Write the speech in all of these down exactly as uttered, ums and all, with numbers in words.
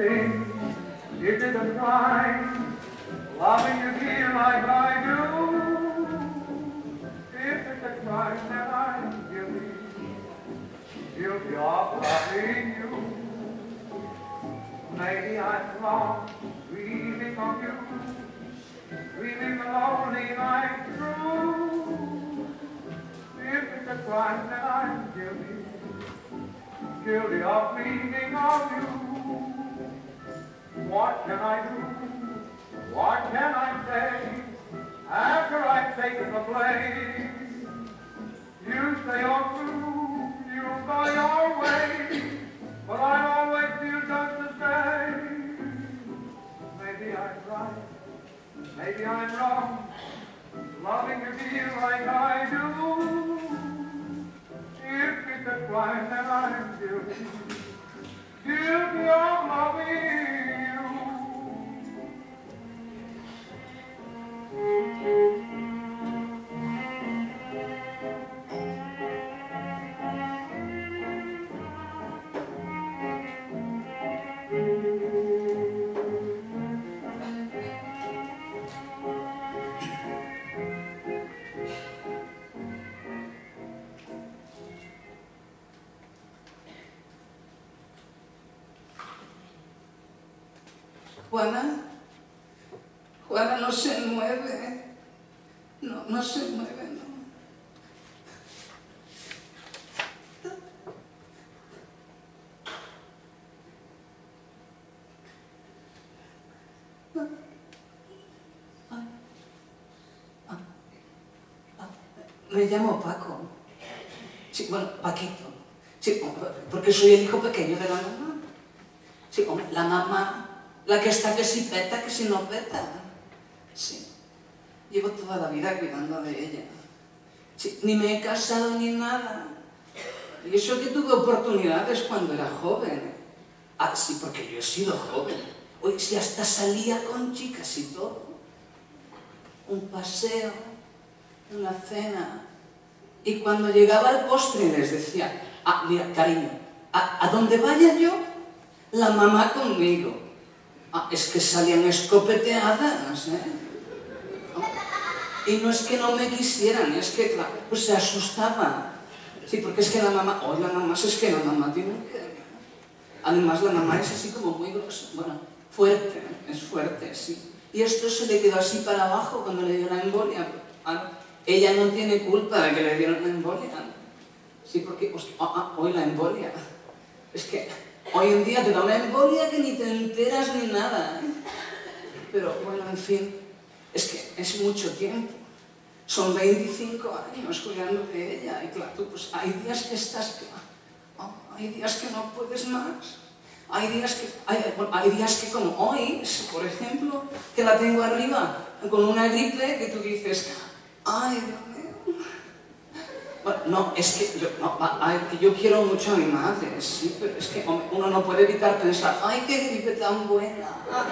thing? Is it a crime, loving you dear like I do? If it's a crime, then I'm guilty, guilty of loving you. Maybe I'm wrong, dreaming of you, dreaming the lonely night through. If it's a crime, then I'm guilty, guilty of dreaming of you. What can I do? What can I say after I've taken the blame? You stay on through, you go your way, but I always feel just the same. Maybe I'm right, maybe I'm wrong, loving you dear like I do. If it's a crime, then I'm guilty, guilty of loving you. Juana, Juana no se mueve, no, no se mueve, no. no. Ay. Ah. Ah. Me llamo Paco. Sí, bueno, Paquito. Sí, porque soy el hijo pequeño de la mamá. Sí, hombre, la mamá. La que está que si peta, que si no peta. Sí. Llevo toda la vida cuidando de ella. Sí. Ni me he casado ni nada. Y eso que tuve oportunidades cuando era joven. Ah, sí, porque yo he sido joven. Hoy sí, hasta salía con chicas y todo. Un paseo, una cena. Y cuando llegaba el postre les decía, ah, mira, cariño, a, a donde vaya yo, la mamá conmigo. Ah, es que salían escopeteadas, ¿eh? Y no es que no me quisieran, es que, claro, pues se asustaban. Sí, porque es que la mamá, oh, la mamá, es que la mamá tiene que... Además, la mamá es así como muy grosa, bueno, fuerte, es fuerte, sí. Y esto se le quedó así para abajo cuando le dio la embolia. Ah, ella no tiene culpa de que le dieron la embolia. Sí, porque, pues, ah, ah, hoy la embolia. Es que... Hoy en día te da una embolia que ni te enteras ni nada, ¿eh? Pero bueno, en fin, es que es mucho tiempo. Son veinticinco años cuidando de ella y claro, tú, pues hay días que estás... Oh, hay días que no puedes más. Hay días que, hay, bueno, hay días que como hoy, por ejemplo, que la tengo arriba con una gripe que tú dices, ay, Dios mío. Bueno, no, es que yo, no, ay, que yo quiero mucho a mi madre, sí, pero es que uno no puede evitar pensar, ay, qué gripe tan buena.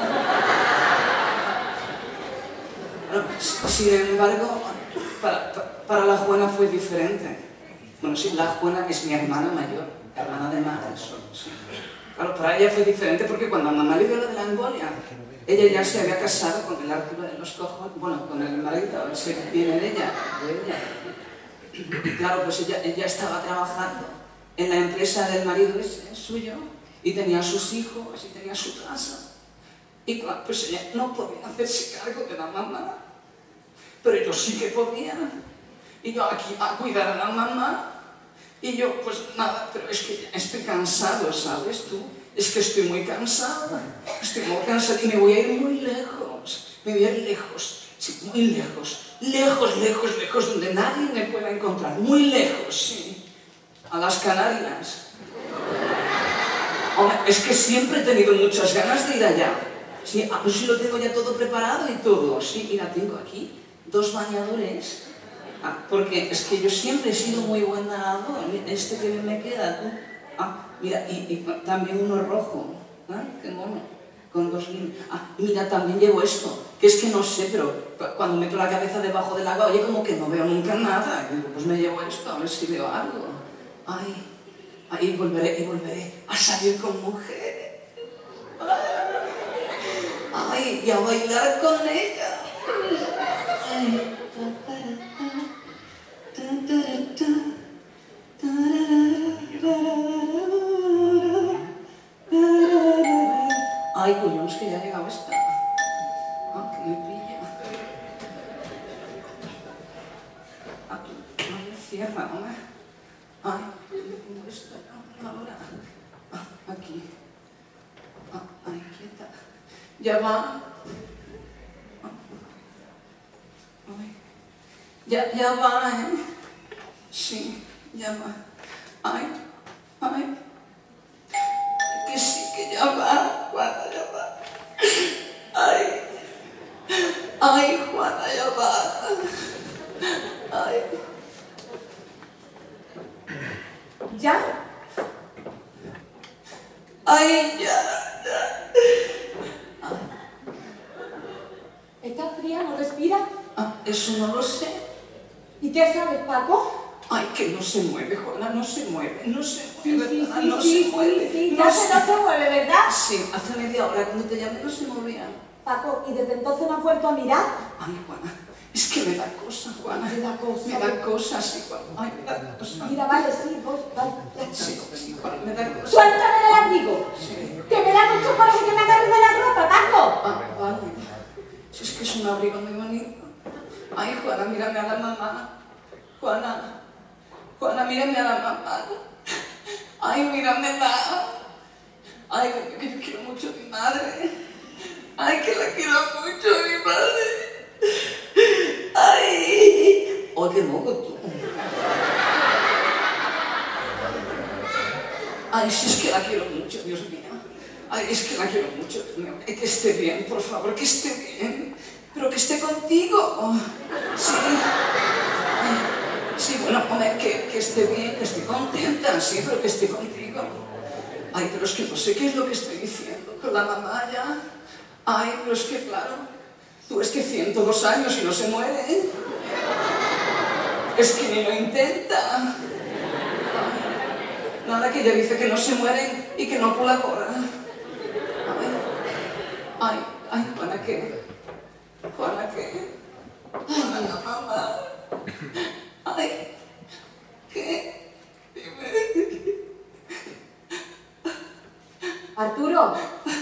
Bueno, sin embargo, para, para la Juana fue diferente. Bueno, sí, la Juana es mi hermana mayor, hermana de madre solo, sí. Claro, para ella fue diferente porque cuando a mamá le dio lo de la embolia, ella ya se había casado con el Arturo de los cojones, bueno, con el marido, ese que tiene de ella, de ella. Y claro, pues ella, ella estaba trabajando en la empresa del marido ese, suyo, y tenía sus hijos, y tenía su casa. Y claro, pues ella no podía hacerse cargo de la mamá, pero yo sí que podía. Y yo aquí a cuidar a la mamá, y yo pues nada, pero es que ya estoy cansado, ¿sabes tú? Es que estoy muy cansado, estoy muy cansado y me voy a ir muy lejos, me voy a ir lejos. Sí, muy lejos, lejos, lejos, lejos, donde nadie me pueda encontrar, muy lejos, sí, a las Canarias. Hombre, es que siempre he tenido muchas ganas de ir allá. Sí, ah, pues sí lo tengo ya todo preparado y todo. Sí, mira, tengo aquí dos bañadores, ah, porque es que yo siempre he sido muy buen nadador. Este que me queda, tú. Ah, mira, y, y también uno rojo, ¿ah? Qué mono. Con dos líneas. Ah, mira, también llevo esto, que es que no sé, pero cuando meto la cabeza debajo del agua, oye, como que no veo nunca nada. Y digo, pues me llevo esto, a ver si veo algo. Ay, ahí volveré y volveré a salir con mujeres. Ay, y a bailar con ella. Ay, ay, coño, es que ya ha llegado esta. Ah, que me pilla. Aquí, ay, cierra, hombre. Ay, me pongo esto ahora. Ah, aquí. Ah, ay, quieta. Ya va. Ay. Ya, ya va, ¿eh? Sí, ya va. Ay, ay. Que sí, que ya va, Juana, ya va. Ay, ay, Juana, ya va. Ay. ¿Ya? Ay, ya, ya. ¿Está fría? ¿No respira? Ah, eso no lo sé. ¿Y qué sabes, Paco? Ay, que no se mueve, Juana, no se mueve, no se Sí, mueve, sí, Juana, sí, no sí, se mueve. sí, sí, no ya se- se no se mueve, ¿verdad? Sí, hace media hora cuando te llamé no se movía. Paco, ¿y desde entonces no has vuelto a mirar? Ay, Juana, es que me da cosa, Juana. Me da cosa. Me da cosa, sí, Juana. Ay, me da cosa. Mira, vale, sí, voy, vale, ya. Sí, sí, Juana, me da cosa. ¡Suéltame del abrigo! Sí. ¡Que me da mucho coraje que me agarres de la ropa, Paco! Ah, vale. Si es que es un abrigo muy bonito. Ay, Juana, mírame a la mamá. Juana, Juana, mírame a la mamá. Ay, míramela. Ay, que yo quiero mucho a mi madre. Ay, que la quiero mucho a mi madre. Ay. Oye, qué moco tú. Ay, si es que la quiero mucho, Dios mío. Ay, es que la quiero mucho, Dios mío. Ay, que esté bien, por favor, que esté bien. Pero que esté contigo. Sí. Ay, sí, bueno, hombre, que, que esté bien, que esté contenta, sí, pero que esté contigo. Ay, pero es que no sé qué es lo que estoy diciendo con la mamá ya. Ay, pero es que, claro, tú es que ciento dos años y no se muere, ¿eh? Es que ni lo intenta. Nada, que ella dice que no se mueren y que no colabora. Ay, ay, ay, Juana, ¿qué? Juana, ¿qué? Juana, la mamá. Ay, ¿qué? Dime. Arturo.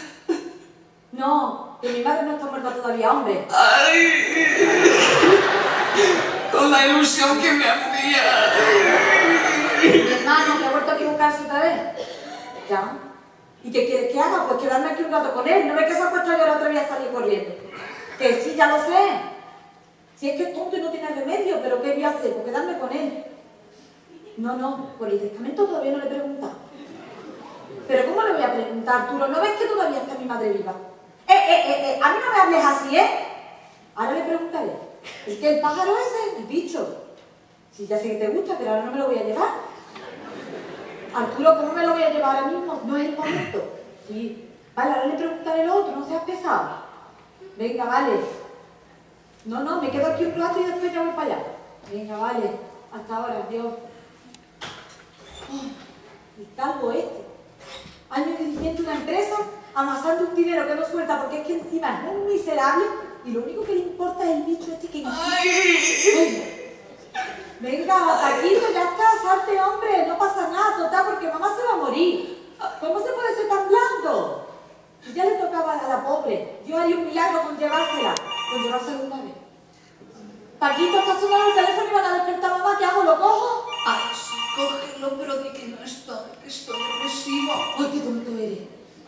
No, que mi madre no está muerta todavía, hombre. Ay, con la ilusión que me hacía. Mi hermano, que ha vuelto a equivocarse otra vez. Ya. ¿Y qué quieres que haga? Pues quedarme aquí un rato con él. ¿No ves que se ha puesto a llorar otra vez a salir corriendo? Que sí, ya lo sé. Si es que es tonto y no tiene remedio, pero ¿qué voy a hacer? Pues quedarme con él. No, no, por el testamento todavía no le he preguntado. ¿Pero cómo le voy a preguntar, Arturo? ¿No ves que todavía está mi madre viva? Eh, eh, eh, eh, a mí no me hables así, ¿eh? Ahora le preguntaré. ¿Es que el pájaro ese? El bicho. Sí, ya sé que te gusta, pero ahora no me lo voy a llevar. Arturo, ¿cómo me lo voy a llevar ahora mismo? No es el momento. Sí. Vale, ahora le preguntaré lo otro, no seas pesado. Venga, vale. No, no, me quedo aquí un rato y después ya voy para allá. Venga, vale. Hasta ahora, adiós. Oh, el calvo este. Años dirigiendo una empresa, amasando un dinero que no suelta porque es que encima es un miserable y lo único que le importa es el bicho este que... Ay. Venga, Paquito, ya está, salte, hombre, no pasa nada, total, porque mamá se va a morir. ¿Cómo se puede ser tan blando? Ya le tocaba a la pobre. Yo haría un milagro con llevársela, con llevársela una vez. Paquito, está sonando el teléfono y van a despertar a mamá, ¿qué hago? ¿Lo cojo? Ay, sí, cógelo, pero di que no estoy, que estoy depresivo. ¡Ay, qué tonto eres!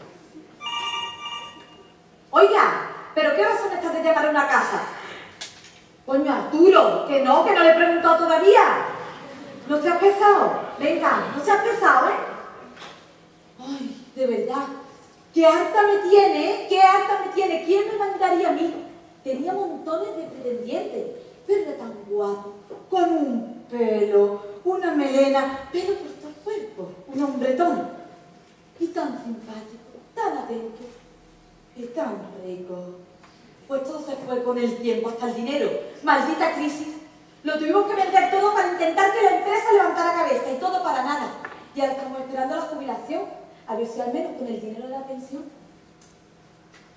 Oiga, ¿pero qué razón estás de llamar a una casa? Coño, Arturo, que no, que no le he preguntado todavía. No seas pesado. Venga, no seas pesado, ¿eh? Ay, de verdad. Qué harta me tiene, ¿eh? Qué harta me tiene. ¿Quién me mandaría a mí? Tenía montones de pretendientes, pero era tan guapo, con un pelo, una melena, pelo por todo el cuerpo, un hombretón. Y tan simpático, tan atento, y tan rico. Pues todo se fue con el tiempo, hasta el dinero. Maldita crisis. Lo tuvimos que vender todo para intentar que la empresa levantara cabeza y todo para nada. Y ahora estamos esperando la jubilación, a ver si al menos con el dinero de la pensión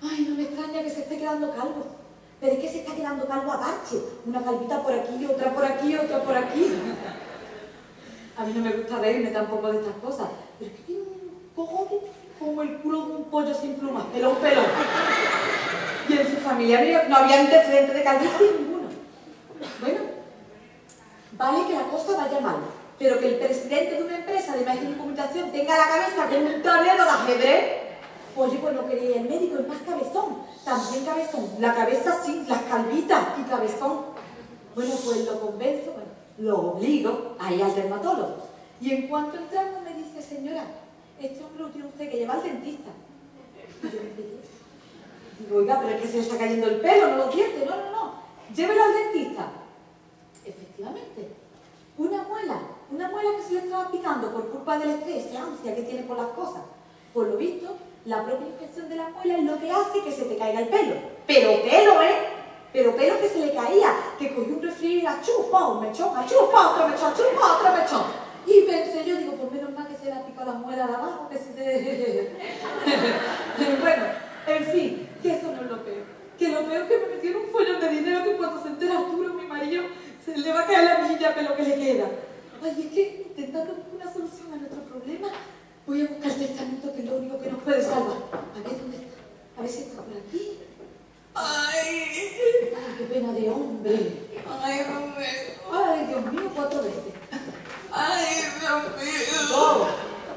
Ay, no me extraña que se esté quedando calvo. Pero es que se está quedando calvo a parche. Una calvita por aquí, otra por aquí, otra por aquí. A mí no me gusta reírme tampoco de estas cosas. Pero es que tiene un cojote como el culo de un pollo sin plumas, pelón, pelón. Y en su familia no había antecedentes de calvicie ninguno. Bueno, vale que la cosa vaya mal, pero que el presidente de una empresa de imagen y comunicación tenga la cabeza como un tablero de ajedrez. Oye, pues no quería ir al médico, es más cabezón, también cabezón, la cabeza sí, las calvitas y cabezón. Bueno, pues lo convenzo, bueno, lo obligo a ir al dermatólogo. Y en cuanto entramos me dice, señora, este hombre lo tiene usted que llevar al dentista. Y yo me quedé. Digo, oiga, pero es que se le está cayendo el pelo, no los dientes, no, no, no, llévelo al dentista. Efectivamente, una muela, una muela que se le estaba picando por culpa del estrés, esa ansia que tiene por las cosas. Por lo visto, la propia infección de la muela es lo que hace que se te caiga el pelo. Pero pelo, ¿eh? Pero pelo que se le caía, que cogió un resfrío y la chupa, un mechón, a chupa, otro mechón, a chupa, otro mechón. Y pensé yo, digo, pues menos mal que se le ha picado la muela de abajo, que se te... Bueno, en fin, que eso no es lo peor. Que lo peor es que me metieron un follón de dinero que cuando se entera Arturo, mi marido, se le va a caer la mejilla de pelo que le queda. Ay, es que intentando buscar una solución a nuestro problema, voy a buscar el testamento, que es lo único que nos puede salvar. A ver dónde está. A ver si está por aquí. Ay, Ay, qué pena de hombre. ay, Romeo. Ay, Dios mío, cuatro veces. Ay, Romeo. Dos,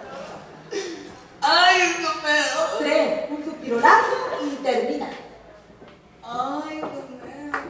Ay, Romeo. tres, un suspiro largo y termina. Ay, Romeo.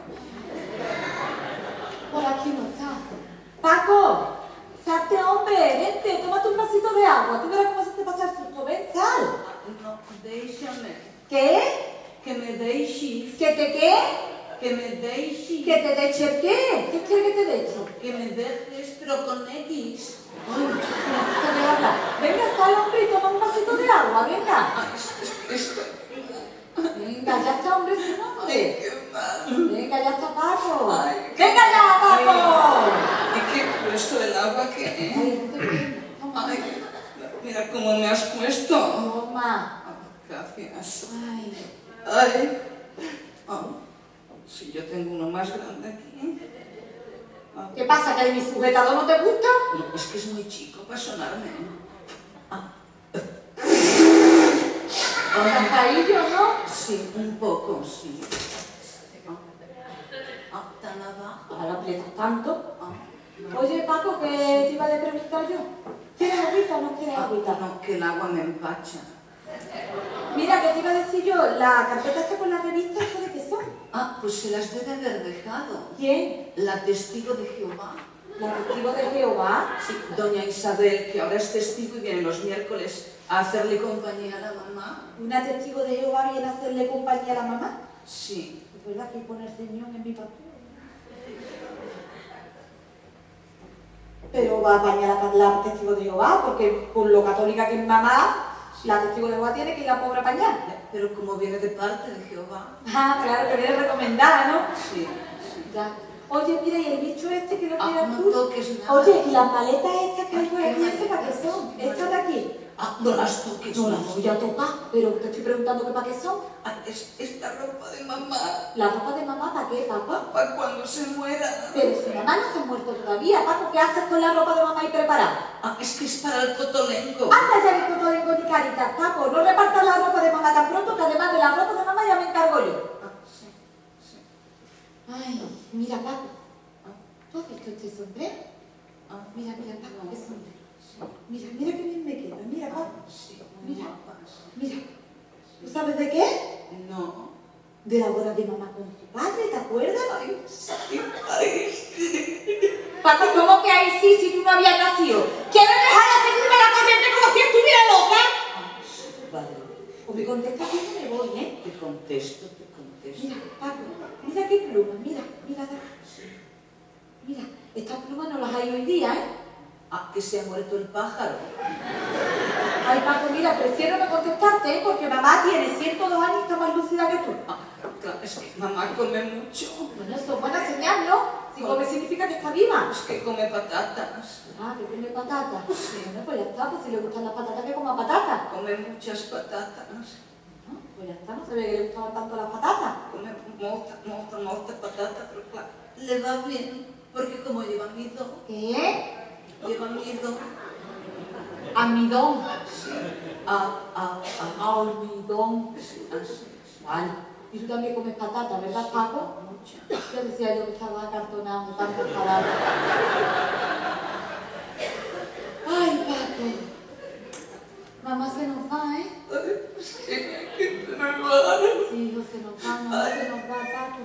Por aquí no está. Paco, salte, hombre, vente, tómate un vasito de agua. Tú verás cómo se te pasa el susto. Ven, sal. No, déjame. ¿Qué? Que me deixes. ¿Que te qué? Que me deixes. ¿Que te deche el qué? ¿Qué quieres que te deche? Que me dejes, pero con X. Ay, que necesito de hablar. Venga, sal, hombre, y toma un vasito de agua, venga. Ay, es que esto... Venga, ya está, hombre, sin Ay, nombre. qué mal. Venga, ya está, Paco. Ay, Venga ya, Paco. ¿Y qué? ¿Pero esto del agua qué? Ay, no te preocupes. Toma. Ay, mira cómo me has puesto. Toma. Gracias. Ay. Ay. Oh, si yo tengo uno más grande aquí. Ah. ¿Qué pasa, que de mi sujetador no te gusta? No, es que es muy chico para sonarme. Ah. ¿Estás caído, no? Sí, un poco, sí. Ah, ah, tan abajo. Ahora aprietas tanto. Ah, no. Oye, Paco, que te iba a preguntar yo. ¿Quieres agüita o no quieres Ah, agüita? no, que el agua me empacha. Mira, que te iba a decir yo, la carpeta está con la revista, ¿esto de qué son? Ah, pues se las debe haber dejado. ¿Quién? La testigo de Jehová. ¿La testigo de Jehová? Sí, doña Isabel, que ahora es testigo y viene los miércoles a hacerle compañía a la mamá. ¿Una testigo de Jehová viene a hacerle compañía a la mamá? Sí. Es verdad que hay que poner señor en mi papel. Pero va a apañar a la testigo de Jehová, porque por lo católica que es mamá, la testigo de Jehová tiene que ir a la pobre a apañar. Pero como viene de parte de Jehová. Ah, claro, que viene recomendada, ¿no? Sí, sí. Ya. Oye, mira, y el bicho este que no Ah, quieras no tú. toques nada. Oye, ¿y las maletas estas que hay Ay, por qué aquí, mal- estas para qué son? qué Estas de aquí. Ah, no las toques. No las voy a tocar, pero te estoy preguntando que para qué son. Ah, es, es la ropa de mamá. ¿La ropa de mamá para qué, papá? Para cuando se muera. Pero si mamá no se ha muerto todavía, Paco, ¿qué haces con la ropa de mamá ahí preparada? Ah, es que es para el cotolengo. Anda ya ni con todo ni carita, Paco, no repartas la ropa de mamá tan pronto, que además de la ropa de mamá ya me encargo yo. Ah, sí, sí. Ay, mira, Paco, ¿tú has visto este sombrero? Ah, Mira, mira, Paco, qué sombrero. sí. Mira, mira qué bien me queda, mira, Paco. Sí, muy Mira. guapa, sí. Mira, ¿tú sabes de qué? No. De la boda de mamá con tu padre, ¿te acuerdas? Ay, sí, ay. Paco, ¿cómo que ahí sí, si tú no habías nacido? ¿Quieres dejar de seguirme la corriente como si estuviera loca? Ah, sí, vale. O me contestas que no me voy, ¿eh? Te contesto, te contesto. Mira, Paco, mira qué plumas, mira, mira, mira, estas plumas no las hay hoy día, ¿eh? Ah, que se ha muerto el pájaro. Ay, Paco, mira, prefiero no contestarte, ¿eh? Porque mamá tiene ciento dos años y está más lúcida que tú. Ah, claro, es que mamá come mucho. Bueno, eso es buena señal, ¿no? Si come significa que está viva. Es que come patatas. Ah, que come patatas. Sí. Bueno, pues ya está, pues si le gustan las patatas, que coma patatas. Come muchas patatas. ¿No? Pues ya está, no sabía que le gustaban tanto las patatas. Come molta, molta, molta patata, pero claro, le va bien, porque como lleva amido, ¿Qué? lleva amido, Almidón. sí, ah, ah, ah, Almidón. sí, así, Vale. Y tú también comes patatas, ¿verdad, Paco? mucha. Ya decía yo que estaba acartonado de tantas palabras. Ay, Paco. Mamá se nos va, ¿eh? Es que, que se me va. Sí, hijo, se nos va, mamá se nos va, Paco.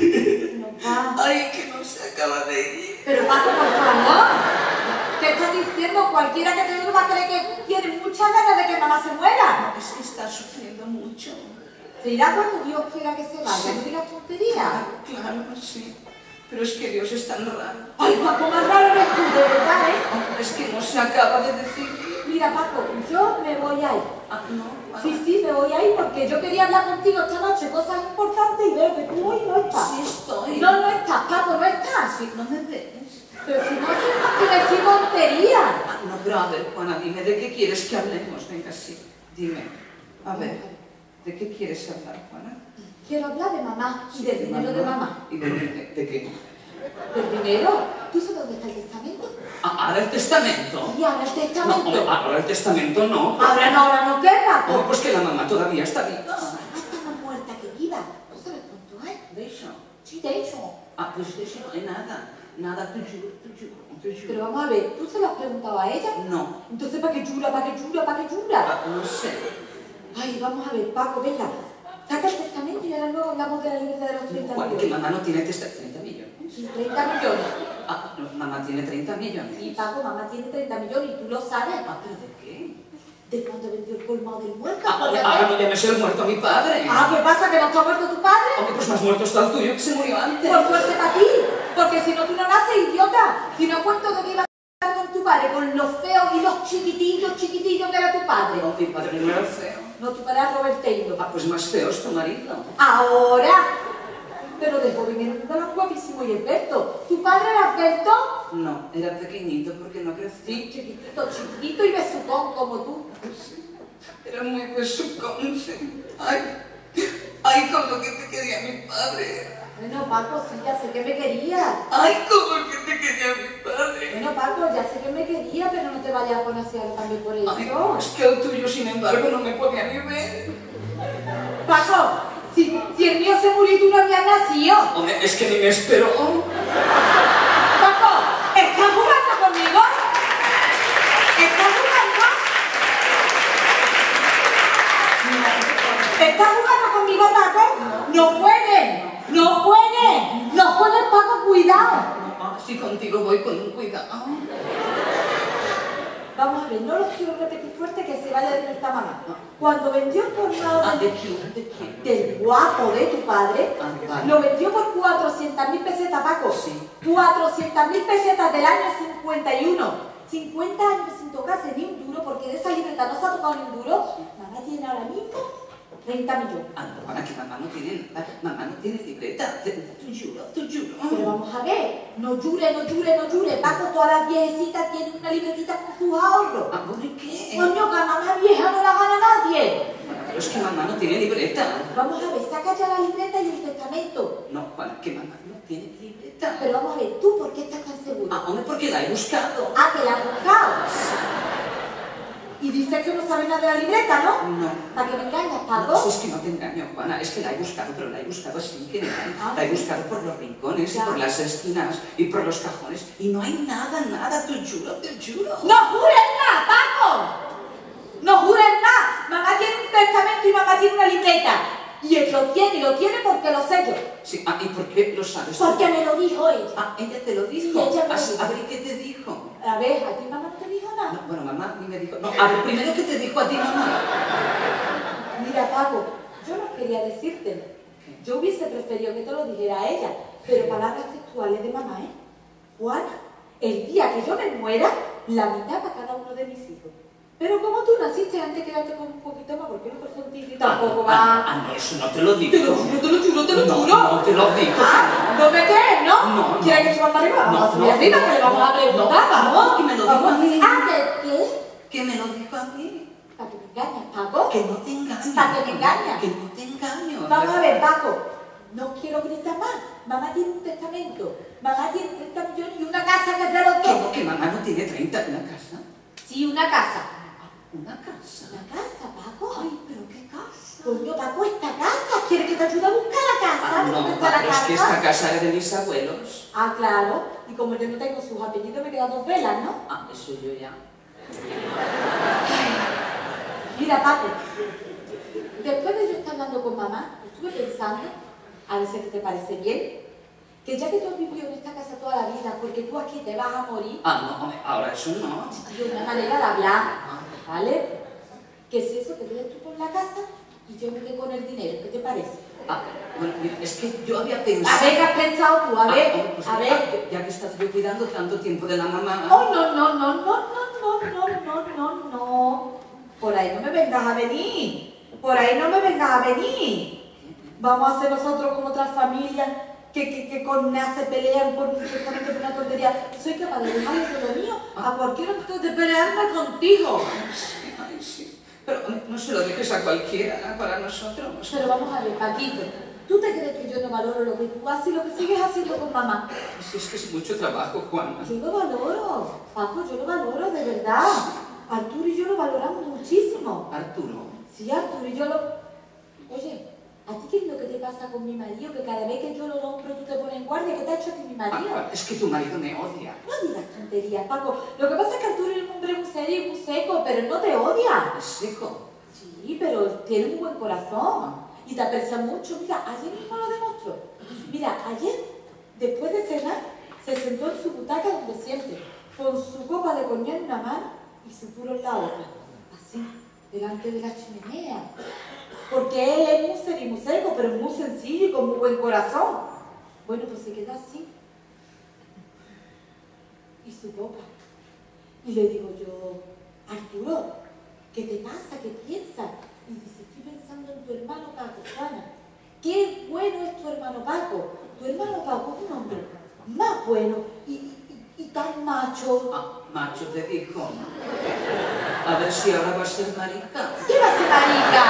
Se nos va. Ay, que no se acaba de ir. Pero Paco, por favor. ¿Qué estás diciendo? Cualquiera que te diga va a creer que tiene muchas ganas de que mamá se muera. Es que está sufriendo mucho. Se irá cuando Dios quiera que se vaya, no digas tonterías. Claro, sí. Pero es que Dios es tan raro. Ay, Paco, más raro eres tú, de verdad, ¿eh? Es que no se acaba de decir. Mira, Paco, yo me voy a ir. Ah, no. Sí, sí, me voy a ir porque yo quería hablar contigo esta noche, cosas importantes, y veo que tú hoy no estás. Sí estoy. No, no estás, Paco, no estás. Sí, no me ves. Pero si no haces más que decir tonterías. Ah, no, pero a ver, Juana, dime, ¿de qué quieres que hablemos? Venga, sí, dime. A ver, ¿de qué quieres hablar, Juana? Quiero hablar de mamá y del dinero de mamá. ¿Y de, de, de qué? ¿Del dinero? ¿Tú sabes dónde está el testamento? Ah, ¿ahora el testamento? Y ahora el No, testamento. hombre, ahora el testamento no. Ahora no, ahora no, ¿qué, Paco? No, pues que la mamá todavía está viva. Mamá está más muerta que viva. ¿Tú sabes cuánto hay? ¿De eso? Sí, de hecho. Ah, pues de eso no hay nada. Nada, te juro, te juro, te juro. Pero vamos a ver, ¿tú se lo has preguntado a ella? No. Entonces, ¿para qué jura, para qué jura, para qué jura? Ah, no sé. Ay, vamos a ver, Paco, venga. Saca el testamento y ahora luego hablamos de la libreta de los treinta Juan, que millones. mamá no tiene testamento. ¿treinta millones? Sí, treinta millones. Ah, no, mamá tiene treinta millones. Sí, Paco, mamá tiene treinta millones y tú lo sabes. Ah, ¿pero de qué? ¿De cuándo vendió el colmado del muerto? Ah, Porque ahora hace- no llames el muerto a mi padre. Ah, ¿qué pasa? ¿Que no está muerto tu padre? Hombre, pues más muerto está el tuyo, que se murió antes. Por suerte para ti, porque si no tú no naces, idiota. Si no cuento de que iba a estar con tu padre, con los feos y los chiquitillos, chiquitillos que era tu padre. No, mi padre no era feo. No, tu padre era Robert Taylor. Ah, pues más feo es tu marido. Ahora, pero de joven era un galán guapísimo y esbelto. ¿Tu padre era esbelto? No, era pequeñito porque no crecí. Sí, chiquitito, chiquitito y besucón como tú. Era muy besucón, sí. Ay, ay, como que te quería mi padre. Bueno, Paco, sí, ya sé que me quería. Ay, como que te quería mi padre. Bueno, Paco, ya sé que me quería, pero no te vayas a poner así ahora también por eso. Ay, es que el tuyo, sin embargo, no me podía ni ver. Paco, si, si el mío se murió y tú no habías nacido. Hombre, es que ni me esperó. Paco, ¿estás jugando conmigo? ¿Estás jugando? ¿Estás jugando conmigo, Paco? No juegues, no juegues, no juegues, Paco, cuidado. No, si contigo voy con un cuidado. Vamos a ver, no lo quiero repetir fuerte que se vaya de nuestra mamá. Cuando vendió el colmado Ah, del, ¿de quién? ¿De quién? del guapo de tu padre, Ah, vale. lo vendió por cuatrocientas mil pesetas, Paco. Sí. cuatrocientas mil pesetas del año cincuenta y uno. cincuenta años sin tocarse ni un duro, porque de esa libreta no se ha tocado ni un duro. Mamá tiene ahora mismo treinta millones. Ah, no, para que mamá no tiene, mamá no tiene libreta. Te, te juro, te juro. Pero vamos a ver, no jure, no jure, no jure. Paco, todas las viejecitas tienen una libretita con sus ahorros. Ah, ¿por qué? Coño, que a mamá vieja no la gana nadie. Pero es que mamá no tiene libreta. Vamos a ver, saca ya la libreta y el testamento. No, Juan, que mamá no tiene libreta. Pero vamos a ver, ¿tú por qué estás tan seguro? Ah, hombre, porque la he buscado. Ah, que la has buscado. Y dices que no sabes nada de la libreta, ¿no? No. ¿Para que me engañas, No, Paco? si es que no te engaño, Juana, es que la he buscado, pero la he buscado sin general. Ah. La he buscado por los rincones, Ya. y por las esquinas y por los cajones. Y no hay nada, nada, te juro, te juro. ¡No jures más, Paco! ¡No jures más! Mamá tiene un testamento y mamá tiene una libreta. Y él lo tiene, y lo tiene porque lo sé yo. Sí, ah, ¿y por qué lo sabes tú? Porque me lo dijo ella. Ah, ella te lo dijo. Sí, ella me lo Ah, sí, dijo. a ver, ¿qué te dijo? A ver, ¿a ti mamá no te dijo nada? No, bueno, mamá a mí me dijo... No, a ver, primero, ¿qué te dijo a ti, mamá? Mira, Paco, yo no quería decírtelo. Yo hubiese preferido que te lo dijera a ella, pero palabras textuales de mamá, ¿eh? Juana, el día que yo me muera, la mitad para cada uno de mis hijos. Pero como tú naciste antes, quédate con un poquito más, porque no te sentís y tampoco va... Ah, ah, no, eso no te lo digo. Te lo juro, te lo juro, te lo No, juro. no te lo digo. Ah, ¿no me crees, no? No, no. ¿Quieres que subamos arriba? Vamos No, a subir no, arriba, no, que le vamos a preguntar, no, vamos. que me lo dijo Vamos. a mí. Ah, ¿qué? ¿Qué? ¿Qué me lo dijo a mí? Para que me engañas, Paco? Que no te engaño. ¿Para qué me engañas? Que no te engaño. Vamos a ver, Paco. No quiero gritar más. Mamá tiene un testamento. Mamá tiene treinta millones y una casa que es de los dos. ¿Cómo que mamá no tiene treinta? ¿Una casa? Sí, una casa. ¿Una casa? ¿Una casa, Paco? Ay, pero qué casa. Coño, Paco, esta casa. ¿Quieres que te ayude a buscar la casa? Ah, ¿Dónde no, está la Paco, es casa? que esta casa era de mis abuelos. Ah, claro. Y como yo no tengo sus apellidos, me quedan dos velas, ¿no? Ah, eso yo ya. Mira, Paco, después de yo estar hablando con mamá, estuve pensando, a ver si te parece bien, que ya que tú has vivido en esta casa toda la vida, porque tú aquí te vas a morir, Ah, no, ahora eso no. de una manera de hablar, ¿vale? ¿Qué es eso? Que quedes tú con la casa y yo me quedo con el dinero, ¿qué te parece? Ah, bueno, mira, es que yo había pensado... A ver, ¿qué has pensado tú? A ver, Ah, hombre, pues a mira, ver. ya que estás yo cuidando tanto tiempo de la mamá... Oh, no, no, no, no, no, no, no, no, no, no. Por ahí no me vengas a venir. Por ahí no me vengas a venir. Vamos a hacer nosotros como otras familias que, que, que con nada se pelean por un testamento, por una tontería. Soy capaz de dejarle todo lo mío a cualquiera de pelearme contigo. Ay, sí, ay, sí. Pero no se lo dejes a cualquiera, para nosotros. Pero vamos a ver, Paquito, ¿tú te crees que yo no valoro lo que tú haces y lo que sigues haciendo con mamá? Si es que es mucho trabajo, Juana. Yo lo valoro, Paco, yo lo valoro de verdad. Arturo y yo lo valoramos muchísimo. Arturo. Sí, Arturo y yo lo... Oye, ¿a ti qué es lo que te pasa con mi marido? Que cada vez que yo lo nombro tú te pones en guardia. ¿Qué te ha hecho a ti mi marido? Ah, es que tu marido me odia. No digas tonterías, Paco. Lo que pasa es que Arturo es un hombre muy serio y muy seco, pero él no te odia. Es seco. Sí, pero tiene un buen corazón y te aprecia mucho. Mira, ayer mismo lo demostró. Mira, ayer, después de cenar, se sentó en su butaca donde siempre, con su copa de coñac en una mano y su puro en la otra, así, delante de la chimenea. Porque él es muy serio y muy seco, pero muy sencillo y con muy buen corazón. Bueno, pues se quedó así. Y su copa. Y le digo yo, Arturo, ¿qué te pasa? ¿Qué piensas? Y dice, estoy pensando en tu hermano Paco, Juana. Qué bueno es tu hermano Paco. Tu hermano Paco es un hombre más bueno y, y, y tan macho. Ah, macho te dijo. A ver si ahora va a ser marica. ¿Qué va a ser marica?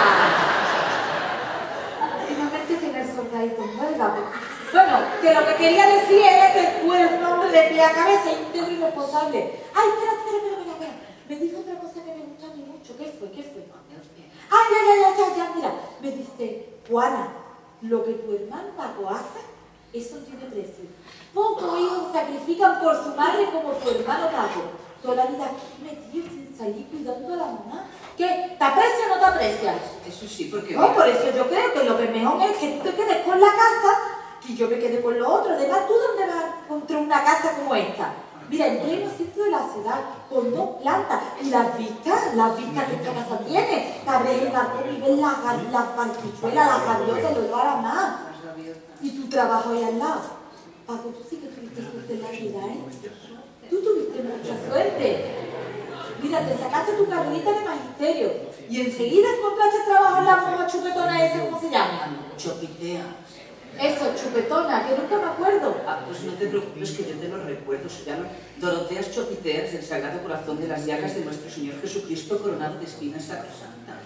Finalmente tener soldadito en huelga. Bueno, que lo que quería decir era que tú eres un hombre de pie a cabeza, íntegro y responsable. Ay, espera, espera, espera, espera, espera. Me dijo otra cosa que me gusta a mí mucho. ¿Qué fue? ¿Qué fue? Ay, ya, ya, ya, ya, ya, mira. Me dice, Juana, lo que tu hermano Paco hace, eso no tiene precio. Pocos hijos se sacrifican por su madre como tu hermano Paco. Toda la vida aquí metido sin salir cuidando a la mamá. ¿Qué? ¿Te aprecia o no te aprecia? Eso sí, porque... No, por eso yo creo que lo que mejor es que tú te quedes con la casa y yo me quede con lo otro. Además, ¿tú dónde vas a encontrar una casa como esta? Mira, en pleno centro de la ciudad, con dos plantas. Y las vistas, las vistas que esta casa tiene. Abres el balcón y ves las, las barquichuelas, las gaviotas, lo llevará más. Y tu trabajo ahí al lado. Paco, tú sí que tuviste suerte en la vida, ¿eh? Tú tuviste mucha suerte. Mira, te sacaste tu carrerita de magisterio y enseguida encontraste trabajo en la monja chupetona esa, ¿cómo se llama? Chopitea. Eso, chupetona, que nunca me acuerdo. Ah, pues no te preocupes que yo te lo recuerdo. Se llaman Doroteas Chopiteas del Sagrado Corazón de las Llagas de nuestro Señor Jesucristo coronado de espinas sacrosantas.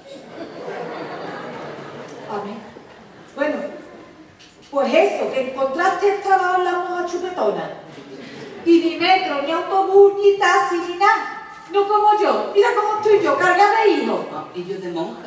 Amén. Bueno, pues eso, que encontraste trabajo en la monja chupetona. Y ni metro, ni autobús, ni taxi, ni nada. No como yo. Mira cómo estoy yo, cargada de hijos. Ah, y yo de monjas.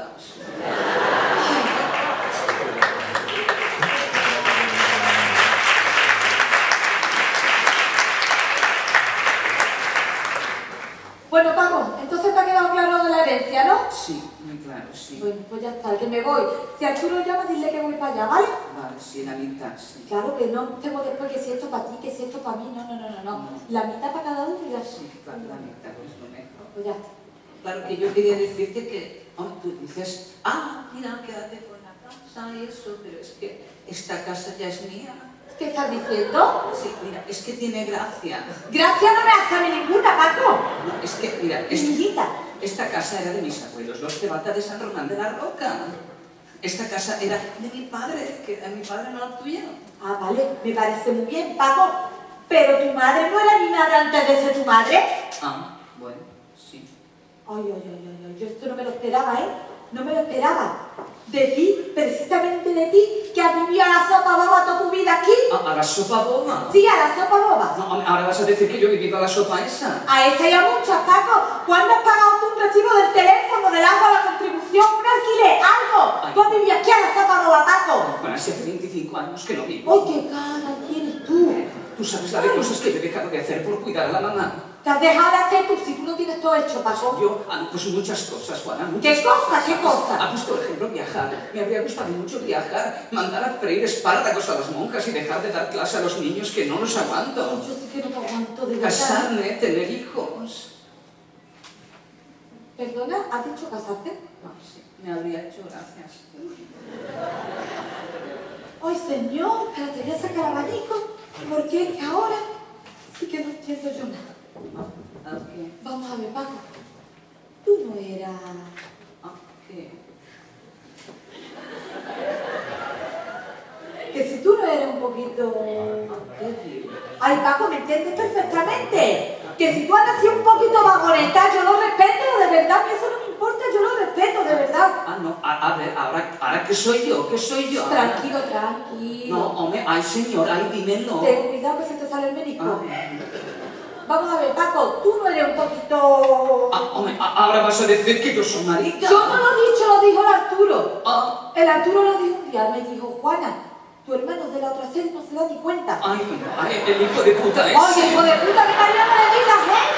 Bueno, Paco, entonces te ha quedado claro de la herencia, ¿no? Sí, muy claro, sí. Bueno, pues ya está, que me voy. Si Arturo llama, dile que voy para allá, ¿vale? Vale, sí, la mitad, sí. Claro que no tengo después que si esto para ti, que si esto para mí, no, no, no, no, no. La mitad para cada uno y ya está. Sí, claro, la mitad es lo mejor. Pues ya está. Claro que yo quería decirte que, oh, tú dices, ah, mira, quédate con la casa y eso, pero es que esta casa ya es mía. ¿Qué estás diciendo? Sí, mira, es que tiene gracia. Gracia no me hace a mí ninguna, Paco. No, es que, mira, es, Niñita. esta casa era de mis abuelos, los Cebata de San Román de la Roca. Esta casa era de mi padre, que era mi padre, no la tuya. Ah, vale, me parece muy bien, Paco. Pero tu madre no era mi madre antes de ser tu madre. Ah, bueno, sí. Ay, ay, ay, ay, ay. yo esto no me lo esperaba, ¿eh? No me lo esperaba. De ti, precisamente de ti, que has vivido a la sopa boba toda tu vida aquí. ¿A, a la sopa boba? Sí, a la sopa boba. No, hombre, ahora vas a decir que yo he vivido a la sopa esa. A esa y a muchas, Paco. ¿Cuándo has pagado tú un recibo del teléfono, del agua, la contribución, un alquiler, algo? Ay. Tú has vivido aquí a la sopa boba, Paco. Bueno, así hace veinticinco años que no vivo. ¡Ay, qué cara tienes tú! Tú sabes la de cosas que yo he dejado de hacer por cuidar a la mamá. ¿Te has dejado de hacer tú si tú no tienes todo hecho, Paco? Yo, ah, no, pues muchas cosas, Juana, muchas ¿Qué cosa? ¿Qué cosa? Ah, pues por ejemplo viajar. Me habría gustado mucho viajar, mandar a freír espárragos a las monjas y dejar de dar clase a los niños que no los aguanto. Yo sí que no te aguanto, de verdad. Casarme, tener hijos. Perdona, ¿has dicho casarte? Ah, sí, me habría hecho gracias. Ay, señor, pero te voy a sacar abanico, porque es que ahora sí que no entiendo yo nada. Ah, ¿qué? Vamos a ver, Paco. Tú no eras... Ah, ¿qué? Que si tú no eres un poquito... ¿Qué digo? Ay, Paco, ¿me entiendes perfectamente? Que si tú has nacido un poquito vagoneta, yo lo respeto, de verdad, a mí eso no me importa, yo lo respeto, de verdad. Ah, no, a, a ver, ahora, ahora ¿qué soy yo? ¿Qué soy yo? Tranquilo, tranquilo. No, hombre, ay señor, ay dímelo. Ten cuidado que se te sale el médico. Ay. Vamos a ver, Paco, tú no eres un poquito... Ah, hombre, a- ahora vas a decir que yo soy marica. Yo no lo he dicho, lo dijo el Arturo. Ah, El Arturo lo dijo un día, me dijo, Juana, tu hermano de la otra serie no se da ni cuenta. ay, ay, el hijo de puta ese. Oye, hijo de puta, mi marido no le digas, ¿eh?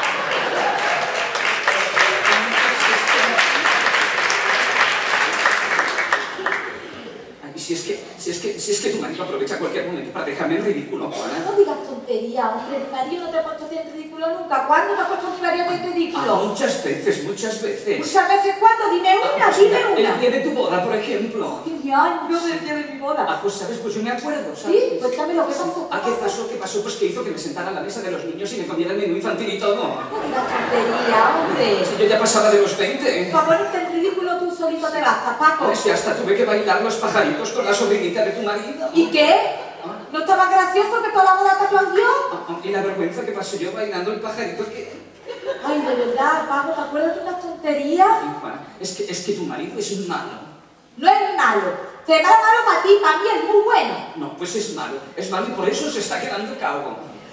Ay, si es que, si es que, si es que tu marido aprovecha cualquier momento para dejarme en ridículo, Juana. No digas tontería, hombre, mi marido no te ha puesto así en ridículo nunca. ¿Cuándo me ha puesto mi marido en Ah, ridículo? muchas veces, muchas veces. Muchas veces, ¿cuándo? Dime una, dime El una. día de tu boda, por ejemplo. ¿Qué día yo del día de mi boda? Ah, pues sabes, pues yo me acuerdo, ¿sabes? Sí, cuéntame lo que pasó. Ah, ¿qué pasó? ¿Qué pasó? Pues que hizo que me sentara a la mesa de los niños y me comiera el menú infantil y todo. No digas tontería, hombre. Si yo ya pasaba de los veinte. Para ponerte en ridículo tú solito te basta, Paco. Pues ya hasta tuve que bailar los pajaritos con la sobrinita de tu marido. ¿Y qué? ¿No estaba gracioso que toda la boda te aplaudió? Ah, ah, y la vergüenza que pasé yo bailando el pajarito que... Ay, de verdad, Paco, ¿te acuerdas de una tontería? Ay, Juana, es que, es que tu marido es malo. No es malo. Se va malo para ti, para mí es muy bueno. No, pues es malo. Es malo y por eso se está quedando calvo.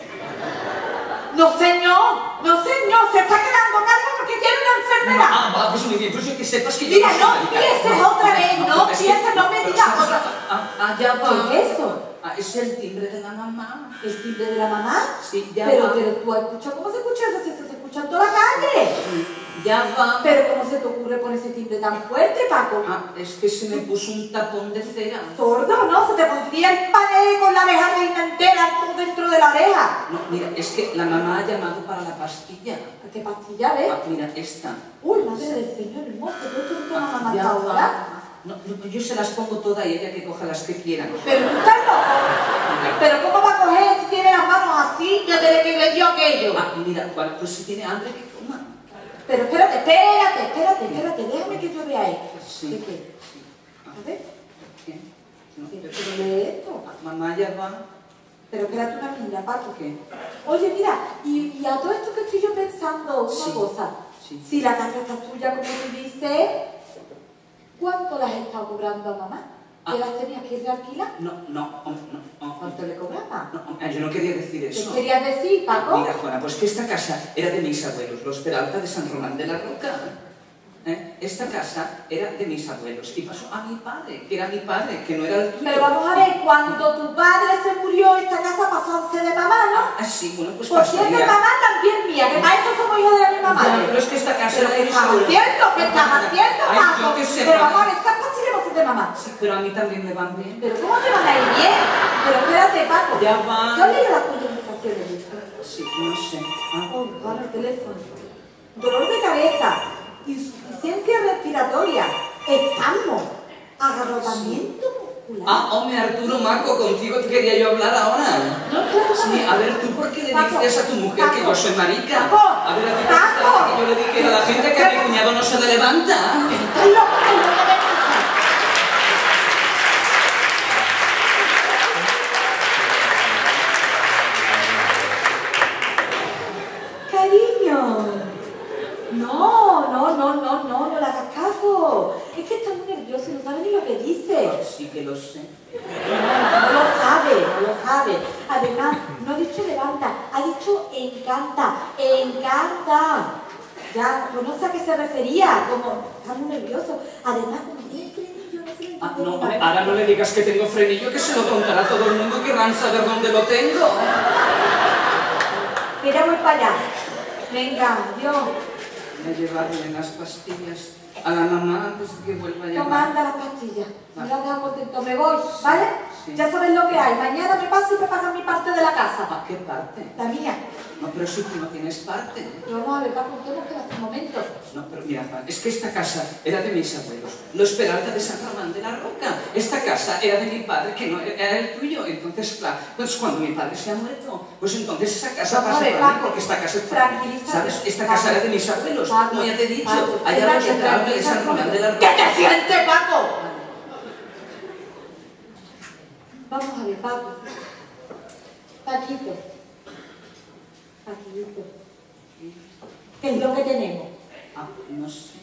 No, señor. No, señor. Se está quedando calvo porque tiene una enfermedad. Ah, va, pues muy bien, pues yo que sepas que yo Mira, soy no marica. pienses otra vez, no es que- pienses, no me pero digas sabes- otra. Ah, ah, ya va. ¿Qué es eso? Ah, es el timbre de la mamá. ¿El timbre de la mamá? Sí, ya Pero, va. pero tú has escuchado cómo se escucha eso, si eso se escucha en toda la calle. Ya va. Pero ¿cómo se te ocurre poner ese timbre tan fuerte, Paco? Ah, es que se me puso un tapón de cera. Sordo, ¿no? Se te pondría el pané con la abeja reina entera todo dentro de la oreja. No, mira, es que la mamá ha llamado para la pastilla. ¿Qué pastilla ves? Ah, mira, esta. Uy, madre del Señor, el monte, ¿tú esto no te vas a Ah, matar ya ahora? va. No, no, yo se las pongo todas y ella que coja las que quiera. Pero tú estás loco. Pero ¿cómo va a coger si tiene las manos así ya desde que le dio aquello? Ah, mira, Juan, pues si tiene hambre, que coma. Pero espérate, espérate, espérate, espérate, déjame que yo vea esto. Sí. ¿De qué? Sí. A ver, ¿Qué? No, ¿qué pero- pero lee esto? Ah, mamá ya va. Pero espérate una milla, Paco. ¿Qué? Oye, mira, y, y a todo esto que estoy yo pensando, una Sí, cosa. sí. Si la casa está tuya, como tú dices, ¿cuánto le has estado cobrando a mamá? ¿Que Ah. las tenías que realquilar? No, no, no, no. ¿Cuánto le cobraba? No, no, yo no quería decir ¿Qué eso. querías decir, Paco? Mira, Juana, pues que esta casa era de mis abuelos, los Peralta de San Román de la Roca. ¿Eh? Esta casa era de mis abuelos y pasó a mi padre, que era mi padre, que no era el tuyo. Pero vamos a ver, cuando tu padre se murió, esta casa pasó a ser de mamá, ¿no? Ah, sí, bueno, pues Por cierto, pasaría. mamá también mía, que para eso somos hijos de la misma Ya, madre. pero es que esta casa ¿Pero era de qué mis estás abuelos. haciendo? ¿Qué estás haciendo, Ay, Paco? yo qué sé, Pero Juana. vamos a ver, estas pastillas no son de mamá. Sí, pero a mí también me van bien. ¿Pero cómo te van a ir bien? Pero espérate, Paco. Ya va. ¿Yo he leído las comunicaciones de esto? Sí, no sé. Ah, Oh, para el teléfono. Dolor de cabeza, insuficiencia respiratoria, espasmo, agarrotamiento muscular. Ah, hombre, Arturo Maco, contigo te quería yo hablar ahora. No, claro, Sí, a ver, ¿tú por qué le Paco, dices a tu mujer que Paco, yo soy marica? Paco, A ver, a ti te Paco. gusta que yo le dije a la gente que a mi cuñado no se le levanta. ¡Estás loco! ¡Estás loco de casa! Cariño. No, no, no, no, no, no sí que lo sé. No lo sabe, no lo sabe. Además, no ha dicho levanta, ha dicho encanta, encanta. Ya, pues no sé a qué se refería, como está muy nervioso. Además, como tiene frenillo, no se le Ah, entiende. no, hombre, ahora no le digas que tengo frenillo, que se lo contará a todo el mundo y querrán saber dónde lo tengo. Que ya voy para allá. Venga, Dios. Voy a llevarle las pastillas a la mamá antes de que vuelva a llamar. Toma, anda las pastillas. Me Vale. las dejo contento. Me voy, ¿vale? Sí. Ya sabes lo que hay. Mañana me paso y me pagan mi parte de la casa. ¿A qué parte? La mía. No, pero si tú no tienes parte. Pero vamos a ver, Paco, ¿qué hemos quedado hace un momento? No, pero mira, Juan, es que esta casa era de mis abuelos, los Peralta de San Román de la Roca. Esta casa era de mi padre, que no era el tuyo. Entonces, claro, pues cuando mi padre se ha muerto, pues entonces esa casa Vamos a pasa ver, para mí, Paco, porque esta casa es para mí. tranquilízate. ¿Sabes? Esta Paco, casa era de mis abuelos, Paco, como ya te he dicho. Paco, Allá los espérate, Peralta de San tranquilízate. Román de la Roca. ¿Qué te sientes, Paco? Vamos a ver, Paco. Paquito. Paquito. ¿Qué es lo que tenemos? Ah, no sé.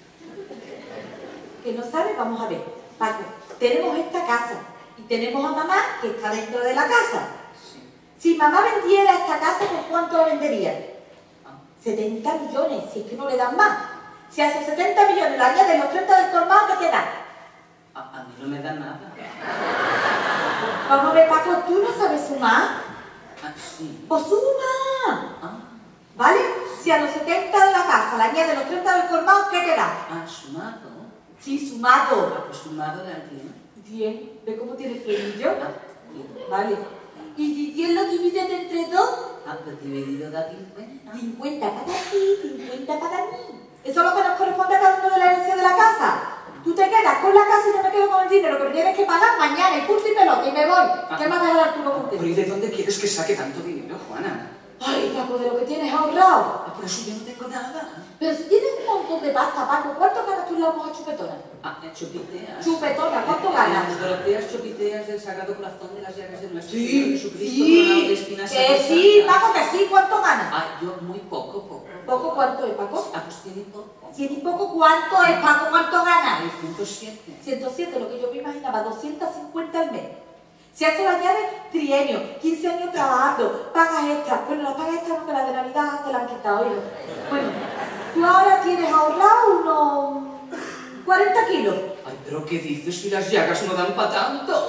¿Que no sabe? Vamos a ver. Paco, tenemos esta casa y tenemos a mamá que está dentro de la casa. Sí. Si mamá vendiera esta casa, ¿por cuánto la vendería? Ah, setenta millones, si es que no le dan más. Si a esos setenta millones le añades los treinta del colmado, ¿qué te da? a, a mí no me da nada. Vamos a ver, Paco, ¿tú no sabes sumar? Ah, sí. ¡Pues suma! Ah, ¿Vale? Si a los setenta de la casa le añades los treinta del colmado, ¿qué te da? ah, sumado. Sí, sumado. Ah, pues sumado de alguien. Bien, ¿ve cómo tiene frenillo? Ah, bien. Vale. ¿Y si diez lo divides entre dos? Ah, pues dividido da cincuenta. cincuenta para ti, cincuenta para mí. Eso es lo que nos corresponde a cada uno de la herencia de la casa. Tú te quedas con la casa y yo me quedo con el dinero que me tienes que pagar mañana y punto y pelota y me voy. ¿Qué más deja Arturo Pero contento? ¿y de dónde quieres que saque tanto dinero, Juana? Ay, Paco, de lo que tienes ahorrado. Ah, por eso yo no tengo nada. Pero si tienes un montón de pasta, Paco, ¿cuánto ganas tú en la moja chupetona? Ah, eh, chupiteas. Chupetona, ¿cuánto Eh, ganas? Las doroteas chupiteas del Sagrado Corazón de las Llagas de nuestro Sí, Señor Jesucristo, coronado de sí, espinas que y sí, rosas. Paco, que sí, ¿cuánto ganas? Ah, yo muy poco, poco. ¿Poco cuánto es, Paco? Ah, pues tiene poco. Cien y poco, ¿cuánto es, Paco? ¿Cuánto ganas? Hay ciento siete. ciento siete, lo que yo me imaginaba, doscientos cincuenta al mes. Si a eso le añades trienio, quince años trabajando, pagas extras. Bueno, las pagas extras no, que las de Navidad te la han quitado, hijo. Bueno, tú ahora tienes ahorrado unos cuarenta kilos. Ay, pero ¿qué dices si las llagas no dan para tanto?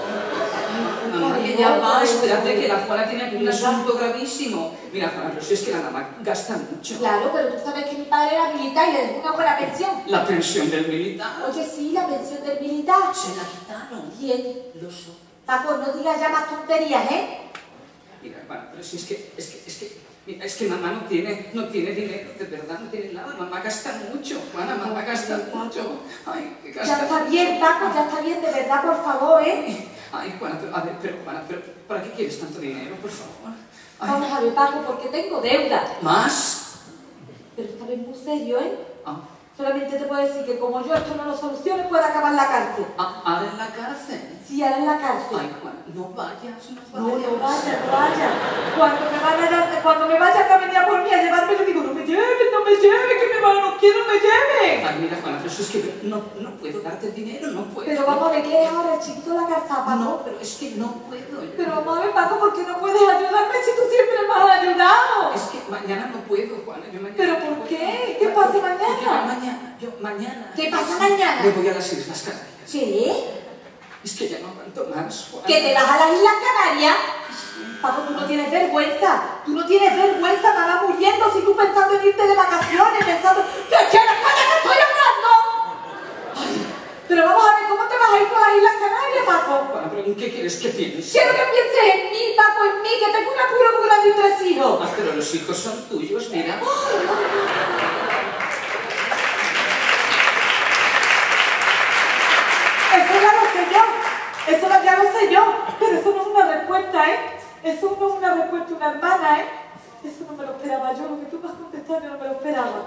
Mamá, Ay, que ya no, va, no, espérate no. que la Juana tiene aquí un Mira. asunto gravísimo. Mira, Juana, pero si es que la mamá gasta mucho. Claro, pero tú sabes que mi padre era militar y le dejó una buena pensión. La pensión del militar. Oye, sí, la pensión del militar. Se la quitaron. ¿Quién? Los otros. Paco, no digas ya más tonterías, ¿eh? Mira, Juana, pero si es que, es que, es que, mira, es que mamá no tiene, no tiene dinero, de verdad, no tiene nada. Mamá gasta mucho, Juana, mamá gasta mucho. Ay, que gasta Ya está mucho. bien, Paco, ya está bien, de verdad, por favor, ¿eh? Ay, Juana, pero, a ver, pero, Juana, pero, ¿para qué quieres tanto dinero, por favor? Ay, Vamos a ver, Paco, porque tengo deuda. ¿más? Pero esta vez muy serio, ¿eh? Ah, Solamente te puedo decir que como yo esto no lo solucione, puede acabar en la cárcel. ah, ahora en la cárcel. Sí, ahora en la cárcel. Ay, Juana, no vayas, no No, vayas. no vaya, no vaya. Cuando me vaya, cuando me vaya acá a venir a por mí a llevarme, yo digo, no me lleven, no me lleven, que me van, no quiero, me lleven. Ay, mira, Juana, pero eso es que yo no, no puedo darte dinero, no puedo. Pero vamos a ver, ¿qué es ahora el chiquito de la calzada, Paco? No, pero es que no puedo. Pero vamos a ver, Paco, ¿por qué no puedes ayudarme si tú siempre me has ayudado? Es que mañana no puedo, Juana. Yo mañana ¿Pero no por puedo. qué? ¿Qué pasa Porque mañana? yo mañana, yo mañana. ¿Qué pasa mañana? Me voy a las Islas Canarias. ¿Qué? Es que ya no aguanto más, Juana. ¿Que te vas a las Islas Canarias? Paco, tú no tienes vergüenza. Tú no tienes vergüenza, me vas muriendo si tú pensando en irte de vacaciones, pensando... ¿Qué quieres? ¡Calla, que estoy hablando! Ay, pero vamos a ver, ¿cómo te vas a ir a las Islas Canarias, Paco? Juana, pero ¿en qué quieres que piense? Quiero que pienses en mí, Paco, en mí, que tengo un apuro muy grande y tres hijos. Ah, pero los hijos son tuyos, mira. Eso ya lo sé yo. Eso ya lo sé yo. Pero eso no es una respuesta, ¿eh? Eso no es una respuesta, una hermana, ¿eh? Eso no me lo esperaba yo. Lo que tú me has contestado yo no me lo esperaba.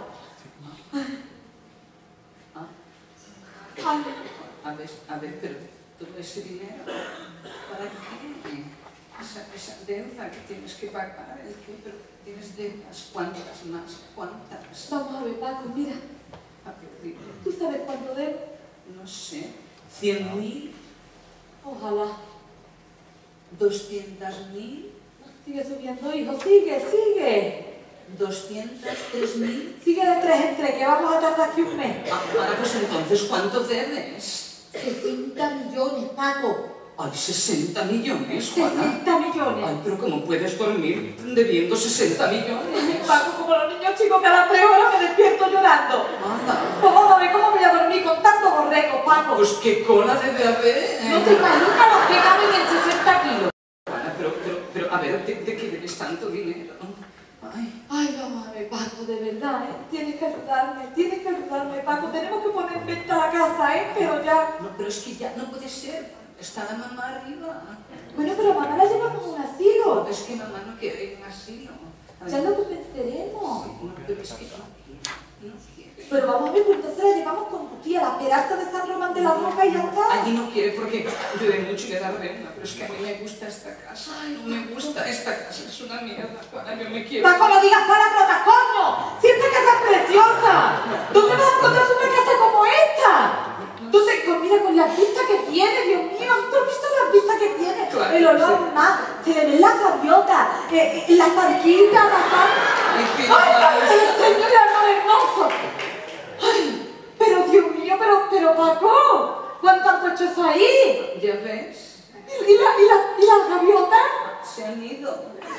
Ah, Ay, a ver, a ver, pero todo ese dinero, ¿para qué? Esa, esa deuda que tienes que pagar, ¿el qué? Pero tienes deudas, ¿cuántas más? ¿Cuántas? vamos a ver, Paco, mira. A ver, dime. ¿Tú sabes cuánto debo? No sé, cien mil. Ojalá. ¿Doscientas mil? Sigue subiendo, hijo, sigue, sigue. ¿Doscientas tres mil? Sigue de tres en tres, que vamos a tardar aquí un mes. Ah, ahora pues entonces, ¿cuánto debes? sesenta millones, Paco. Ay, sesenta millones, Juana. sesenta millones. Ay, pero ¿cómo puedes dormir debiendo sesenta millones? Paco, como los niños chicos que a las tres horas me despierto llorando. Anda. Pues vamos a ver cómo voy a dormir con tanto borrego, Paco. Pues qué cola debe haber. No te imaginas los que caben en sesenta kilos. Juana, pero, pero, pero, a ver, ¿de, de qué debes tanto dinero? Ay. Ay, vamos a ver, Paco, de verdad, ¿eh? Tienes que ayudarme, tienes que ayudarme, Paco. Tenemos que poner en venta la casa, ¿eh? Pero ya... No, pero es que ya no puede ser. Está la mamá arriba. Bueno, pero mamá la llevamos a un asilo. Es que mamá no quiere ir a un asilo. Ya lo convenceremos. No, pero es que no quiere. No quiere. Pero vamos a ver, pues entonces la llevamos con tu tía, la peralta de San Román de la Roca y ya está. Allí no quiere porque llueve mucho y le da rema, pero es que a mí me gusta esta casa. Ay, no me gusta esta casa, es una mierda. Juana, yo me quiero. Paco, no digas palabrotas, coño. Si esta casa es preciosa. ¿Dónde vas a encontrar una casa como esta? Entonces, pues mira, con las vistas que tiene, Dios mío, ¿tú has visto las vistas que tiene? Claro, el olor sí. más, se le ven las gaviotas, eh, eh, las parquitas, pasando. Ay, qué ¡Ay, mal. el señor es amor hermoso! ¡Ay! Pero Dios mío, pero, pero Paco, ¿cuánto han puesto eso ahí? ¿Ya ves? ¿Y, y, la, y, la, y las gaviotas? Se han ido.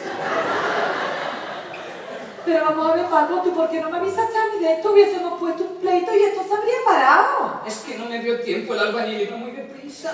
Pero vamos a ver, Paco, ¿tú por qué no me avisaste a mí de esto? Hubiésemos puesto un pleito y esto se habría parado. Es que no me dio tiempo, el albañil iba muy deprisa.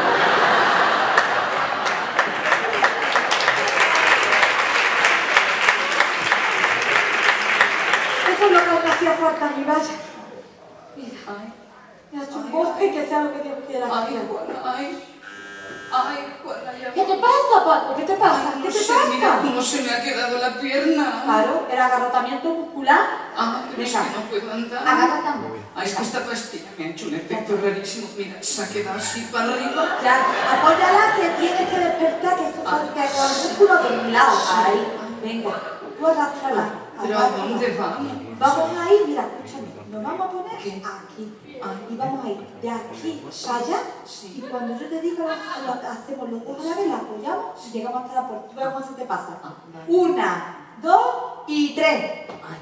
Eso es lo que me hacía falta a mí, vaya. Mira, Ay, me ha hecho un Ay, bosque que sea lo que Dios quiera. ay, Juana, ay. Ay, Juana, ya. ¿Qué te pasa, Paco? ¿Qué te pasa? Ay, ¿Qué no te sé, pasa? mira cómo se me ha quedado la pierna. Claro, el agarrotamiento muscular. Ah, pero es Venga. que no puedo andar. Agárrate. Ay, es que esta pastilla me ha hecho un efecto rarísimo. Mira, se ha quedado así para arriba. Ya, apóyala que tienes que despertar, que eso Ah. es que con el músculo de un lado. Ahí, venga, tú arrastrala. ¿Pero a dónde vamos? Vamos a ir, mira, escúchame, nos vamos a poner ¿Qué? aquí. Ah. Y vamos a ir de aquí para allá. Sí. Y cuando yo te diga, lo, lo hacemos los dos a la vez, la apoyamos y llegamos hasta la puerta. Tú verás cómo se te pasa. Ah, vale. Una, dos y tres. Ay,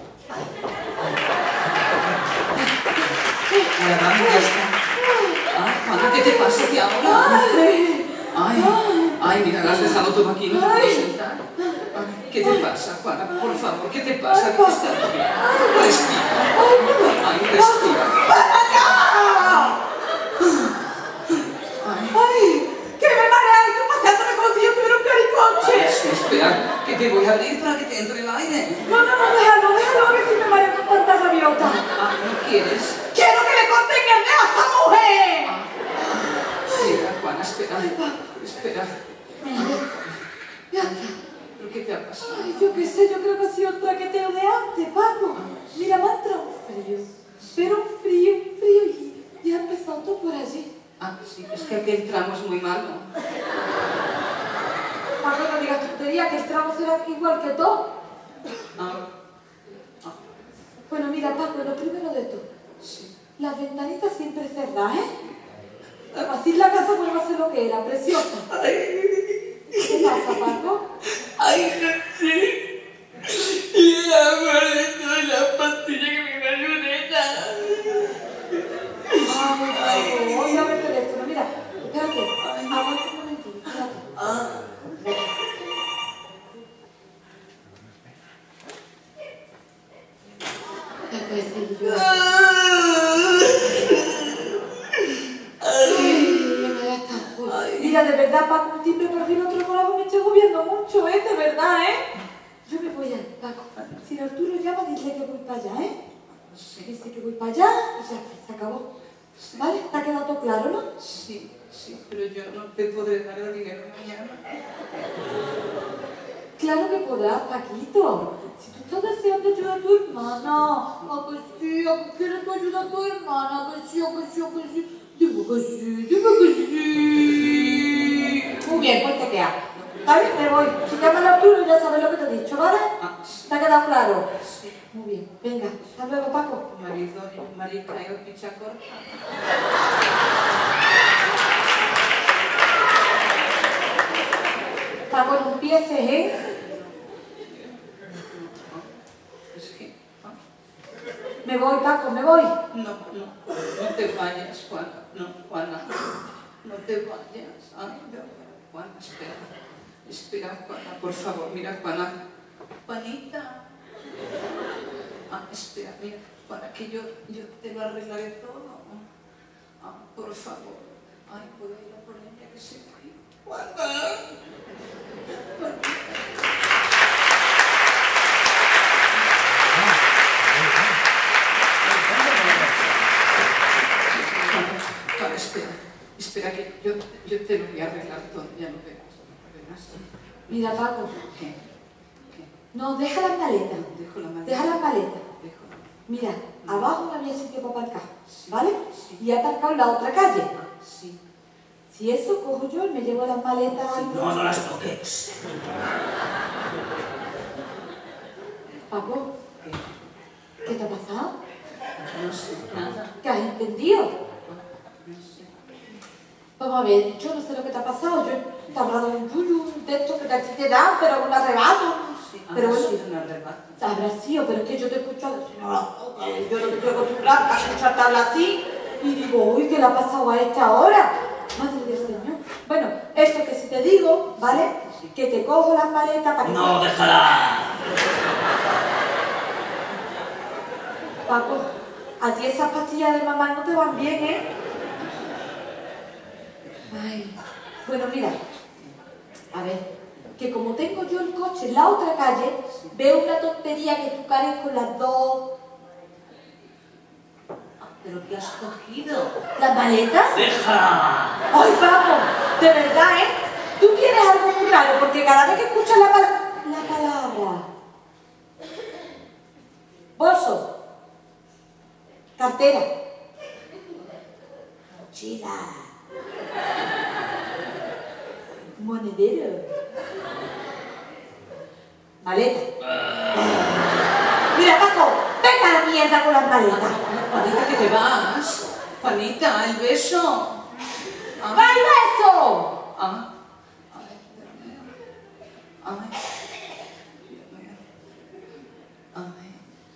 Ahora vamos, ya está. Ay, Juana, ¿qué te pasa aquí ahora? Ay, ay, mira, la has dejado todo aquí, no te puedo sentar. Ay, ¿qué te pasa, Juana? Por favor, ¿qué te pasa? ¿Qué está bien? Respira. Ay, respira. Ay, ¡Ay! ¡Que me marea! ¡Ay, yo paseándome como si yo tuviera un caricoche! sí, espera, que te voy a abrir para que te entre el aire. No, no, no, déjalo, déjalo, a ver si me mareo con tanta gaviota. Ah, ¿no quieres? ¡Quiero que le corten el dedo a esta mujer! Mira, Juana, espera. Espera. Ya está. ¿Pero qué te ha pasado? Ay, yo qué sé, yo creo que ha sido el traqueteo de antes, Paco. Mira, me ha entrado un frío. Pero un frío, un frío y, y ha empezado todo por allí. Ah, sí, es que aquel tramo es muy malo. Paco, no digas tontería, que el tramo será igual que todo. Ah, Bueno, mira, Paco, lo primero de todo. sí. Las ventanitas siempre cerradas, ¿eh? Así la casa vuelve a ser lo que era, preciosa. ¿Qué pasa, Paco? Ay, no sé. Y ahora estoy la pastilla que me ayude. Ay, Paco, óigame el teléfono, mira. Espérate, aguanta un momentito, espérate. Ah. Ya puede seguir llorando. Ay, me da esta joda. Mira, de verdad, Paco, un timbre por arriba, otro por abajo, me estoy agobiando mucho, ¿eh? De verdad, ¿eh? Yo me voy a ir, Paco. Si Arturo llama, dile que voy para allá, ¿eh? Dice que voy para allá y ya está, se acabó. ¿Vale? ¿Te ha quedado todo claro, no? Sí, sí, pero yo no te podré dar el dinero mañana. Claro que podrás, Paquito. Si tú estás deseando ayudar a tu hermana, a que sí, a que quieres tú ayudar a tu hermana, a que sí, a que sí, a que sí. Dime que sí, dime que sí. Muy bien, pues te quedas. ¿Vale? Me voy. Si llamas a Arturo ya sabes lo que te he dicho, ¿vale? Ah, sí. ¿Te ha quedado claro? Sí. Muy bien. Venga, hasta luego, Paco. Marido, marica, yo picha corta. Paco, no empieces, ¿eh? Es que... ah, Me voy, Paco, me voy. No, no, no te vayas, Juana. No, Juana. No te vayas. Ay, no, Juana, espera. Espera, Juana, por favor. Mira, Juana. Juanita. Ah, espera, mira, Juana, que yo, yo te lo arreglaré todo. Ah, por favor. Ay, puedo ir a por ella que se fue. Juana. Juanita. Juana, espera, espera que yo, yo te lo voy a arreglar todo, ya lo verás, lo verás. Mira, Paco. ¿Qué? ¿Qué? No, deja las maletas. Dejo la maleta. Deja las maletas. Dejo la maleta. Mira, abajo no había sitio para aparcar, Sí, ¿vale? sí. Y he aparcado en la otra calle. Sí. Si eso cojo yo y me llevo las maletas al... No, no las toques. Paco, ¿Qué? ¿qué te ha pasado? No sé nada. ¿Qué has entendido? No sé. Vamos a ver, yo no sé lo que te ha pasado. Yo te he hablado de un yuyu, de esto que te, te da, pero un arrebato. Sí, Pero habrá bueno, sido un arrebato. habrá sido, pero es que yo te he escuchado decir, no, eh, yo no te estoy acostumbrada a escucharte hablar así. Y digo, uy, ¿qué le ha pasado a esta hora? Madre del Señor. Bueno, esto que si te digo, ¿vale? Sí. Que te cojo las maletas para que... No, déjala. Paco, a ti esas pastillas de mamá no te van bien, ¿eh? Ay, bueno, mira, a ver, que como tengo yo el coche en la otra calle, veo una tontería que tú caes con las dos... ¿Pero qué has cogido? ¿Las maletas? ¡Déjala! Ay, Paco, de verdad, ¿eh? Tú quieres algo muy raro, porque cada vez que escuchas la, pala la palabra... Bolso. Cartera. Mochila. Monedero. Maleta. Mira, Paco, venga a la mierda con las maletas. Juanita, que te vas. Juanita, el beso. Ah, ¡Va el beso! ah. Ay, Dios mío. Ay. Dios mío. Ay.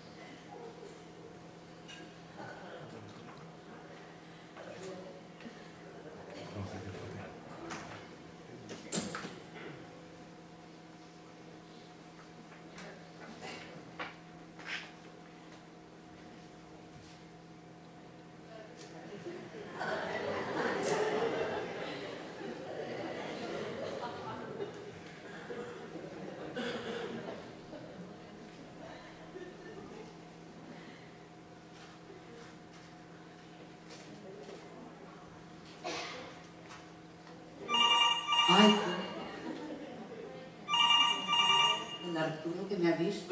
Ay, el Arturo que me ha visto.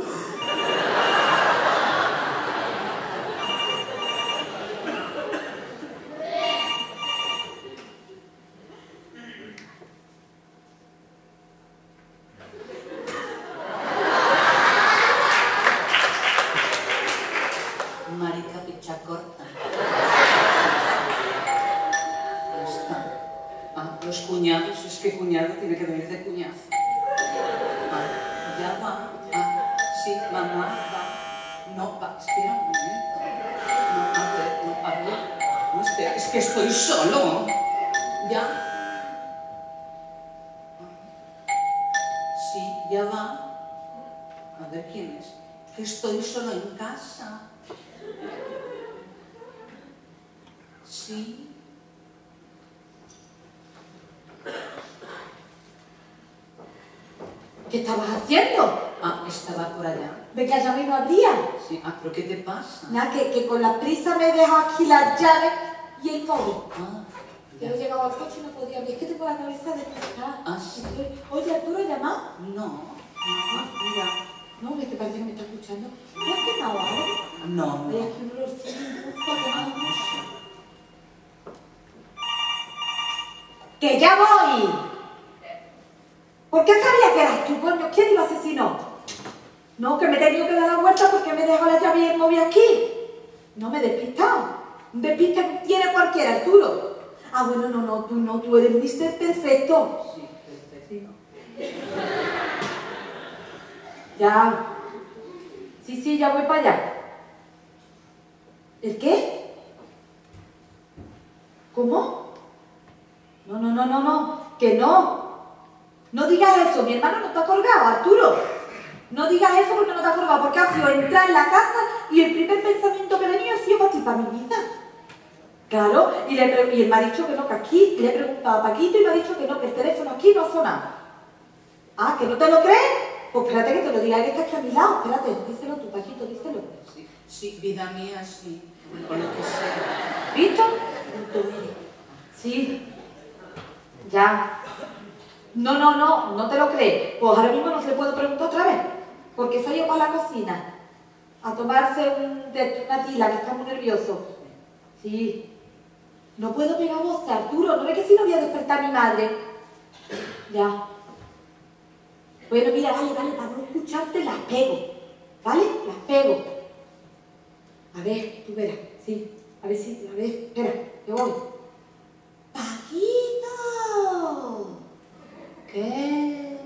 Marica picha corta. Ya está. Ah, los cuñados, es que cuñado tiene que venir de cuñado. Ah, ya va. Ah, sí, mamá, va. No, va, espera un momento. No, a ver, no, a ver. No, espera, es que estoy solo. Ya. Sí, ya va. A ver quién es. Que estoy solo en casa. Sí. ¿Qué estabas haciendo? Ah, estaba por allá. ¿Ve que allá mismo abría? Sí. Ah, ¿pero qué te pasa? Nada, que, que con la prisa me he dejado aquí las llaves y el móvil. Ah, Yo he llegado al coche y no podía abrir. Es que tengo la cabeza de... Ah, sí. Oye, ¿Arturo llama? no. Ah, mira. No, es que parece que me está escuchando. ¿No has quemado algo? No, no. Hay aquí un olorcillo, un fuego, Ah, ¿no? no sé. ¡Que ya voy! ¿Por qué sabía que eras tú, coño? ¿Quién iba a asesinar? No, que me he tenido que dar la vuelta porque me dejó la llave y el móvil aquí. No me he despistado. Un despiste tiene cualquiera, Arturo. Ah, bueno, no, no, tú no, tú eres mister Perfecto. Sí, perfecto. Ya. Sí, sí, ya voy para allá. ¿El qué? ¿Cómo? No, no, no, no, no. Que no. No digas eso. Mi hermano no está colgado, Arturo. No digas eso porque no te has colgado. Porque ha sido entrar en la casa y el primer pensamiento que he venido ha sido para ti, para mi vida. Claro. Y, le, y él me ha dicho que no, que aquí. Y le he preguntado a Paquito y me ha dicho que no, que el teléfono aquí no ha sonado. Ah, ¿que no te lo crees? Pues espérate que te lo diga, que está aquí a mi lado. Espérate, díselo tú, Paquito, díselo. Sí, sí, vida mía, sí. Con lo que sea. ¿Visto? Sí. Ya. No, no, no, no te lo crees. Pues ahora mismo no se le puedo preguntar otra vez. Porque se ha ido para la cocina a tomarse un, de, una tila, que está muy nervioso. Sí. No puedo pegar voz, Arturo. ¿No ves que si no voy a despertar a mi madre? Ya. Bueno, mira, vale, vale, para no escucharte las pego. ¿Vale? Las pego. A ver, tú verás. Sí. A ver si, a ver, espera, que voy. ¡Paquito! ¿Qué?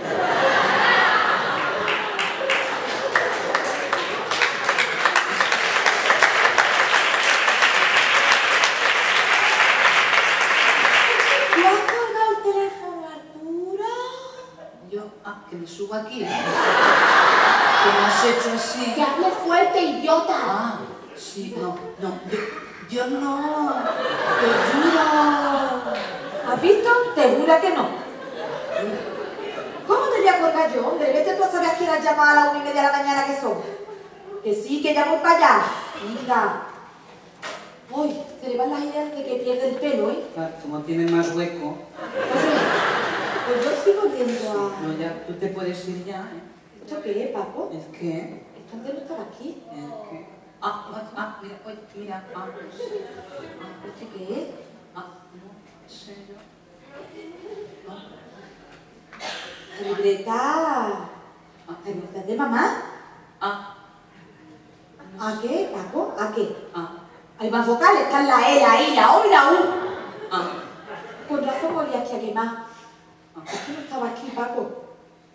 ¿Tú has colgado el teléfono, Arturo? Yo, ah, que me subo aquí. Que me has hecho así. Que hables fuerte, idiota. Ah, sí, no, no, yo, yo no, te juro. ¿Has visto? Te jura que no. ¿Cómo te voy a colgar yo, hombre? Vete tú a saber a quién has llamado a las una y media de la mañana que son. Que sí, que ya voy para allá. Mira. Uy, se le van las ideas de que pierde el pelo, ¿eh? Claro, como tiene más hueco. Oye, pues yo sigo viendo a... No, ya, tú te puedes ir ya, ¿eh? ¿Esto qué es, Paco? ¿El qué? Esto antes no estaba aquí. ¿El qué? Ah, ah, ah, mira, oye, mira, ah, pues, ah, ¿Esto qué es? ah, no sé yo. Ah, La libreta... ¿La libreta de mamá? ah, ¿A qué, Paco? ¿A qué? ah, Hay más vocales, están la E, la I, la O y la U. ah, Con razón olía aquí a quemar. ah, ¿Por qué no estaba aquí, Paco?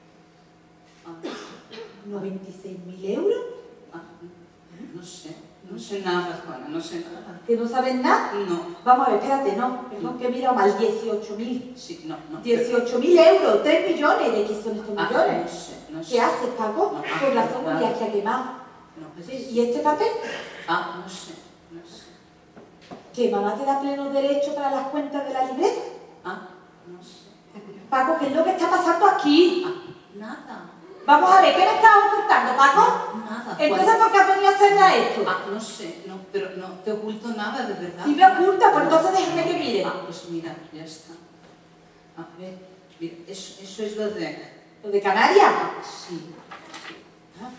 ah, ¿noventa y seis mil euros? ah, no sé, no sé nada, Juana, no sé nada. ¿Que no sabes nada? No, Vamos a ver, espérate, no. Perdón que he mirado mal. dieciocho mil. sí, no, no. dieciocho mil euros, tres millones. ¿De qué son estos Ah, millones? no sé, no sé. ¿Qué haces, Paco? No, ah, Con razón claro. olía aquí a quemar. No, pues Sí, ¿y este papel? ah, no sé, no sé. ¿Que mamá te da pleno derecho para las cuentas de la libreta? Ah, no sé. Paco, ¿qué es lo que está pasando aquí? Ah, nada, Vamos a ver, ¿qué me estás ocultando, Paco? nada. Entonces, ¿por qué has venido a hacerme esto? Ah, no sé, no, pero no te oculto nada, de verdad. Si me oculta, pues entonces déjame que mire. Ah, pues mira, ya está. A ver, mira, eso, eso es lo de... ¿Lo de Canarias? Ah, sí. Ah,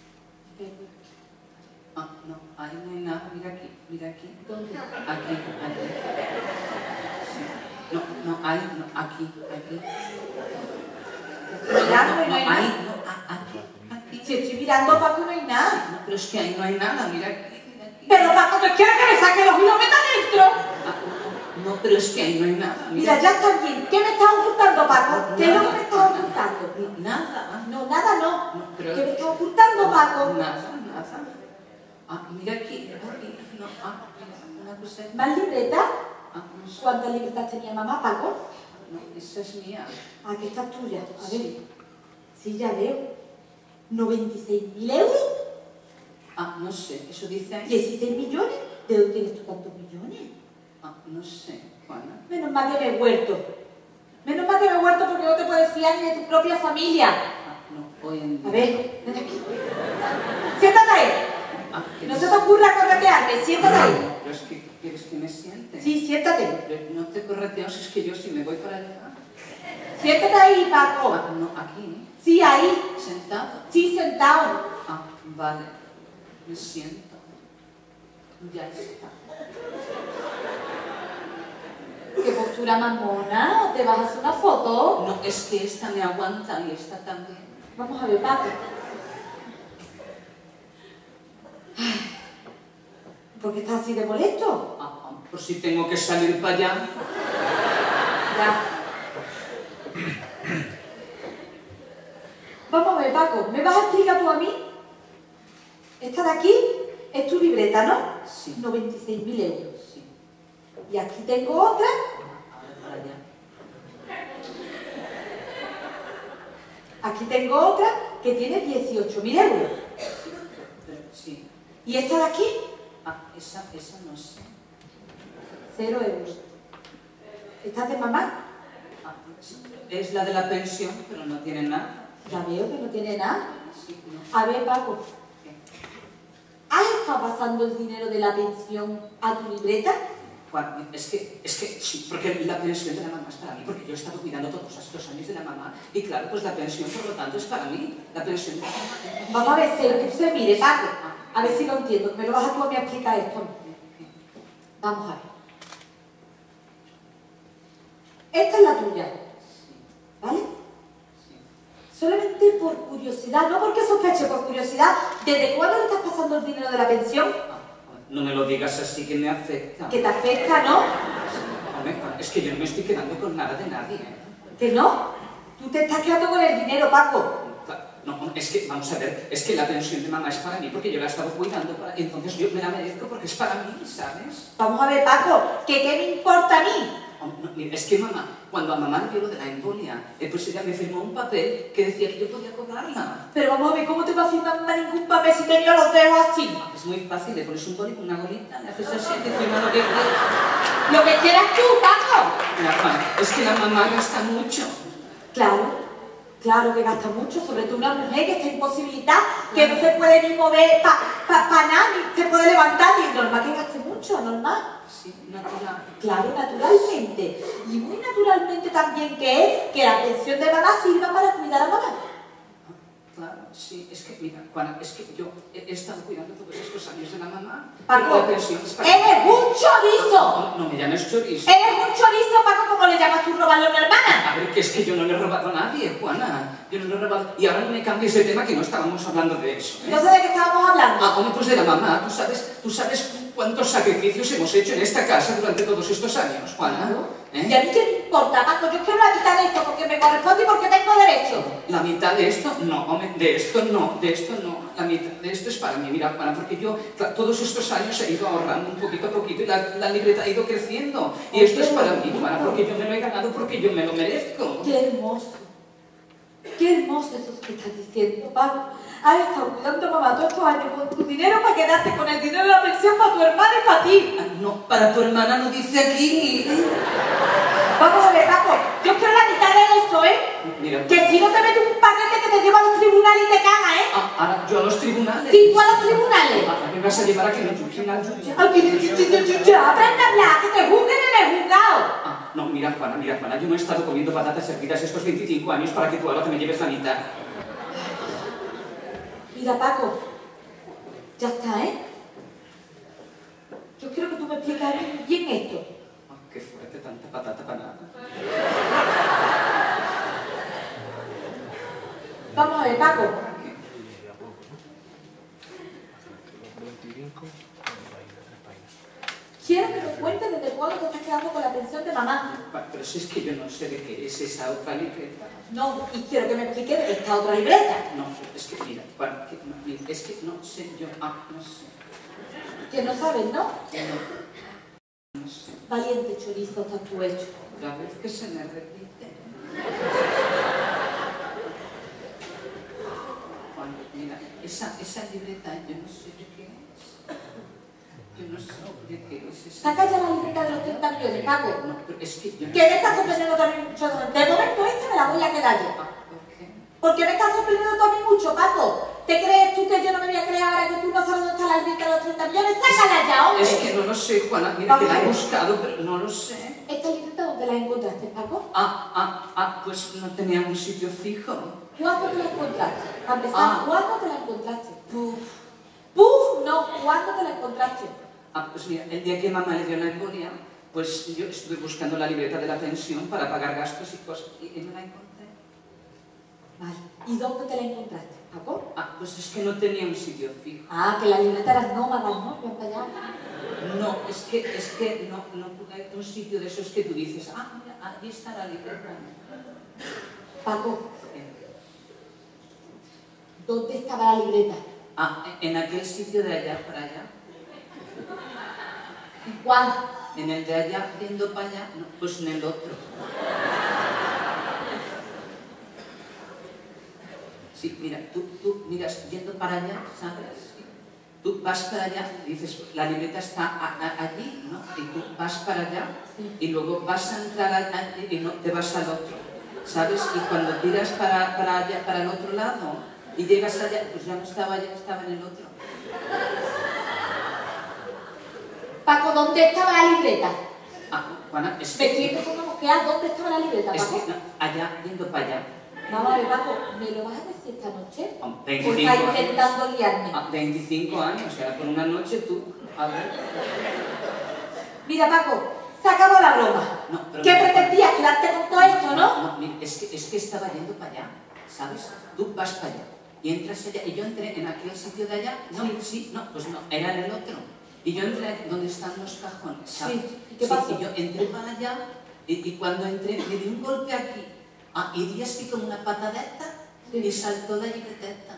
Ah, no, ahí no hay nada, mira aquí, mira aquí. ¿dónde? Aquí, aquí. Sí. No, no, ahí, no, aquí, aquí. Mirando y no hay ahí, nada. no, a- aquí, aquí. Si estoy mirando, Paco, no hay nada. No, pero es que ahí no hay nada, mira aquí, mira aquí. Pero, Paco, ¿qué quieres que me saque los hilos meta dentro? Ah, no, pero es que ahí no hay nada, Mira, ya está bien. ¿Qué me estás ocultando, Paco? ¿Qué es lo que me estás ocultando? Nada. No, nada no. No, pero- ¿Qué me estás ocultando, Paco? Nada, nada. Ah, mira aquí, aquí, no, ah, mira, una cosa. ¿Más libreta? Ah, no sé. ¿Cuántas libretas tenía mamá, Paco? No, esa es mía. Ah, que esta es tuya. A ver. Sí. Sí, ya veo. ¿noventa y seis mil euros? Ah, no sé, eso dice ahí. ¿dieciséis millones? ¿De dónde tienes tú tantos millones? Ah, no sé, Juana. Menos mal que me he huerto. Menos mal que me he huerto porque no te puedes fiar ni de tu propia familia. Ah, no, hoy en día. A ver, ven aquí. Siéntate ahí. Ah, que No se te ocurra corretearme, siéntate ahí. Pero es que quieres que me siente. Sí, siéntate. Pero no te correteos, es que yo si me voy para allá. Siéntate ahí, Paco. Ah, no, aquí, Sí, ahí. sentado. Sí, sentado. Ah, vale, me siento. Ya está. Qué postura más mona. ¿Te vas a hacer una foto? No, es que esta me aguanta y esta también. Vamos a ver, Paco. Ay, ¿por qué estás así de molesto? Ah, ah, por si tengo que salir para allá. Ya. Vamos a ver, Paco, ¿me vas a explicar tú a mí? Esta de aquí es tu libreta, ¿no? Sí. noventa y seis mil euros. Sí. Y aquí tengo otra. Ahora para allá. Aquí tengo otra que tiene dieciocho mil euros. Pero, sí. ¿Y esta de aquí? Ah, esa, esa no sé. Cero euros. ¿Esta es de mamá? Ah, sí. Es la de la pensión, pero no tiene nada. Ya veo que no tiene nada. Sí, no. A ver, Paco, ¿Qué? ¿has estado pasando el dinero de la pensión a tu libreta? Juan, es que, es que sí, porque la pensión de la mamá es para mí, porque yo he estado cuidando todos estos años de la mamá, y claro, pues la pensión, por lo tanto, es para mí. La pensión de la mamá. Vamos a ver, se, se mire, Paco, a ver si lo entiendo. Me lo vas a tú a mí a explicar esto. Vamos a ver. Esta es la tuya, ¿vale? Solamente por curiosidad, no porque sospeche, por curiosidad, ¿desde cuándo le estás pasando el dinero de la pensión? Ah, no me lo digas así, que me afecta. Que te afecta, ¿no? Hombre, Juan, es que yo no me estoy quedando con nada de nadie, ¿eh? ¿Que no? Tú te estás quedando con el dinero, Paco. No, es que, vamos a ver, es que la pensión de mamá es para mí porque yo la he estado cuidando, para, entonces yo me la merezco porque es para mí, ¿sabes? Vamos a ver, Paco, ¿que qué me importa a mí? Oh, no, mira, es que mamá, cuando a mamá le dio lo de la embolia, eh, pues ella me firmó un papel que decía que yo podía cobrarla. Pero vamos a ver, ¿cómo te va a firmar mamá ningún papel si tenía los dedos así? Es muy fácil, le pones un boli con una bolita, le haces así, te firma lo que quieras. Lo que quieras tú, Paco. Mira, Juan, es que la mamá gasta mucho. Claro, claro que gasta mucho, sobre todo una mujer que está imposibilitada, que no se puede ni mover para pa, pa nada, ni se puede levantar, y es normal que gaste mucho, normal. Sí, natural. Claro, naturalmente. Y muy naturalmente también que es que la pensión de mamá sirva para cuidar a mamá. Claro, sí, es que, mira, Juana, es que yo he, he estado cuidando todos estos años de la mamá. Paco, la pensión es para eres mí. un chorizo. No, no me llames chorizo. Eres un chorizo, Paco, como le llamas tú robarle a una hermana. A ver, que es que yo no le he robado a nadie, Juana. Yo no le he robado. Y ahora no me cambies de tema, que no estábamos hablando de eso, ¿eh? Entonces, ¿de qué estábamos hablando? Ah, hombre, pues de la mamá. ¿Tú sabes, tú sabes cuántos sacrificios hemos hecho en esta casa durante todos estos años, Juana? ¿Eh? ¿Y a mí qué me importa, Paco? Yo quiero la mitad de esto porque me corresponde y porque tengo derecho. La mitad de esto, no, hombre, de esto no, de esto no. La mitad de esto es para mí, mira, Juana, porque yo todos estos años he ido ahorrando un poquito a poquito y la, la libreta ha ido creciendo. Y esto es para mí, Juana, porque yo me lo he ganado, porque yo me lo merezco. Qué hermoso. Qué hermoso eso que estás diciendo, Paco. Has estado cuidando a mamá todos estos años con tu dinero para quedarte con el dinero de la pensión para tu hermana y para ti. Ah, no, para tu hermana no dice aquí. Vamos a ver, Paco, yo quiero la mitad de eso, ¿eh? Mira, Que si no te metes un paquete que te lleva a los tribunales y te caga, ¿eh? ah, ahora yo a los tribunales. Sí, tú a los tribunales. Ah, me vas a llevar a que me juzguen al juzgado. Ay, que que- que- que- que- que aprende a hablar, que te juzguen en el juzgado. Ah, no, mira, Juana, mira, Juana, yo no he estado comiendo patatas hervidas estos veinticinco años para que tú ahora te me lleves la mitad. Mira, Paco, ya está, ¿eh? Yo quiero que tú me expliques bien esto. Ah, qué fuerte, tanta patata para nada. Vamos a ver, Paco. Quiero que me cuentes desde cuándo te estás quedando con la pensión de mamá. Ah, pero si es que yo no sé de qué es esa otra libreta. No, y quiero que me expliques de esta otra libreta. No, es que mira, Juana, que, no, mira, es que no sé yo. Ah, no sé. Que no sabes, ¿no? No, no sé. Valiente chorizo estás tú hecho. Otra vez que se me repite. Juan, mira, esa, esa libreta yo no sé de qué es. Yo no sé de qué es esa. Saca ya la libreta de los treinta millones, Paco. No, pero es que yo no Que me estás sorprendiendo también mucho. De momento esta me la voy a quedar yo. Ah, ¿por qué? Porque me estás sorprendiendo también mucho, Paco. ¿Te crees tú que yo no me voy a creer ahora que tú no sabes dónde está la libreta de los treinta millones? ¡Sácala ya, hombre! Es que no lo sé, Juana. Mira, que Vamos la a he ver. buscado, pero no lo sé. ¿Esta libreta dónde la encontraste, Paco? Ah, ah, ah, pues no tenía un sitio fijo. ¿Cuándo te la encontraste? Para empezar, Ah. ¿cuándo te la encontraste? Puf. Puf, no, ¿cuándo te la encontraste? Ah, pues mira, el día que mamá le dio la embolia, pues yo estuve buscando la libreta de la pensión para pagar gastos y cosas, y y no la encontré. Vale. ¿Y dónde te la encontraste, Paco? Ah, pues es que no tenía un sitio fijo. Ah, que la libreta era nómada, ¿no? Ven para allá. No, es que, es que no, no tuve un sitio de esos que tú dices, ah, mira, ahí está la libreta. Paco, Eh, ¿Dónde estaba la libreta? Ah, en aquel sitio de allá para allá. ¿Cuál? En el de allá, yendo para allá, no, pues en el otro. Sí, mira, tú, tú miras yendo para allá, ¿sabes? Tú vas para allá, dices, la libreta está a, a, allí, ¿no? Y tú vas para allá y luego vas a entrar a, y no te vas al otro, ¿sabes? Y cuando tiras para, para allá, para el otro lado y llegas allá, pues ya no estaba allá, estaba en el otro. Paco, ¿dónde estaba la libreta? Ah, Juana, es Me que... estoy empezando a mosquear. ¿Dónde estaba la libreta, Es Paco? que, no, allá, yendo para allá. Vamos a ver, Paco, ¿me lo vas a decir esta noche? Oh, ¿O veinticinco estás años. intentando liarme? Ah, veinticinco años, o sea, con una noche tú, a ver... Mira, Paco, se acabó la broma. No, pero ¿Qué mira, pretendías? ¿Quedarte con todo esto, no? No, mira, es que, es que estaba yendo para allá, ¿sabes? Tú vas para allá y entras allá, y yo entré en aquel sitio de allá, no, sí, sí no, pues no, era en el otro. Y yo entré donde están los cajones, ¿sabes? Sí, ¿y qué pasó? Sí, y yo entré para allá, y, y cuando entré, me di un golpe aquí, ah, y di así como una patadeta, sí, y saltó la libreta.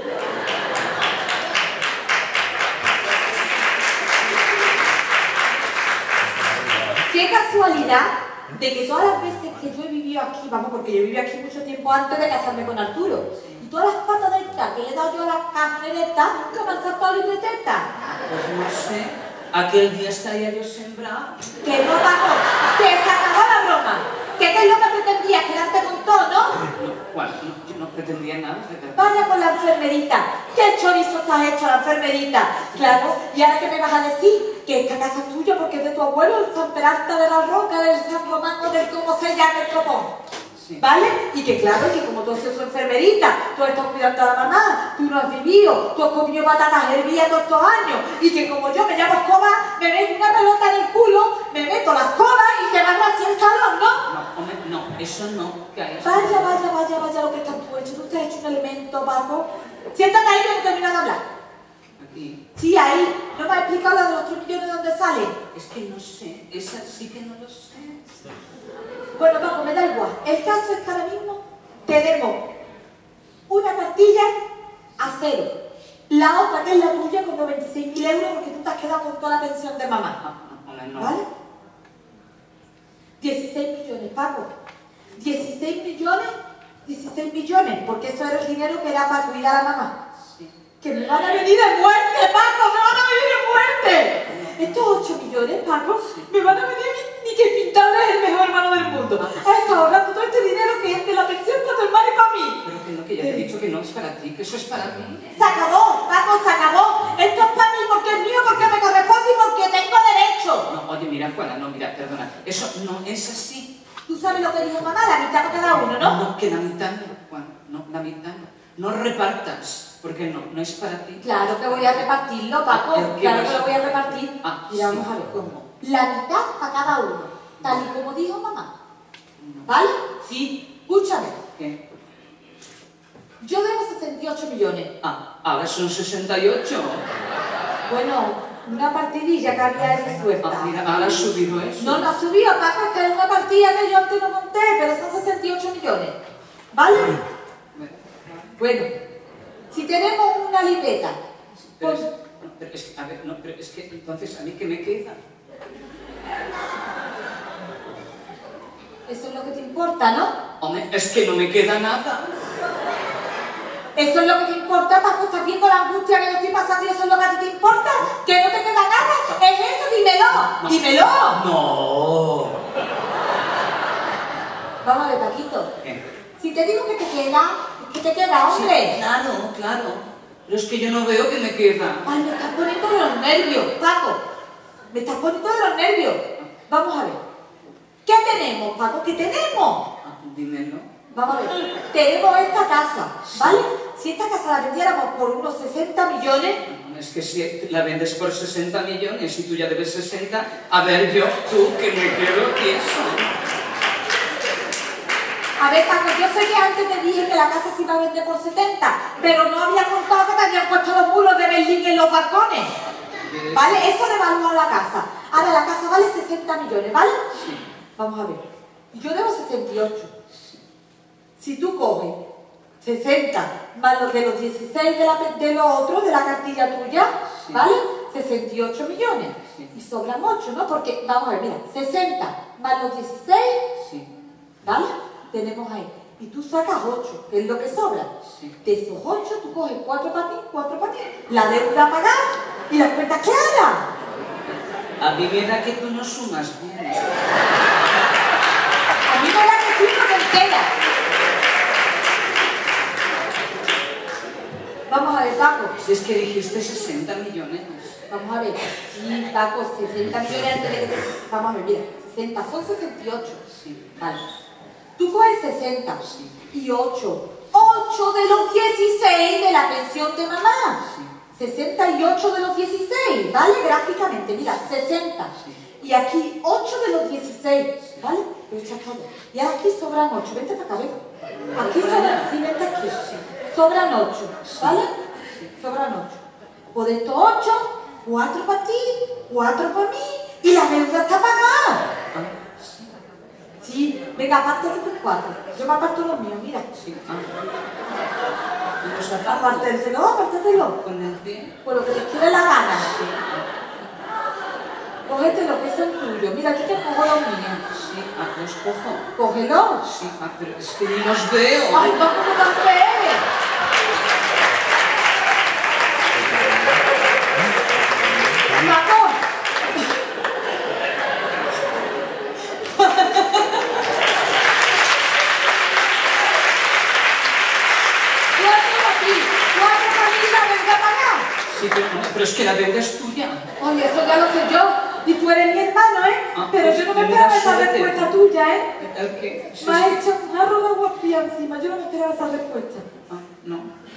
Qué casualidad de que todas las veces que yo he vivido aquí, vamos, porque yo viví aquí mucho tiempo antes de casarme con Arturo, y todas las pataditas que le he dado yo a la cajoneta, nunca me han saltado libreteta. Pues no sé, aquel día estaría yo sembrado. Que no, Paco, que se acabó la broma. ¿Qué es lo que pretendías? Quedarte con todo, ¿no? No, Juan, no, yo no pretendía nada, de verdad. Vaya con la enfermerita. ¿Qué chorizo estás hecho la enfermerita? Claro, y ahora que me vas a decir que esta casa es tuya porque es de tu abuelo, el San Peralta de la Roca, del San Romano, del cómo se llama el copón. Sí. ¿Vale? Y que claro, que como tú has sido su enfermerita, tú estás cuidando a la mamá, tú no has vivido, tú has comido patatas hervidas todos estos años, y que como yo me llamo escoba, me meto una pelota en el culo, me meto la escoba y te mando así al salón, ¿no? No, hombre, no, eso no, que hayas... Vaya, vaya, vaya, vaya lo que estás tú hecho. Tú te has hecho un elemento, Paco. Siéntate ahí que no termino de hablar. Aquí. Sí, ahí. ¿No me has explicado la de los tres millones de dónde sale? Es que no sé, esa sí que no lo sé. Bueno, Paco, me da igual. El caso es que ahora mismo tenemos una cartilla a cero. La otra, que es la tuya, con noventa y seis mil euros porque tú te has quedado con toda la pensión de mamá. Ah, no, hombre, no. ¿Vale? dieciséis millones, Paco. dieciséis millones, dieciséis millones, porque eso era el dinero que era para cuidar a mamá. Sí. ¡Que me van a venir de muerte, Paco! ¡Me van a venir de muerte! Estos ocho millones, Paco, me van a venir ni, ni que pintarle es el mejor hermano del mundo. Has estado ahorrando todo este dinero que es de la pensión para tu hermano y para mí. Pero que no, que ya te he dicho que no es para ti, que eso es para mí. Se acabó, Paco, se acabó. Esto es para mí porque es mío, porque me corresponde y porque tengo derecho. No, oye, mira, Juana, no, mira, perdona. Eso no es así. Tú sabes lo que dijo mamá, la mitad para cada uno, ¿no? No, que la mitad no, Juan, no, la mitad no. No repartas, porque no, no es para ti. Claro que voy a repartirlo, Paco. ¿El qué Claro vas que a- lo voy a repartir. Ah, Mira, sí. vamos a ver cómo. La mitad para cada uno, tal y como dijo mamá. ¿Vale? Sí. Escúchame. ¿Qué? Yo debo sesenta y ocho millones. Ah, ahora son sesenta y ocho. Bueno, una partidilla que había ahí suelta. Ah, mira, ahora ha subido eso. No, no ha subido, Paco, es que es una partida que yo antes no conté, pero son sesenta y ocho millones. ¿Vale? Bueno, si tenemos una libreta, Pero pues... es, no, pero es que, a ver, no, pero es que entonces a mí qué me queda. Eso es lo que te importa, ¿no? Hombre, es que no me queda nada. Eso es lo que te importa, Paco, estás viendo la angustia que yo estoy pasando y eso es lo que a ti te importa, que no te queda nada, es eso, dímelo, No. dímelo. No. Vamos a ver, Paquito, ¿Qué? si te digo que te queda, es que te queda, hombre. Sí, claro, claro. Pero es que yo no veo que me queda. Ay, me estás poniendo de los nervios, Paco, me estás poniendo de los nervios. Vamos a ver, ¿qué tenemos, Paco? ¿Qué tenemos? Ah, dímelo. Vamos a ver, tenemos esta casa, ¿vale? Si esta casa la vendiéramos por unos sesenta millones, Es que si la vendes por sesenta millones y tú ya debes sesenta, a ver yo, tú, que me quedo quieto. a ver, Paco, yo sé que antes te dije que la casa se iba a vender por setenta, pero no había contado que te habían puesto los muros de Berlín en los balcones, ¿vale? Eso devalúa la casa. Ahora la casa vale sesenta millones, ¿vale? Sí. Vamos a ver, yo debo sesenta y ocho. Si tú coges sesenta más los de los dieciséis de, la, de lo otro, de la cartilla tuya, Sí. ¿vale? sesenta y ocho millones. Sí. Y sobran ocho, ¿no? Porque, vamos a ver, mira, sesenta más los dieciséis, Sí, ¿vale? Tenemos ahí. Y tú sacas ocho, que es lo que sobra. sí. De esos ocho, tú coges cuatro para ti, cuatro para ti. La deuda a pagar y las cuentas claras. A mí me da que tú no sumas bien. A mí me da que tú no te enteras. Vamos a ver, Paco. Si es que dijiste sesenta millones. Vamos a ver. Sí, Paco, sesenta millones antes de que te... Vamos a ver, mira. sesenta son sesenta y ocho. Sí. Vale. Tú coges sesenta Sí. y ocho. ocho de los dieciséis de la pensión de mamá. Sí. sesenta y ocho de los dieciséis, ¿vale? Gráficamente, mira, sesenta. Sí. Y aquí ocho de los dieciséis, ¿vale? Lo echas todo. Y ahora aquí sobran ocho. Vente para acá, ven. Aquí sobran, sí, vente aquí. Sobran ocho, ¿vale? Sobran ocho. Pues de estos ocho, cuatro para ti, cuatro para mí, y la deuda está pagada. Sí, venga, apártate tus cuatro. Yo me aparto los míos, mira. Sí. Ah. ¿Y los zapatos? Apártenselo, apártatelo. Con el pie. Por lo que les quede la gana. Cógete lo que es el tuyo. Mira, yo te cojo los míos. Sí, ah, los cojo. Cógelo. Sí, ah, pero es que ni los veo. Ay, no, como tan feo. Paco. Cuatro para ti, cuatro para mí, la venga a pagar. Sí, pero, pero es que la deuda es tuya. Oye, eso ya lo sé yo. Y tú eres mi hermano, ¿eh? Ah, Pero pues yo no me tendrás esperaba esa suerte. respuesta tuya, ¿eh? ¿El qué? Sí, Me has sí. hecho una roda guapía encima. Yo no me esperaba esa respuesta. Ah, no.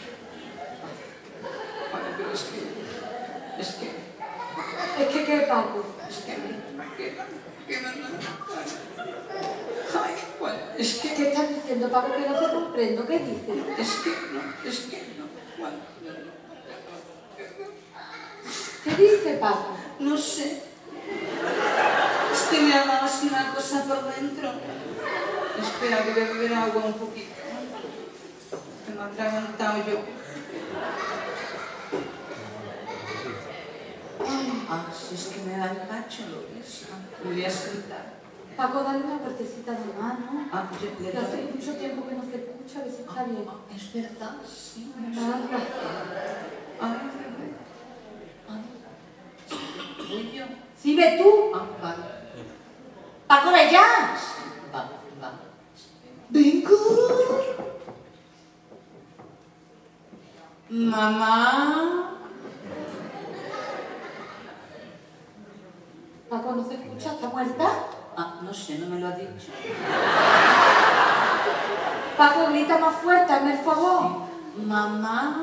Vale, pero es que... Es que... Es que, ¿qué, Paco? Es que... que, que no, no. Ay, bueno, es que... ¿Qué estás diciendo, Paco? Que no te comprendo. ¿Qué dices? Es que no, es que no. Bueno, no, no. ¿Qué dice, Paco? No sé. Es que me ha dado así una cosa por dentro. Espera, que voy a beber agua un poquito. Que me ha atragantado yo. Ah, si es que me da el pacho, ¿lo ves? Ah, me voy a sentar. Paco, dale una vueltecita de mano. Ah, pues yo le Que hace doy. mucho tiempo que no se escucha, a ver si está bien. Ah, es verdad, sí. Nada. Ay, ay. Voy yo. ¿Sí, ve tú? Ah, vale. Paco, ve ya. Va, va. Venga. Mamá. Paco, ¿no se escucha? ¿Está muerta? Ah, no sé, no me lo ha dicho. Paco, grita más fuerte, hazme el favor. Mamá.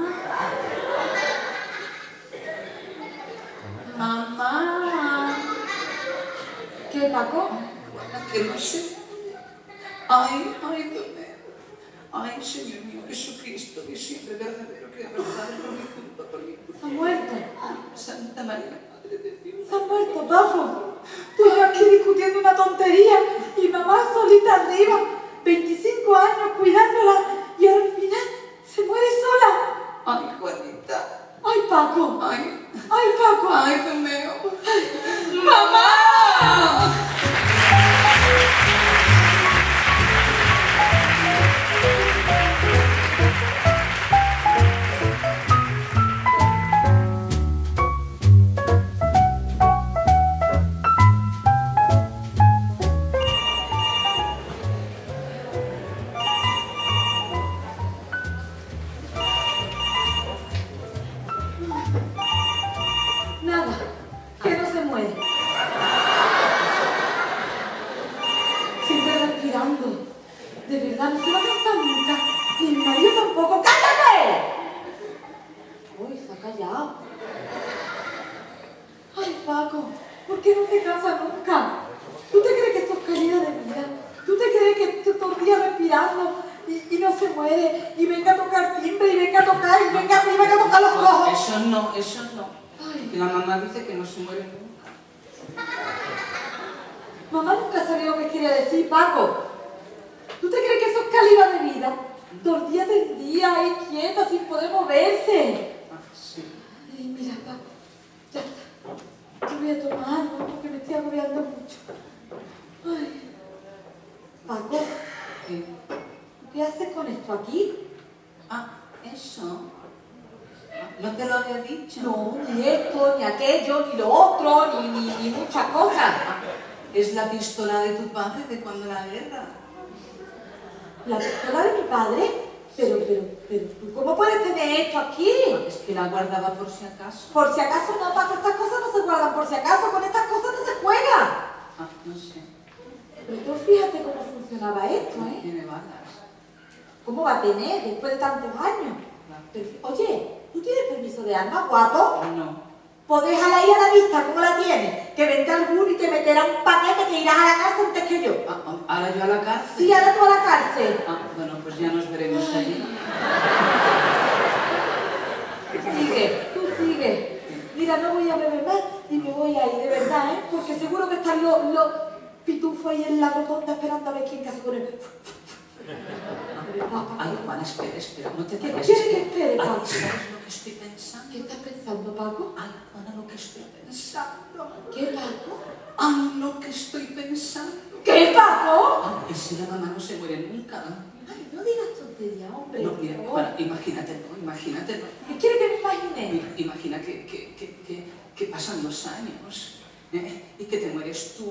Mamá. ¿Qué, Paco? Que no sé. Ay, ay, dónde. Ay, Señor mío, Jesucristo, que siempre verdadero, que verdad por mi culpa, por mi culpa. ¿Se ha muerto? Santa María, Madre de Dios. Se ha muerto, Paco. Tú y yo aquí discutiendo una tontería y mamá solita arriba, veinticinco años cuidándola y al final se muere sola. Ay, Juanita. Ay, Paco. Ay, Ay, Paco. ay, Dios mío. ¡Mamá! Nada, que no se muere. Siempre respirando. De verdad, no se va a cansar nunca. Ni mi marido tampoco. ¡Cállate! Uy, se ha callado. Ay, Paco, ¿por qué no se cansa nunca? ¿Tú te crees que eso es calidad de vida? ¿Tú te crees que tú todo el día respirando y, y no se muere? Y venga a tocar timbre, y venga a tocar, y venga, y venga a tocar los ojos. Eso no, eso no. Ay, La mamá dice que no se muere nunca. mamá nunca sabía lo que quería decir, Paco. ¿Tú te crees que eso es calidad de vida? Todo el día tendía ahí quieta, sin poder moverse. Ah, sí. Ay, mira, Paco, ya está. Yo voy a tomar algo porque me estoy agobiando mucho. Ay. Paco, ¿Qué? ¿qué haces con esto aquí? Ah, eso. Ah, ¿no te lo había dicho? No, ni esto, ni aquello, ni lo otro, ni, ni, ni muchas cosas. Ah, es la pistola de tu padre de cuando la guerra. La pistola de mi padre. Pero, pero, pero, ¿tú cómo puedes tener esto aquí? Es que la guardaba por si acaso. Por si acaso no, Paco, estas cosas no se guardan. Por si acaso, con estas cosas no se juega. Ah, no sé. Pero tú fíjate cómo funcionaba esto, ¿eh? Tiene balas. ¿Cómo va a tener después de tantos años? Claro. Pero, oye, ¿tú tienes permiso de armas, guapo? No. Pues déjala ahí a la vista, ¿cómo la tienes? Que vendrá alguno y te meterá un paquete que irás a la cárcel antes que yo. Ah, ah, ¿ahora yo a la cárcel? Sí, ahora tú a la cárcel. Ah, bueno, pues ya nos veremos allí. Sigue, tú sigue. Mira, no voy a beber más y me voy a ir, de verdad, ¿eh? Porque seguro que están los, los pitufos ahí en la rotonda esperando a ver quién casi con él. Ay, Juana, espera, espera, no te ¿Qué vayas. quieres que espere, Ay, Paco? ¿sabes lo que estoy pensando? ¿Qué estás pensando, Paco? Ay, Juana, lo que estoy pensando. ¿Qué, Paco? Ay, lo que estoy pensando. ¿Qué, Paco? Ay, y si la mamá no se muere nunca. Ay, no digas tontería, hombre. No, por mira, favor. Juana, imagínatelo, imagínatelo. ¿Qué quieres que me imagine? Mira, imagina que, que, que, que, que pasan los años, ¿eh? Y que te mueres tú.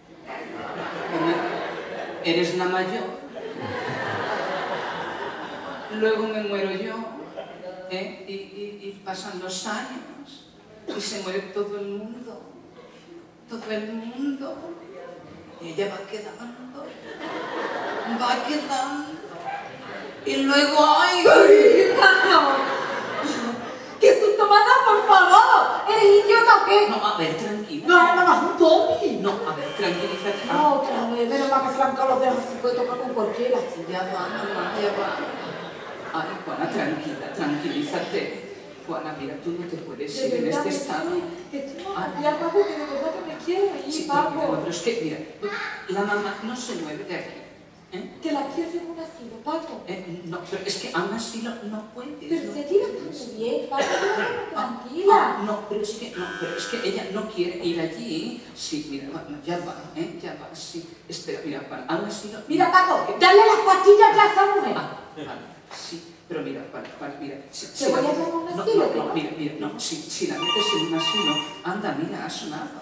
Eres la mayor. Luego me muero yo, ¿eh? y, y, y pasan los años y se muere todo el mundo, todo el mundo, y ella va quedando, va quedando, y luego, ¡ay! ¡Ay, Paco! ¡Qué susto me has dado, por favor! ¿Eres idiota o qué? No, a ver, tranquila. No, mamá, un zombie. No, a ver, tranquilízate. Ah, otra vez, menos mal que se le han caído los dedos así, puede tocar con cualquiera. Ya va, mamá, ya va. Ay, Juana, tranquila, tranquilízate. Juana, mira, tú no te puedes De ir en verdad, este que estado. estoy, que estoy mal, Paco, que de verdad que me quiero ir, Sí, pero, Paco. pero es que, mira, la mamá no se mueve de aquí. ¿Eh? Que la quiero en un asilo, Paco. Eh, no, pero es que aún así no, no puedes. Pero ¿no? se tira muy bien, Paco, Ah, tranquila. ah, no, pero es que, no, pero es que ella no quiere ir allí. Sí, mira, no, ya va, ¿eh? Ya va, sí. Espera, mira, Juana, aún así no. Mira, Paco, dale las pastillas ya a esa mujer. Ah, vale, sí. Pero mira, Juana, Juana, mira. Si, ¿Te si voy la- a llevar a un no, asilo, no, que no, no? mira, mira, no, si, si la metes en un asilo, anda, mira, ha sonado.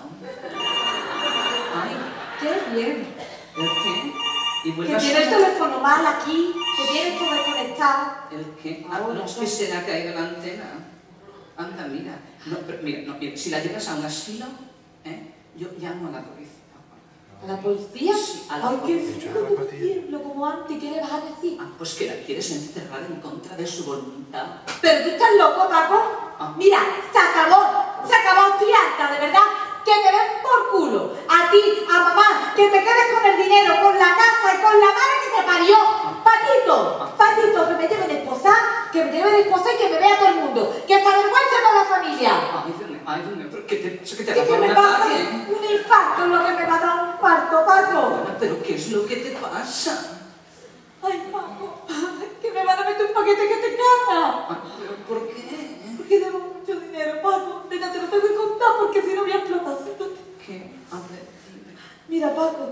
Ay, Qué bien. ¿el qué? Y Que vuelve a tiene el sonar. teléfono mal aquí, que tiene esto desconectado. ¿El qué? Ah, Ahora, no, es que no. se le ha caído la antena. Anda, mira. No, pero mira, no, mira, si la llevas a un asilo, ¿eh? Yo llamo a la policía. ¿A la policía? Sí, a la Ay, qué policía. fino tu pueblo, como antes, ¿qué le vas a decir? Ah, pues que la quieres encerrar en contra de su voluntad. Pero tú estás loco, Paco. Ah. Mira, se acabó, se acabó, estoy harta, de verdad. Que te den por culo. A ti, a mamá, que te quedes con el dinero, con la casa y con la madre que te parió. Patito, Patito, que me lleve de esposa, que me lleve de esposa y que me vea todo el mundo. Que se avergüence toda la familia. Ay, Dios mío, ay, Dios mío, pero que te, eso que te ¿Qué, va a qué dar me un pasa? ataque. Un infarto es lo que me va a dar un infarto, Paco. Bueno, pero ¿qué es lo que te pasa? Ay, Paco, que me van a meter un paquete que te caga. Ah, ¿pero por qué? Porque debo mucho dinero, Paco. Venga, te lo tengo que contar porque si no voy a explotar. Siéntate. ¿Qué? A ver, dime. Mira, Paco.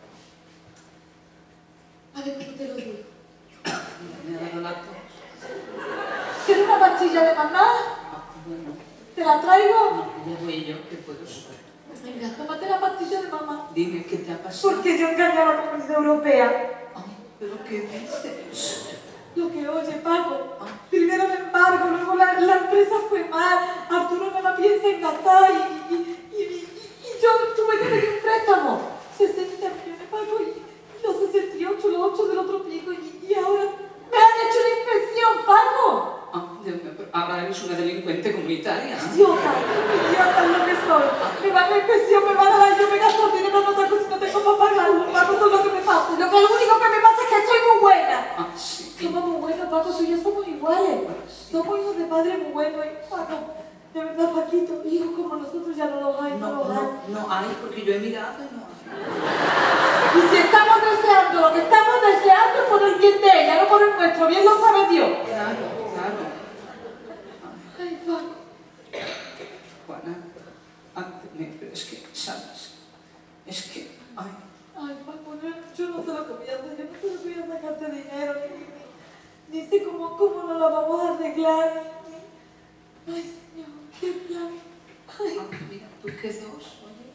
A ver cómo te lo digo. Me ha dado la tos. ¿Quieres una pastilla de mamá? Ah, bueno, ¿Te la traigo? no, ya voy yo, que puedo ser. Venga, tómate la pastilla de mamá. Dime, ¿qué te ha pasado? Porque yo engañé a la Comunidad Europea. Ay, ¿pero qué dices? Lo que oye, Paco. Primero me embargo, luego la, la empresa fue mal. Arturo no la piensa en gastar y, y, y, y, y yo tuve que pedir un préstamo. sesenta millones, Paco, y los sesenta y ocho, los ocho del otro pico. Y, y ahora me han hecho una inspección, Paco. Ah, Dios mío, pero ahora eres una delincuente comunitaria. Idiota, idiota es lo que soy. Me van a la inspección, me van a dar, yo me gasto el dinero en otra cosa y no tengo para pagarlo. Paco, eso es lo que me pasa. Lo que lo único que me pasa es que soy muy buena. Ah, sí. Somos muy buenos, Paco, tú y yo somos iguales. Somos hijos de padre muy buenos. Y, Paco, de verdad, Paquito, hijos como nosotros ya no los hay, no, No, los hay. no, no hay, porque yo he mirado y no hay. Y si estamos deseando lo que estamos deseando es por el bien de ella, no por el nuestro, bien lo sabe Dios. Claro, claro. Ay, Paco. Juana, ah, pero es que, ¿sabes? Es que, ay, Ay, Paco, no, yo no sé lo que voy a hacer, yo no sé lo que voy a sacarte dinero, ni, ni, ni sé cómo, cómo nos la vamos a arreglar, ni, ni. Ay, Señor, qué plan. Ay. ah, mira, tú qué dos, oye.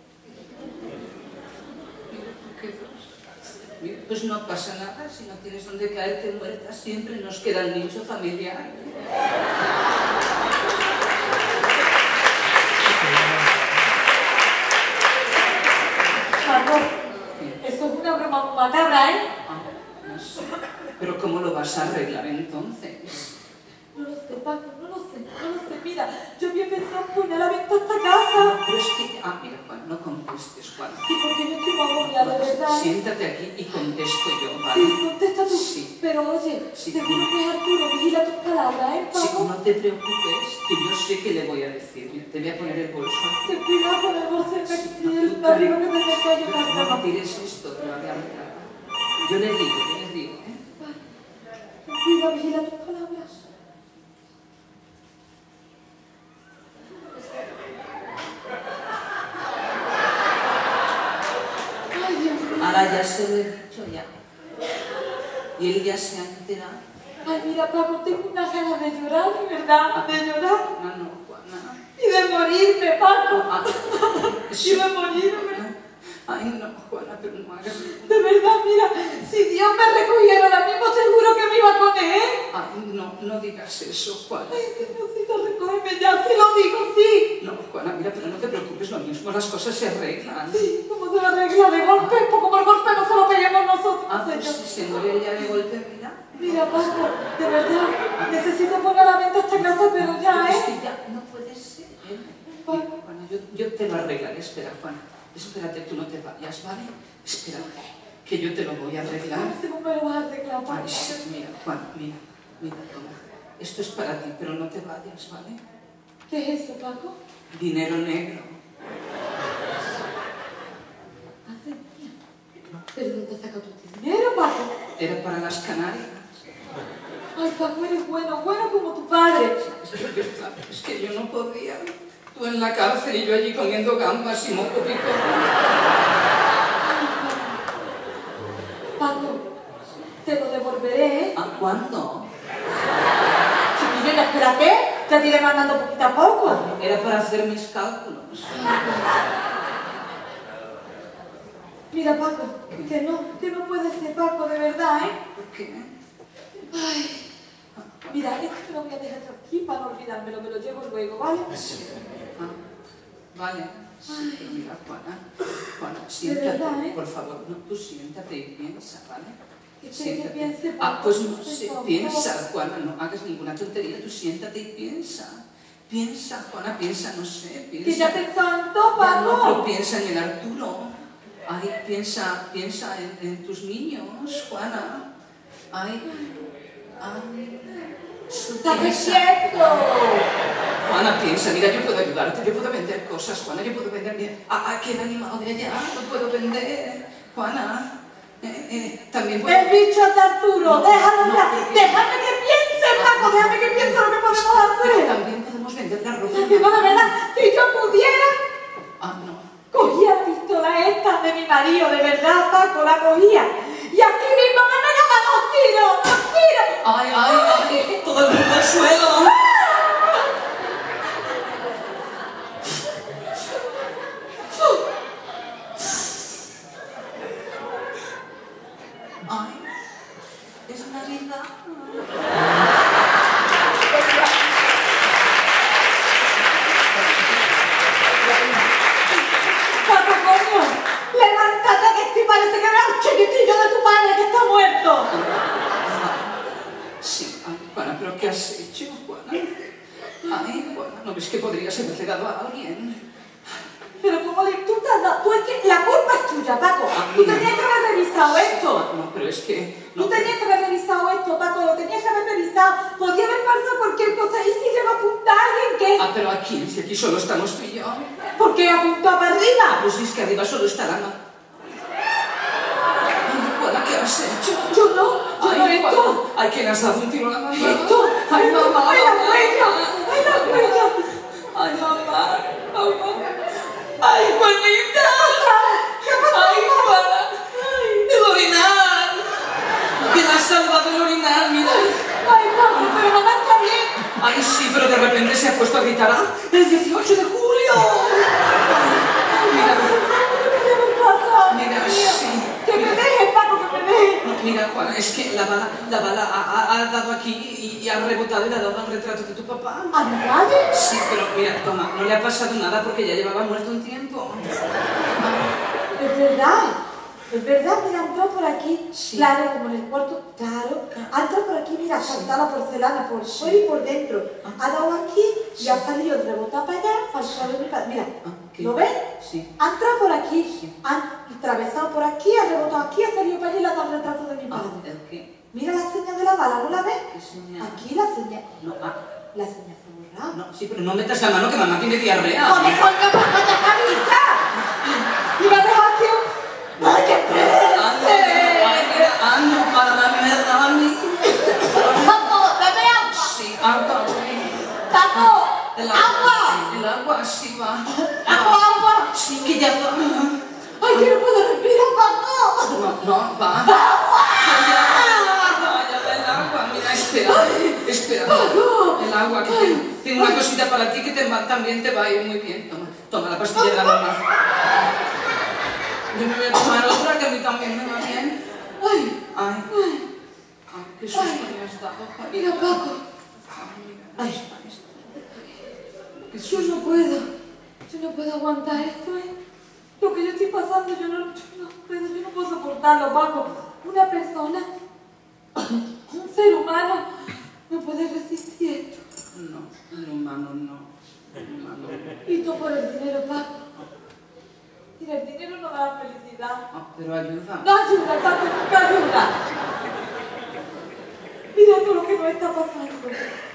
Mira, tú qué dos. Mira, pues no pasa nada, si no tienes donde caerte muerta, siempre nos queda el nicho familiar. Paco, eso es una broma macabra, ¿eh? Ah, no sé. Pero ¿cómo lo vas a arreglar entonces? No lo sé, Paco, no lo sé, no lo sé. Mira, yo había pensado en poner a la venta esta casa. Pero es que, ah, mira, Juan, no contestes, Juan. Sí, porque yo estoy muy agobiada, de verdad. Siéntate aquí y contesto yo, ¿vale? Sí, contesta tú. Sí. Pero oye, Sí. seguro que es Arturo, vigila tus palabras, ¿eh, Sí, Paco? no te preocupes, que yo sé qué le voy a decir. Te voy a poner el bolso. Ten cuidado con el bolso Sí, y el no, abrigo que te metes yo, no, no Paco. me tires esto, te lo voy a arreglar. Yo le digo, yo le digo, ¿eh? Ten cuidado, vigila tus palabras. Ay, Dios mío. Ahora ya se lo he dicho ya. Y él ya se ha enterado. Ay, mira, Paco, tengo unas ganas de llorar, de verdad, de llorar. No, no, Juana. Y de morirme, Paco. Ah, Y eso- de morirme. Ay, no, Juana, pero no hagas... De verdad, mira, si Dios me recogiera ahora mismo, te juro que me iba con él. Ay, no, no digas eso, Juana. Ay, Señorcito, recógeme ya, sí lo digo, sí. No, Juana, mira, pero no te preocupes, lo mismo las cosas se arreglan. Sí, ¿cómo se la arregla de golpe? Porque por golpe no se lo peguemos nosotros, Ah, pues señor. si se muere ella de golpe, mira. Mira, Paco, de verdad, necesito poner a la venta esta casa, pero ya, Es ¿eh? que ya no puede ser. Mira, Juana, yo, yo te lo arreglaré, espera, Juana. Espérate, tú no te vayas, ¿vale? Espérate, que yo te lo voy a arreglar. Ay, ¿cómo me lo vas a arreglar, Paco? Ay, sí, mira, Juan, mira, mira, toma. Esto es para ti, pero no te vayas, ¿vale? ¿Qué es eso, Paco? Dinero negro. Hace mía. ¿Pero dónde has sacado tu dinero, Paco? Era para las Canarias. Ay, Paco, eres bueno, bueno como tu padre. Es que, yo, claro, es que yo no podía. Tú en la cárcel y yo allí comiendo gambas y moco pico. Paco, te lo devolveré, ¿eh? ¿A cuándo? Chiquillo, ya espérate, te iré mandando poquito a poco. Era para hacer mis cálculos. Mira, Paco, que no, que no puede ser, Paco, de verdad, ¿eh? ¿Por qué? Ay, mira, esto me lo voy a dejar aquí para no olvidármelo, me lo llevo luego, ¿vale? Sí. Ah, vale. Sí, pero mira, Juana, Juana, De siéntate, verdad, ¿eh? por favor, no, tú siéntate y piensa, ¿vale? ¿Qué quieres que Siéntate. piense, Paco? Ah, pues no Por sé, favor. piensa, Juana, no hagas ninguna tontería, tú siéntate y piensa. Piensa, Juana, piensa, no sé, piensa. Que ya he pensado en todo, Ya no, pero Paco. piensa en el Arturo. Ay, piensa, piensa en, en tus niños, Juana. Ay, ay. ¡Estate Piensa. quieto! Juana, piensa, mira, yo puedo ayudarte, yo puedo vender cosas, Juana, yo puedo vender bien. Ah, aquel animal de allá, lo puedo vender, Juana. Eh, eh, también puedo... El bicho de Arturo, No, déjalo no, ya. no, Déjame que piense, Paco, déjame que piense lo que podemos Pero hacer. también podemos vender la ropa. Que no, de verdad, si yo pudiera, Ah, no. cogía la pistola esta de mi marido, de verdad, Paco, la cogía. Y aquí mismo me pegaba dos tiros, dos tiros. Ay, ay, ay, todo el mundo al suelo. Ay, es Navidad. Paco, coño, levántate que estoy, parece que veo un chiquitillo de tu padre que está muerto. Sí, ay, Juana, ¿pero qué has hecho, Juana? Ay, Juana, ¿no ves que podrías haberle dado a alguien? Pero como le, tú te has dado, tú es que la culpa es tuya, Paco. Tú tenías que haber revisado esto. No, pero es que... Tú No, tenías que haber revisado esto, Paco, lo tenías que haber revisado. Podía haber pasado cualquier cosa. ¿Y si llega a apuntar a alguien qué? Ah, pero aquí, si aquí solo estamos tú y yo. ¿Por qué apuntó para Ah, arriba? pues es que arriba solo está la ma... has hecho? Yo no, yo no Ay, esto. Juana, ay, que le has dado un tiro a la mamá. Esto. Ay, mamá. ¡Ay, la huella! ¡Ay, la huella! Ay, mamá. Mamá. Ay, Juanita. Ay, Juana. El orinal. Que la has salvado el orinal, mira. Ay, papi, pero mamá está bien. Ay, sí, pero de repente se ha puesto a gritar. ¡Ah, el dieciocho de julio! Ay, mira. ¿Qué me pasa? Mira, Mira, sí. Que me deje, Paco, que me deje. Mira, Juana, es que la bala, la bala ha, ha- ha dado aquí y, y ha rebotado y le ha dado al retrato de tu papá. ¿A mi madre? Sí, pero mira, toma, no le ha pasado nada porque ya llevaba muerto un tiempo. Es verdad. Es verdad, mira, entró por aquí. Sí. Claro, como en el cuarto, claro. Ha entrado por aquí, mira, ha saltado la porcelana por fuera y por dentro. Ha dado aquí y Sí. ha salido el rebotado para allá, para el suelo de mi padre. Mira, Ah, ¿qué? ¿lo ves? Sí. Ha entrado por aquí, Sí. ha atravesado por aquí, ha rebotado aquí, ha salido para allá y le ha dado el retrato de mi Ah, padre. ¿el qué? Mira la señal de la bala, ¿no la ves? ¿Qué señal? Aquí la señal. No, ah, La señal se ha borrado. no, sí, pero no metas la mano que mamá tiene diarrea. ¡Joder, coño, pues no te camisa! Y me ha dejado aquí un... ¡Ay, qué Anda, peste! ay, mira, anda, para darme a mí. ¡Paco, dame agua! Sí, agua. ¡Paco, El agua! El agua, sí va. ¡Agua, agua! Sí, que ya va. ¡Ay, que no puedo respirar, Paco! No, no, va. ¡Agua! Ya va el agua, mira, espera. Espera. El agua, que tengo, tengo una cosita para ti que te va- también te va a ir muy bien. Toma, toma la pastilla de la mamá. Yo me voy a tomar otra que a mí también me va bien. ¡Ay! Ay, ay, qué susto me has dado, Juanita. Mira, Paco. Ay, mira, Ay. está esto. Qué Yo susto. no puedo. Yo no puedo aguantar esto, ¿eh? Lo que yo estoy pasando, yo no, yo no puedo, yo no puedo soportarlo, Paco. Una persona, un ser humano, no puede resistir esto. No, el humano no. El humano no. Y todo por el dinero, Paco. Mira, el dinero no da la felicidad. Ah, pero ayuda. No ayuda, Paco, nunca ayuda. Mira todo lo que nos está pasando.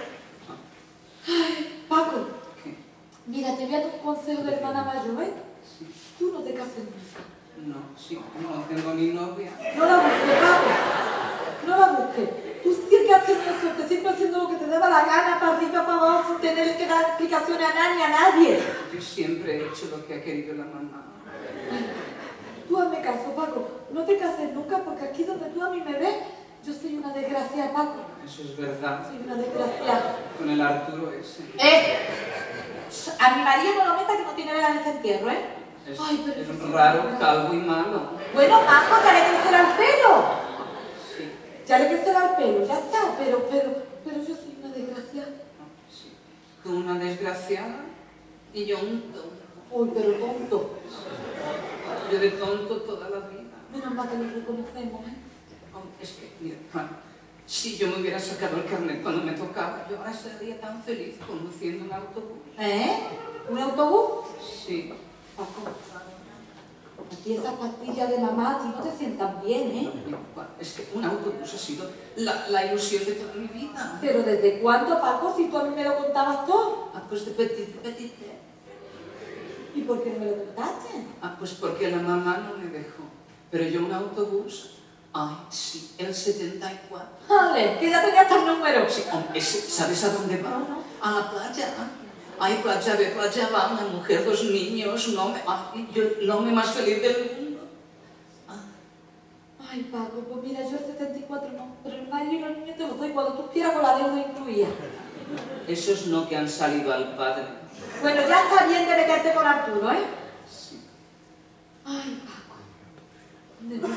Ay, Paco, ¿Qué? mira, te voy a dar un consejo de hermana mayor, ¿eh? Sí. Tú no te cases nunca. No, sí, no tengo ni novia. No la busques, Paco. No la busques. Tú siempre has tenido suerte, siempre haciendo lo que te daba la gana, para arriba, para abajo, sin tener que dar explicaciones a nadie, a nadie. Yo siempre he hecho lo que ha querido la mamá. Tú hazme caso, Paco. No te cases nunca, porque aquí donde tú a mí me ves, yo soy una desgracia, Paco. Eso es verdad. Soy una desgracia. Con el Arturo ese. Eh, a mi marido no lo meta que no tiene vela en este entierro, ¿eh? Es, Ay, pero es que sí, raro, ¿verdad? calvo y malo. Bueno, Paco, ya le crecerá el pelo. Sí. Ya le crecerá el pelo, ya está. Pero, pero, pero yo soy una desgracia. Sí. Tú una desgraciada y yo un tonto. Uy, pero tonto. Yo de tonto toda la vida. Menos mal que lo reconocemos, ¿eh? Oh, es que, mira, Juan, si yo me hubiera sacado el carnet cuando me tocaba, yo ahora estaría tan feliz conduciendo un autobús. ¿Eh? ¿Un autobús? Sí. Paco, aquí esas pastillas de mamá a ti no te sientan bien, ¿eh? Mira, Juan, es que un autobús ha sido la, la ilusión de toda mi vida. Pero ¿desde cuándo, Paco, si tú a mí me lo contabas todo? Ah, pues de petit, petit. ¿Y por qué no me lo contaste? Ah, pues porque la mamá no me dejó. Pero yo un autobús, ay, sí, el setenta y cuatro. Vale, que ya tenía hasta el número. Sí, hombre, ese, ¿sabes a dónde va? A la playa. Ay, playa de playa va una mujer, dos niños, un hombre, ay, yo, el hombre más feliz del mundo. Ah, Ay, Paco, pues mira, yo el setenta y cuatro no, pero el marido y los niños te los doy cuando tú quieras con la deuda incluida. esos no que han salido al padre. Bueno, ya está bien de meterte con Arturo, ¿eh? Sí. Ay, Paco, de verdad.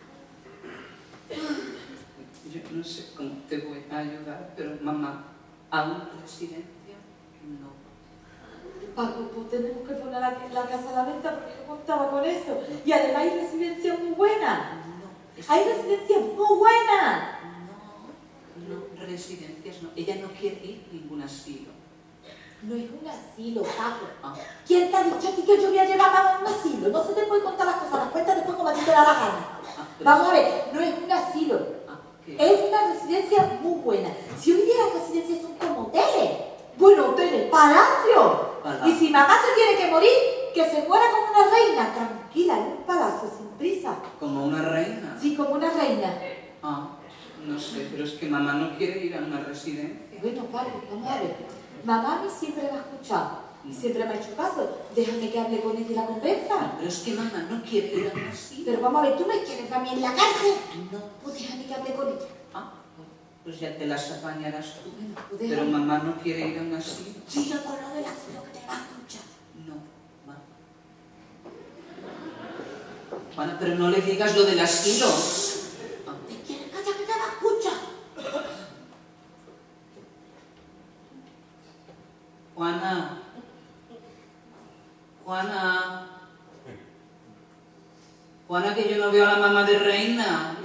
Yo no sé cómo te voy a ayudar, pero mamá, a una residencia, no. Paco, pues tenemos que poner la, la casa a la venta porque yo contaba con eso. Y además hay residencias muy buenas. No, es Hay que- residencias muy buenas. No, no, residencias no. Ella no quiere ir a ningún asilo. No es un asilo, Paco. Ah, ¿Quién te ha dicho a ti que yo voy a llevar a un asilo? No se te puede contar las cosas, las cuentas después como a ti te da la gana. ah, pero- Vamos a ver, no es un asilo. Ah, ¿qué? Es una residencia muy buena. Si hoy día las residencias son como hoteles. Bueno, hoteles, palacios. Palacio. Y si mamá se tiene que morir, que se muera como una reina, tranquila, en un palacio, sin prisa. ¿Como una reina? Sí, como una reina. Ah, no sé, pero es que mamá no quiere ir a una residencia. Bueno, Paco, vamos a ver. Mamá a mí siempre me ha escuchado y siempre me ha hecho caso. Déjame que hable con ella y la convenza. No, pero es que mamá no quiere ir a un asilo. Pero vamos a ver, ¿tú me quieres a mí en la cárcel? No. Pues déjame que hable con ella. Ah, pues ya te las apañarás tú. Bueno, pues Pero déjame. mamá no quiere ir a un asilo. Sí, yo por lo del asilo que te va a escuchar. No, va. Juana, pero no le digas lo del asilo. Ah, ¿Te quieres callar que te va a escuchar? Juana. Juana. Juana, que yo no veo a la mamá de reina.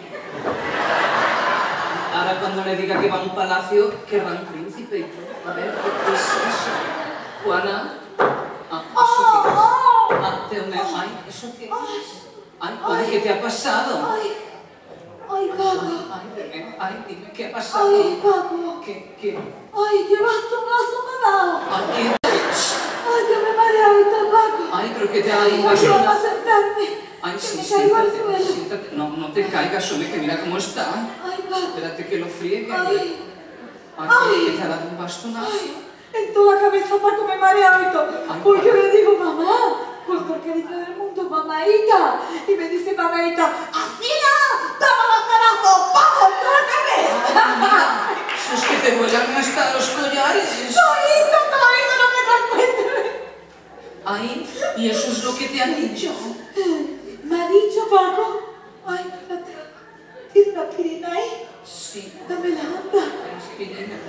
Ahora cuando le diga que va a un palacio, que va un príncipe y todo. A ver, ¿qué, qué es eso? Juana. Ah, ¿eso qué es? Ah, te me... Ay, ¿eso qué es? Ay, Juana, ¿qué te ha pasado? Ay, ay, Paco. Ay, dime, ay, dime, ¿qué ha pasado? Ay, Paco. ¿Qué, qué? Ay, qué bastonazo me ha dado. Ay, ¿qué? Ay, que me he mareado y todo, Paco. Ay, pero que te ha dado un Ay, vamos a bastón. sentarme. Ay, Que sí, me caigo al siéntate, suelo. siéntate. No, no te caigas, hombre, que mira cómo está. Ay, Paco. Espérate que lo friegue. Ay. Ay, Ay. que te ha dado un bastonazo. Ay, en toda la cabeza, Paco, me he mareado y todo. Ay, Porque Paco. le digo, mamá, con todo el cariño del mundo, mamaita. Y me dice, mamaita, así no, toma los canazos, ¡pam! en toda la cabeza. Si es que te vuelan hasta los collares. Todito, todito, no me lo encuentro. Ay, y eso es lo que te han dicho. Me ha dicho, Paco, ay, espérate, ¿tiene una aspirina ahí? Sí, Dame la anda. aspirinas.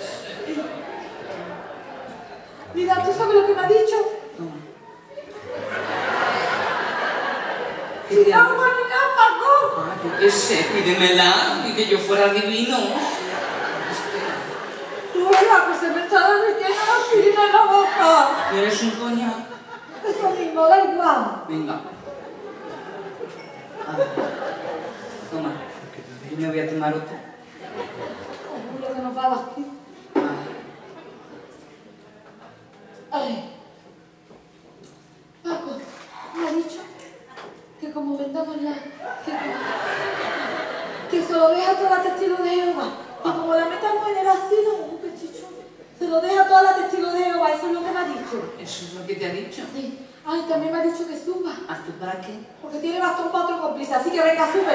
Mira, ¿tú sabes lo que me ha dicho? Toma. ¿Qué Sin te ha- agua ni nada, Paco. Ah, yo qué sé, pídemela, y que yo fuera divino. Espera, Tú verás que se me está derritiendo la aspirina en la boca. ¿quieres un coñac? Eso mismo, da igual. Venga. A ver. Toma. Yo me voy a tomar otro. Seguro que nos va a dar aquí. Ay. Ay. Paco, me ha dicho que como vendamos la... Que, que se lo deja a toda la testigo de Jehová. Que como la metamos en el asilo, un pechicho, se lo deja a toda la testigo de Jehová. Eso es lo que me ha dicho. ¿Eso es lo que te ha dicho? Sí. Ay, también me ha dicho que suba. ¿A tú para qué? Porque tiene bastón para otro cómplice, así que venga, sube.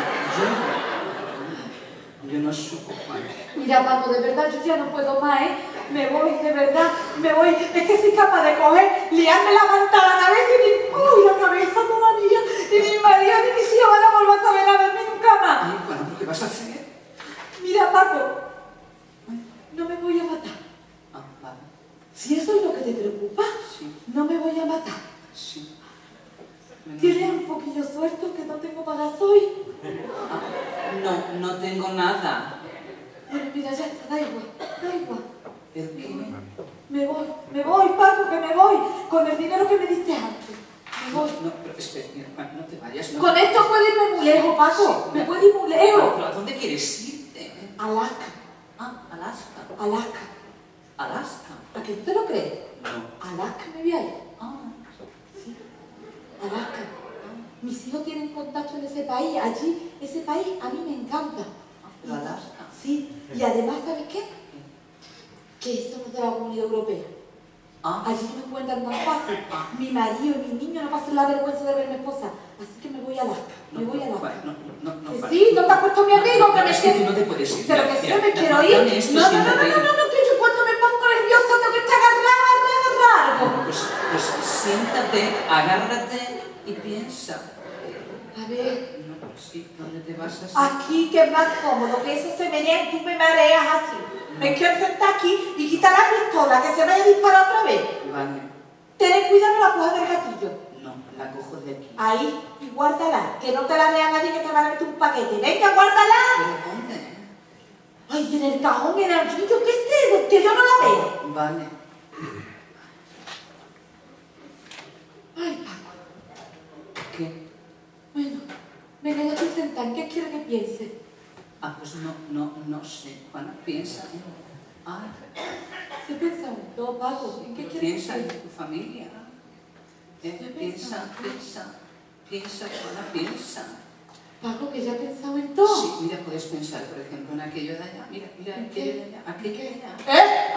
Yo, yo no supo, Juan. Mira, Paco, de verdad, yo ya no puedo más, ¿eh? Me voy, de verdad, me voy. Es que soy capaz de coger, liarme la manta a la cabeza y ni... ¡Uy, la cabeza todavía! Y mi marido ni mis hijos van a volver a saber a verme nunca más. Ay, Juan, ¿pero qué vas a hacer? Mira, Paco, no me voy a matar. Ah, vale. Si eso es lo que te preocupa, Sí, no me voy a matar. sí. Menos Tienes mal. un poquillo suerte que no tengo para gasoil. Ah, no, no tengo nada. Bueno, mira, ya está, da igual, da igual. ¿El qué? Me voy, me voy, Paco, que me voy. Con el dinero que me diste antes. Me No, voy. no, pero espera, mira, Juan, no te vayas. No Con te- esto puedo irme muy lejos, Paco. Sí, Me ya. puedo ir muy Pero, lejos. pero ¿a dónde quieres irte? Alaska, Ah, Alaska. Alaska. Alaska. ¿A que tú te lo crees? No. Alaska me voy a ir. Ah, Sí, Alaska. Mis hijos tienen contacto en ese país. Allí, ese país a mí me encanta. pero Alaska. Sí, y además, ¿sabes qué? Que eso no es de la Comunidad Europea. Ah, Allí no me encuentran tan fácil. Mi marido y mi niño no pasan la vergüenza de ver a mi esposa. Así que me voy a Alaska. Me voy a Alaska. Juan, no, no, no, Que Juan. sí, ¿no te has puesto mi amigo? Que Pero me es que tú quiere- no te puedes ir. Pero Mira, que sí mira, me da- quiero dame ir. esto, No, no, no, no, siéntate. no, no, no, que yo cuando me pongo nerviosa tengo que estar agarrada, agarrada, agarrada. Pues, pues siéntate, agárrate y piensa. A ver, No, sí, ¿dónde te vas así? aquí que es más cómodo, que eso se menea y tú me mareas así. Me quiero sentar aquí y quitar la pistola, que se vaya a disparar otra vez. Vale. Ten cuidado, no la cojas del gatillo. No, la cojo de aquí. Ahí, y guárdala, que no te la vea nadie que te van a meter un paquete. Venga, guárdala. ¿Pero dónde? Ay, en el cajón, en el archillo, que esté, que yo no la veo. Vale. Ay, Paco. ¿Qué? Bueno, venga, ya estoy sentada. ¿En qué quiere que piense? Ah, pues no, no, no sé. Juana, piensa. Ah, ¿Qué piensa en todo, Paco? ¿En qué quiere que piensa en piense? tu familia. Eh, piensa, piensa, piensa, Juana, piensa. Paco, que ya he pensado en todo. Sí, mira, puedes pensar, por ejemplo, en aquello de allá. Mira, mira, ¿En aquello qué? de allá, aquello de allá. ¿Eh?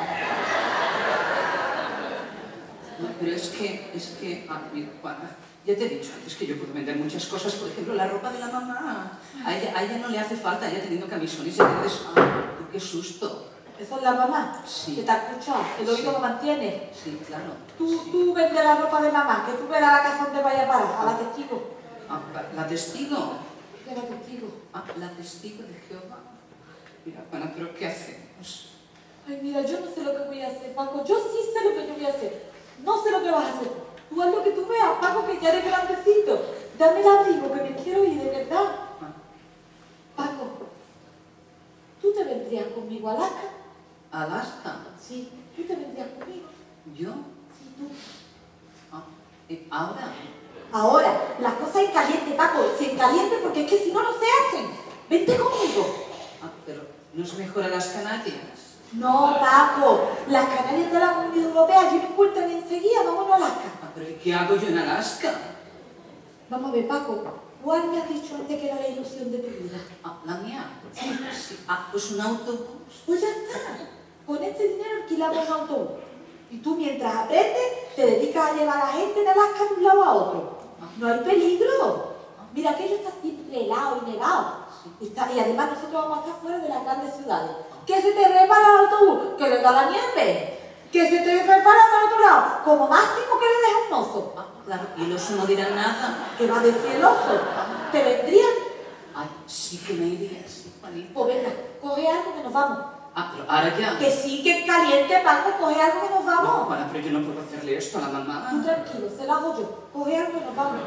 No, pero es que, es que, ah, mira, Juana, ya te he dicho antes que yo puedo vender muchas cosas, por ejemplo, la ropa de la mamá. A ella, a ella no le hace falta, ella teniendo camisones y verdes. ¡Ah, qué susto! ¿Eso es la mamá? Sí. ¿Que te ha escuchado? ¿El oído Sí. lo mantiene? Sí, claro. Tú, sí. tú vendes la ropa de mamá, que tú verás la casa donde vaya a parar, a la testigo. Ah, la testigo. De la testigo. Ah, la testigo de Jehová. Mira, Juana, pero ¿qué hacemos? Ay, mira, yo no sé lo que voy a hacer, Paco. Yo sí sé lo que yo voy a hacer. No sé lo que vas a hacer. Tú haz lo que tú veas, Paco, que ya eres grandecito. Dame el abrigo, que me quiero ir, de verdad. Ah, Paco, ¿tú te vendrías conmigo a Alaska? Alaska. Sí, tú te vendrías conmigo. ¿Yo? Sí, tú. Ah, eh, ahora. Ahora, las cosas en caliente, Paco. Si en caliente, porque es que si no, no se hacen. Vente conmigo. Ah, pero ¿no es mejor a las Canarias? No, Paco. Las Canarias de la Unión Europea allí me encuentran enseguida. Vámonos a Alaska. Ah, pero ¿y qué hago yo en Alaska? Vamos a ver, Paco. ¿Cuál me has dicho antes que era la ilusión de tu vida? Ah, la mía. Sí, sí. Ah, pues un autobús. Pues ya está. Con este dinero alquilamos un autobús. Y tú, mientras aprendes, te dedicas a llevar a la gente en Alaska de un lado a otro. No hay peligro. Mira, aquello está siempre helado y nevado. Y, está- y además nosotros vamos a estar fuera de las grandes ciudades. ¿Que se te resbala el autobús? ¿Que le da la nieve? ¿Que se te resbala para otro lado? Como máximo que le deja un oso. Ah, claro, y el oso no dirá nada. ¿Qué va a decir el oso? ¿Te vendrían? Ay, sí que me iría, sí, Juanita. Pues venga, coge algo que nos vamos. Ah, pero ahora ya. Que sí, que es caliente, Paco, coge algo que nos No, vamos. Juana, pero yo no puedo hacerle esto a la mamá. Tú tranquilo, se lo hago yo. Coge algo que nos vamos.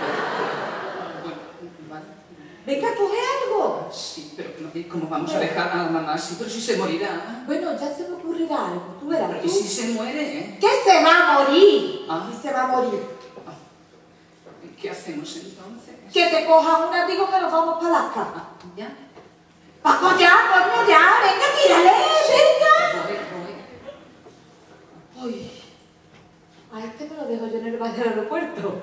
Bueno, vale. Venga, coge algo. Sí, pero no, ¿y ¿cómo vamos a dejar a la mamá así? Pero si se morirá. Bueno, ya se me ocurrirá algo. Tú verás. Pero tú. ¿y si se muere? ¿Eh? ¿Qué se va a morir? Ah. ¿Qué se va a morir? ¿Y ¿Qué hacemos entonces? Que te coja un amigo que nos vamos para Alaska. Ah, ¿ya? Paco, ya, coño, ya. Venga, tírale, venga. Voy, voy. Uy. A este me lo dejo yo en el baño del aeropuerto.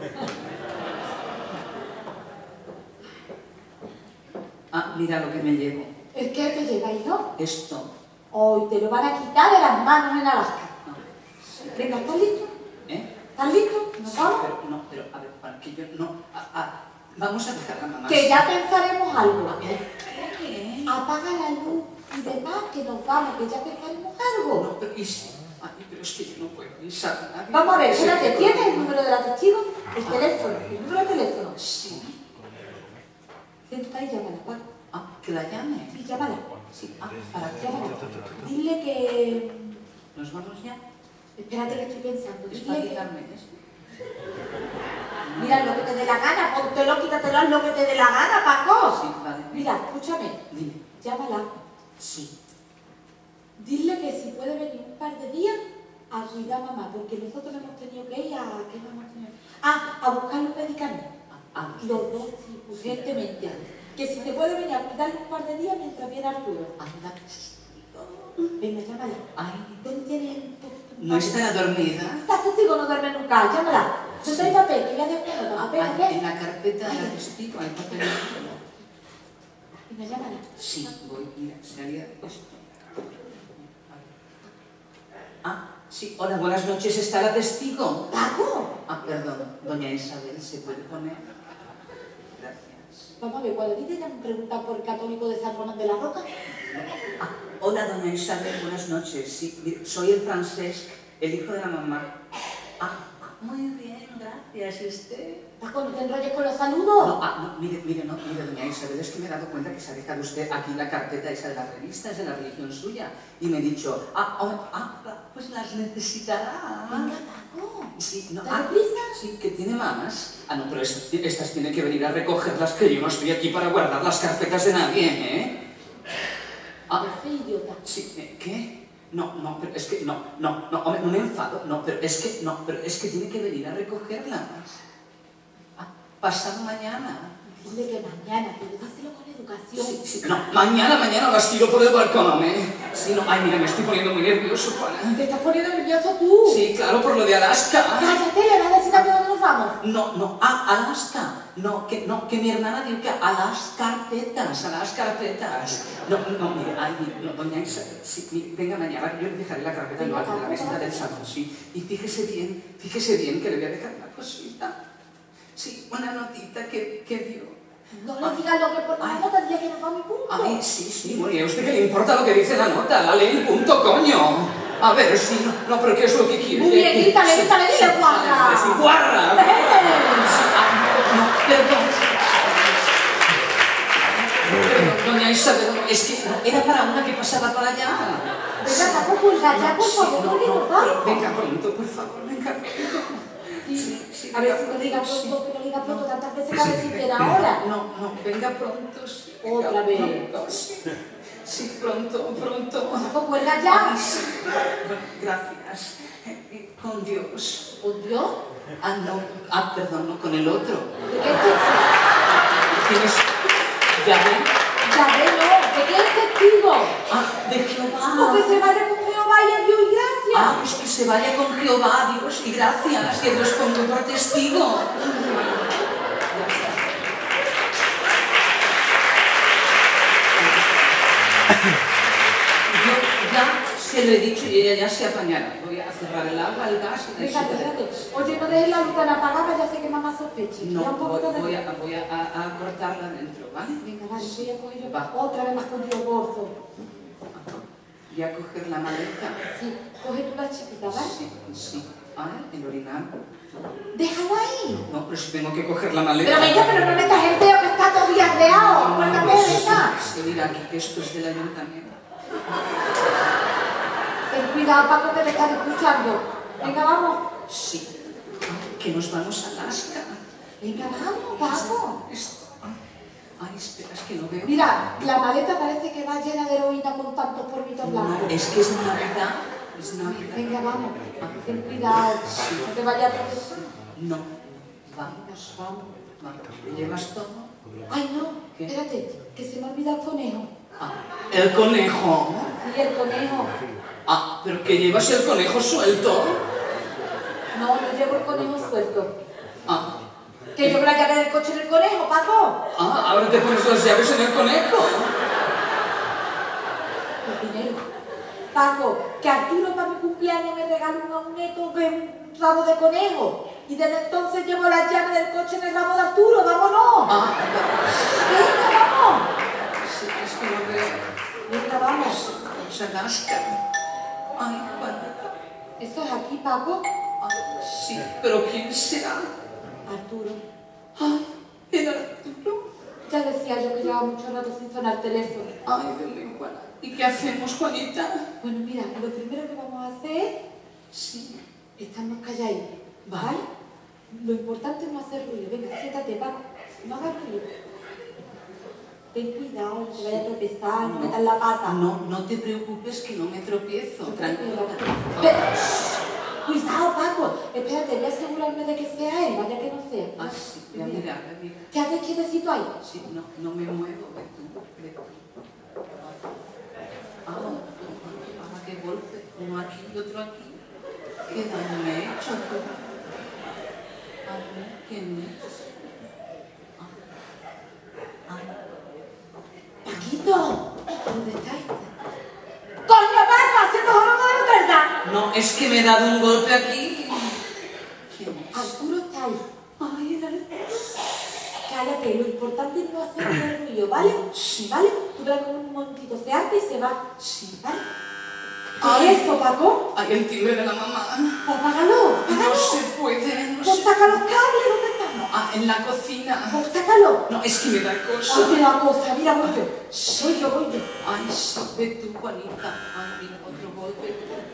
Ah, mira lo que me llevo. ¿El qué te lleva, hijo? Esto. Hoy te lo van a quitar de las manos en Alaska. Ah, Venga, ¿estás listo? ¿eh? ¿Estás listo? ¿Nos Sí, vamos? pero no, pero a ver, para que yo no. Ah, ah, vamos a dejar a la mamá. Que ya pensaremos algo. ¿Qué? Apaga la luz y demás, que nos vamos, que ya pensaremos algo. No, pero, ¿y si? Ay, pero es que yo no puedo avisar a nadie. Vamos a ver, Sí, espérate, pero- ¿tienes el número de la testigo? El teléfono, el número de teléfono. Sí. Siéntate y llámala, Paco. Ah, que la llame. Sí, llámala. Sí, ah, para que Llámala. Dile que... nos vamos ya. Espérate que estoy pensando. Es para Dile que... quitarme eso. Mira, lo que te dé la gana, póntelo, quítatelo, haz lo que te dé la gana, Paco. Sí, vale. Mira, escúchame. Dime. Llámala. Sí. Dile que si puede venir un par de días a cuidar a mamá, porque nosotros hemos tenido que ir a... ¿Qué no hemos tenido? Ah, a buscar los medicamentos. Ah, Los dos, sí, urgentemente. Que si se puede venir a cuidarle un par de días mientras viene Arturo. anda. Venga, llámala. Ay, ¿Dónde tienes tu, tu ¿no estará dormida? La testigo no duerme nunca, llámala. Yo trae papel, que voy a hacer nota. Papel, Ah, papel. en la carpeta de la testigo hay papel. Venga, llámala. Sí, voy, mira, sería esto. Ah, sí, hola, buenas noches, ¿está la testigo? ¿Paco? Ah, perdón, doña Isabel, ¿se puede poner? Gracias. Vamos a ver, cuando dice ella me pregunta por el católico de San Román de la Roca. Ah, hola, doña Isabel, buenas noches. Sí, mire, soy el Francesc, el hijo de la mamá. Ah, muy bien, gracias. ¿Y usted? Paco, no te enrolles con los No, saludos. ah, no, mire, mire, no, mire, doña Isabel, es que me he dado cuenta que se ha dejado usted aquí la carpeta esa de las revistas de la religión suya. Y me he dicho, ah, ah, ah pues las necesitará. Venga, Paco. Sí, no, ¿Dale ah, prisa? sí, que tiene más. Ah, no, pero estas, estas tienen que venir a recogerlas, que yo no estoy aquí para guardar las carpetas de nadie, ¿eh? Ah, Qué idiota. sí, ¿eh? ¿Qué? No, no, pero es que, no, no, no, hombre, no me enfado, no, pero es que, no, pero es que tiene que venir a recogerlas. Ah, pasado mañana. Dile que mañana, pero díselo con educación. Sí, sí, no, mañana, mañana las tiro por el balcón, ¿eh? Sí, no, ay, mira, me estoy poniendo muy nervioso, Juana. Te estás poniendo nervioso tú. Sí, claro, por lo de Alaska. Cállate, le vas a decir a mí dónde nos vamos? No, no, a, a las ca- no, que, no, que mi hermana dijo que a las carpetas, a las carpetas. No, no, mire, ay, no, doña Isabel, sí, mire, venga mañana, yo le dejaré la carpeta en lo alto de la mesita del salón, sí. Y fíjese bien, fíjese bien que le voy a dejar una cosita. Sí, una notita que, que dio. No le digas lo que por la nota diría que no va a mi punto. Ay, sí, sí, bueno, ¿y a usted qué le importa lo que dice la nota? La ley, punto, coño. A ver, sí, no, no, pero ¿qué es lo que quiere? Muy bien, grítale, Sí, grítale, dile, sí, guarra. sí, guarra. ¡Eh! Sí, ah, no, perdón. Perdón, doña Isabel, es que no, era para una que pasaba para allá. Venga, Paco, pulga ya, por Sí, favor, no, porque no, nos vamos. pero venga pronto, por favor, venga pronto. Sí, sí, a ver venga si me diga pronto, pronto, que me diga pronto tantas veces que a ver si viene ahora. No, no, venga pronto, sí, venga Otra vez. pronto, sí. Sí, pronto, pronto. Paco, cuelga ya. Ay, sí. Bueno, gracias. Eh, Con Dios. ¿Con Dios? Ah, no. Ah, perdón, no, con el otro. ¿De qué te... ¿Tienes llave? Ya ve, no, ¿de qué es testigo? Ah, de Jehová. Porque se vaya con Jehová y a Dios y gracias. Ah, pues que se vaya con Jehová, Dios, y gracias. Que Dios ponga otro testigo. Ya está. Yo ya se lo he dicho y ella ya se apañará. Voy a cerrar el agua, el gas y el Fíjate, fíjate. Oye, no dejes la luz tan apagada, ya sé que mamá sospeche. No, Ya un voy, poquito de... voy, a, voy a, a, a cortarla dentro, ¿vale? Venga, vale, voy a coger yo. Va. Otra vez más con Dios bolso. Voy a coger la maleta. Sí, coge tú la chiquita, ¿vale? Sí, sí. Ah, el orinal. Déjalo ahí. No, pero si tengo que coger la maleta. Pero venga, pero no metas el dedo que está todo diarreado. Acuérdate de esa. Sí, mira, aquí que esto es del ayuntamiento. Ten cuidado, Paco, que te están escuchando. Venga, vamos. Sí. Ah, que nos vamos a Alaska. Venga, vamos, Paco. Esto. Ay, espera, es que no veo. Mira, la maleta parece que va llena de heroína con tantos polvitos No, blancos. es que es Navidad. Es Navidad. Venga, vamos. Ten cuidado. No te vayas a tropezar. No. Vamos, Vamos. vamos. ¿Me llevas todo? Ay, no. ¿Qué? Espérate, que se me olvida el conejo. Ah, el conejo. Sí, el conejo. Ah, pero que llevas el conejo suelto. No, no llevo el conejo suelto. Ah, Que llevo la llave del coche en el conejo, Paco. ah, ahora te pones las llaves en el conejo. El dinero. Paco, que Arturo para mi cumpleaños me regaló un amuleto de un rabo de conejo. Y desde entonces llevo las llaves del coche en el rabo de Arturo. ¡Vámonos! Ah, ¡Venga, vamos! sí, es que no veo. Venga, vamos. Se atasca. Ay, Juanita. ¿Esto es aquí, Paco? Ah, sí, pero ¿quién será? Arturo. Ay, el Arturo. Ya decía yo que llevaba mucho rato sin sonar el teléfono. Ay, Dios mío, Juana. ¿Y qué hacemos, Juanita? Bueno, mira, lo primero que vamos a hacer Sí. es estarnos calladitos, ¿vale? Lo importante es no hacer ruido. Venga, siéntate, Paco. No hagas ruido. Ten cuidado, no te vayas a tropezar, no metas la pata. No, no te preocupes que no me tropiezo. Tranquila. Pero, cuidado, Paco. Espérate, voy a asegurarme de que sea él, vaya que no sea. Ah, sí, voy a mirar, voy a mirar. Quédate quietecito ahí. Sí, no, no me muevo, ve tú, ve tú. Ah, ah, qué golpe. Uno aquí y otro aquí. ¿Qué daño me he hecho tú? A ver, ¿quién es? Ah, ah. Paquito, ¿dónde está este? ¡Coño, Paco! ¡Haciendo jorobado de la verdad! No, es que me he dado un golpe aquí. ¿Quién es? Arturo está ahí. Ay, el Arturo. Cállate, lo importante es no hacer ruido, ¿vale? Sí. ¿Vale? Tú ves como un momentito se harta y se va. Sí. ¿Vale? Ay. ¿Qué es eso, Paco? Ay, el timbre de la mamá. Apágalo, apágalo. No se puede, no Pues se saca los cables, ¿dónde están? Ah, en la cocina. Pues sácalo. No, es que me da cosa. Ay, qué la cosa, mira, voy yo. Sí. Voy yo, voy yo. Ay, sí, ve tú, Juanita. Ay, mira, otro golpe.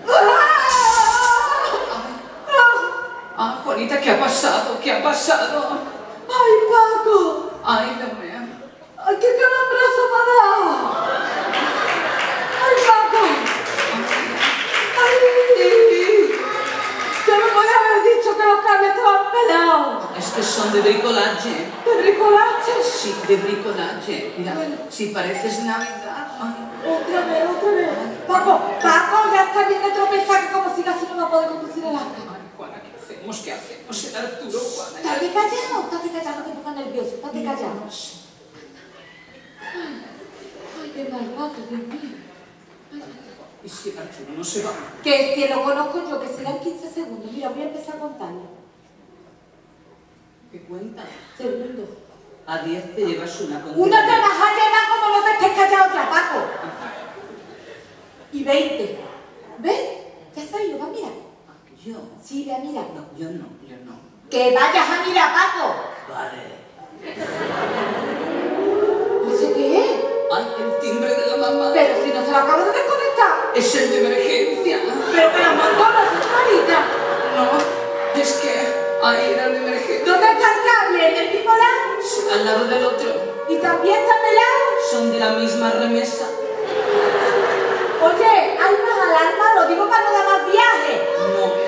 Ah, Juanita, ¿qué ha pasado? ¿Qué ha pasado? ¡Ay, Paco! Ay, Dios mío. ¡Ay, qué calambrazo me ha dado! ¡Ay, Paco! ¡Ay! Yo no podía haber dicho que los cables estaban pelados. Es que son de bricolaje. ¿De bricolaje? Sí, de bricolaje. Mira, si pareces Navidad. Ay, Otra vez, otra vez. Paco, Paco, ya está bien de tropezar, que como siga así no va a poder conducir el acta. ay, Juana, qué feo. hacemos? ¿Qué hacemos? El Arturo, Juana. Estate callado, estate callado, no te pongas nervioso, estate callado. Ay, qué mal rato, Dios mío. ¿Y si el Arturo no se va? Que si lo conozco yo, que serán quince segundos. Mira, voy a empezar a contarlo. ¿Qué cuenta? Segundos. A diez te llevas una con... Una te vas a llevar como no te estés callado otra, Paco. Y veinte. ¿Ves? Ya se ha ido, va a mirar. ¿Yo? Sí, ve a mirar. No, yo no, yo no. Que vayas a mirar, Paco. Vale. No sé qué es. Ay, el timbre de la mamá. Pero si no se lo acabo de desconectar. Es el de emergencia. Pero que las mandó la centralita. No, es que ahí era el de emergencia. ¿Dónde está el cable? ¿En el mismo lado? Sí, al lado del otro. ¿Y también está pelado? Son de la misma remesa. Oye, hay unas alarmas, lo digo para no dar más viajes. No.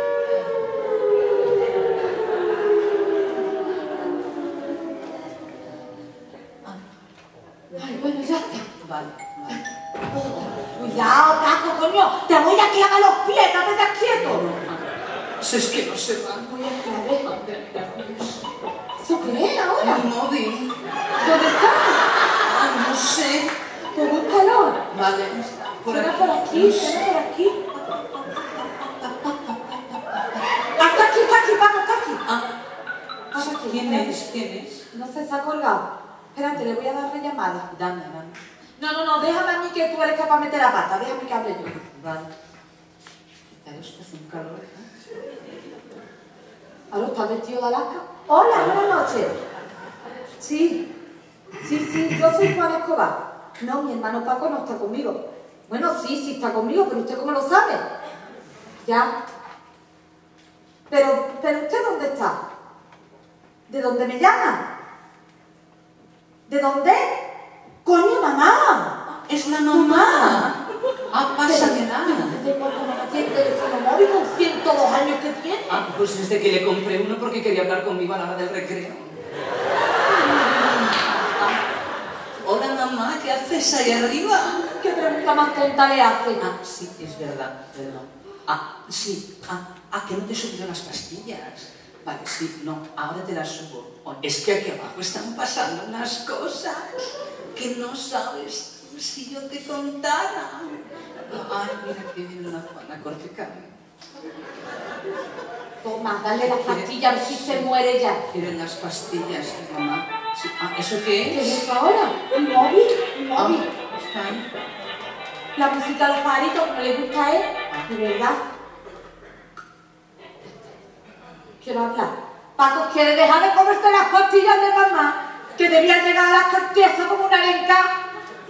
Ay, bueno, ya está. Vale, vale. Cuidado, Paco, coño. Te voy a clavar los pies, estate ya quieto. Si es que no se va. Voy a clavar. ¿Eso qué es ahora? El móvil. ¿Dónde está? Ay, no sé. Pues búscalo. Vale, está por Suena aquí. por aquí, suena por aquí. Hasta aquí, está aquí, Paco, está aquí. Ah, Hasta aquí. ¿quién es? ¿Quién es? No sé, se ha colgado. Espérate, le voy a dar rellamada. Dame, dame. No, no, no, déjame a mí que tú eres capaz de meter la pata. Déjame que hable yo. Vale. Pero esto es un calor, ¿eh? ¿Aló, estás vestido de Alaska? Hola, buenas noches. Sí, sí, sí, yo soy Juan Escobar. No, mi hermano Paco no está conmigo. Bueno, sí, sí está conmigo, pero ¿usted cómo lo sabe? Ya. Pero, pero ¿usted dónde está? ¿De dónde me llama? ¿De dónde? ¡Coño, mamá! Es la mamá. Ah, pásamela. ¿Desde cuándo mamá tiene teléfono móvil con ciento dos años que tiene? Ah, pues desde que le compré uno porque quería hablar conmigo a la hora del recreo. Ah, hola mamá, ¿qué haces ahí arriba? ¿Qué pregunta más tonta le hace? Ah, sí, es verdad, perdón. Ah, sí, ah, ah, que no te he subido las pastillas. Vale, sí, no, ahora te las subo. Oh, es que aquí abajo están pasando unas cosas que no sabes si yo te contara. Ay, mira que viene una Juana Cortecami. Toma, dale las pastillas a ver si se muere ya. Quieren las pastillas, mamá. Sí. Ah, ¿eso qué ¿Qué es? es eso ahora? ¿Un móvil? ¿Un Ah, móvil? está ahí. La música de los pajaritos que no le gusta a él. ¿De verdad? Quiero hablar. Paco, ¿quieres dejar de comerte las pastillas de mamá? Que debían llegar a las tortillas como una arenca.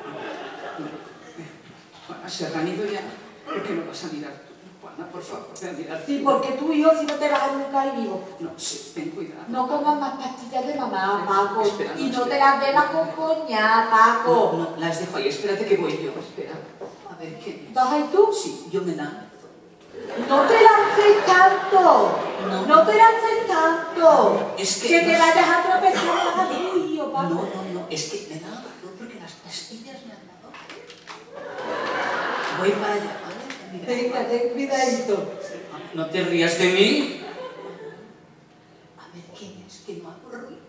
Juana, se han ido ya. ¿Por qué no vas a mirar tú? Juana, por favor, ve a mirar. Sí, porque tú y yo si no te vas a nunca y vivo. No, sí, ten cuidado. No comas más pastillas de mamá, Paco. Espera, no, y no espera. te las bebas con coñac, Paco. No, no, las dejo ahí. Espérate que voy yo. Espera. A ver, ¿qué es? ¿Vas ahí tú? Sí, yo me lanzo. No te lances tanto. No. No te lances tanto. Es que Que te no vayas sé. a tropezar y hagas ruido, No, Paco. no, no. Es que me lanzo porque las pastillas me han dado. Voy para allá, ¿vale? Mira. Venga, ten cuidadito. No te rías de mí. A ver, ¿quién es? Que no hago ruido.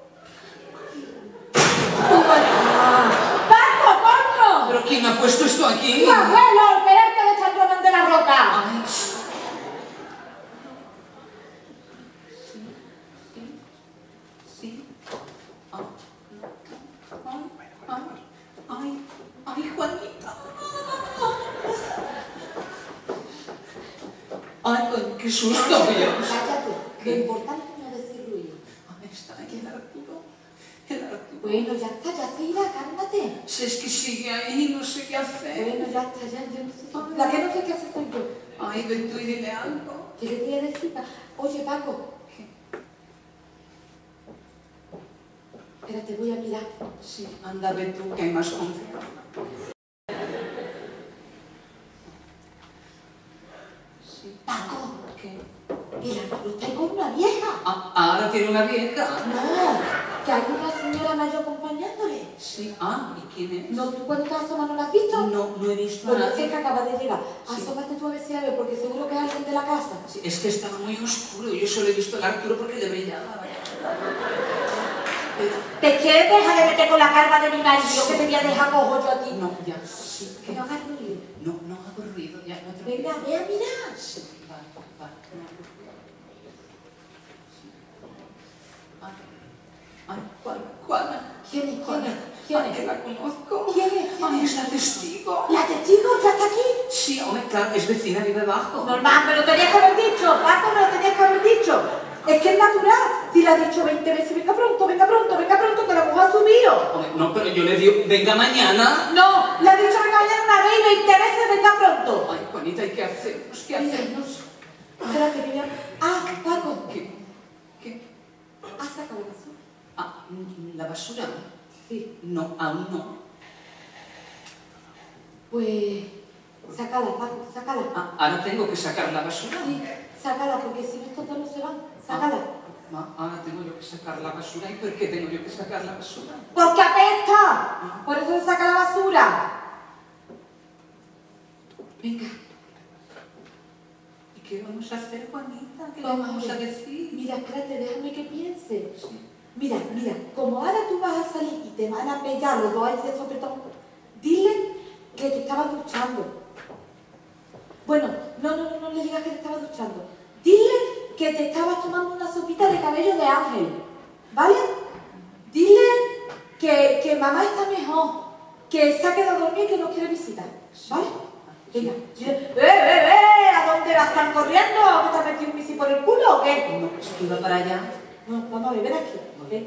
¡Paco, coño! ¿Pero quién ha puesto esto aquí? ¡Tu abuelo, el pererte de San Román de la Roca! Ay, sí, sí. Ah, no. Ay, ay, ay, Juanita. Ay, con qué susto, Dios. Cállate. Lo ¿Qué? importante es no decir ruido. A ver, está ahí el Arturo. El Arturo. Bueno, ya está, ya se irá, cálmate. Si es que sigue ahí, no sé qué hacer. Bueno, ya está, ya, yo no sé. La que no sé qué hacer soy yo. Ay, ven tú y dile algo. ¿Qué le voy a decir? Pa- Oye, Paco. Espérate, voy a mirar. Sí, anda, ve tú, que hay más confianza. Sí. Paco, ¿Qué? el Arturo está ahí con una vieja. Ah, ahora tiene una vieja. No, que hay una señora mayor acompañándole. Sí, ah, ¿y quién es? No, ¿tú cuando estás asomando no la has visto? No, no he visto a Bueno, nadie. es que acaba de llegar. Sí. Asómate tú a ver si la ves, porque seguro que es alguien de la casa. Sí, es que estaba muy oscuro, yo solo he visto al Arturo porque le brillaba. Pero... ¿Te quieres dejar de meter con la calva de mi marido Sí. que te voy a dejar cojo yo a ti? No, ya, sí. Que no hagas ruido. No, no hago ruido, ya no te... Venga, ve a mirar. Sí, vale, vale. Ah, ah, ¿cuál? ¿Cuál? ¿Quién es? ¿Quién ¿Cuál? es? ¿Quién Ay, que es? la conozco. ¿Quién es? ¿Quién Ay, es? es la testigo. ¿La testigo ya está aquí? Sí, hombre, claro, es vecina, vive abajo. Normal, me lo tenías que haber dicho. Paco, me lo tenías que haber dicho. Es que es natural. Si le has dicho veinte veces, venga pronto, venga pronto, venga pronto, que la mujer ha subido. Hombre, no, pero yo le digo, venga mañana. No, le has dicho venga mañana una vez y veinte veces, venga pronto. Ay, Juanita, ¿y qué hacemos? ¿Qué hacemos? Espérate, que voy a... Ah, Paco, ¿Qué? ¿Qué? ¿has sacado la basura? Ah, ¿la basura? Sí. No, aún no. Pues... sácala, Paco, sácala. Ah, ahora tengo que sacar la basura. Sí, sácala, porque si no estos dos no se van. Sácala. Ah, ahora tengo yo que sacar la basura. ¿Y por qué tengo yo que sacar la basura? ¡Porque apesta! Por eso se saca la basura. Venga. ¿Y qué vamos a hacer, Juanita? ¿Qué le Vamos vamos a ver. decir? Mira, espérate, déjame que piense. Sí. Mira, mira, como ahora tú vas a salir y te van a pegar los dos ese sopetón, dile que te estabas duchando. Bueno, no, no, no, no le digas que te estabas duchando. Dile que te estabas tomando una sopita de cabello de ángel, ¿vale? Dile que, que mamá está mejor, que se ha quedado dormida y que nos quiere visitar, ¿vale? Venga, dile, ¡eh, eh, eh! ¿A dónde vas a estar corriendo? ¿Que te has metido un bici por el culo o qué? No, es que iba para allá. No, vamos a ver, ven aquí. Ven.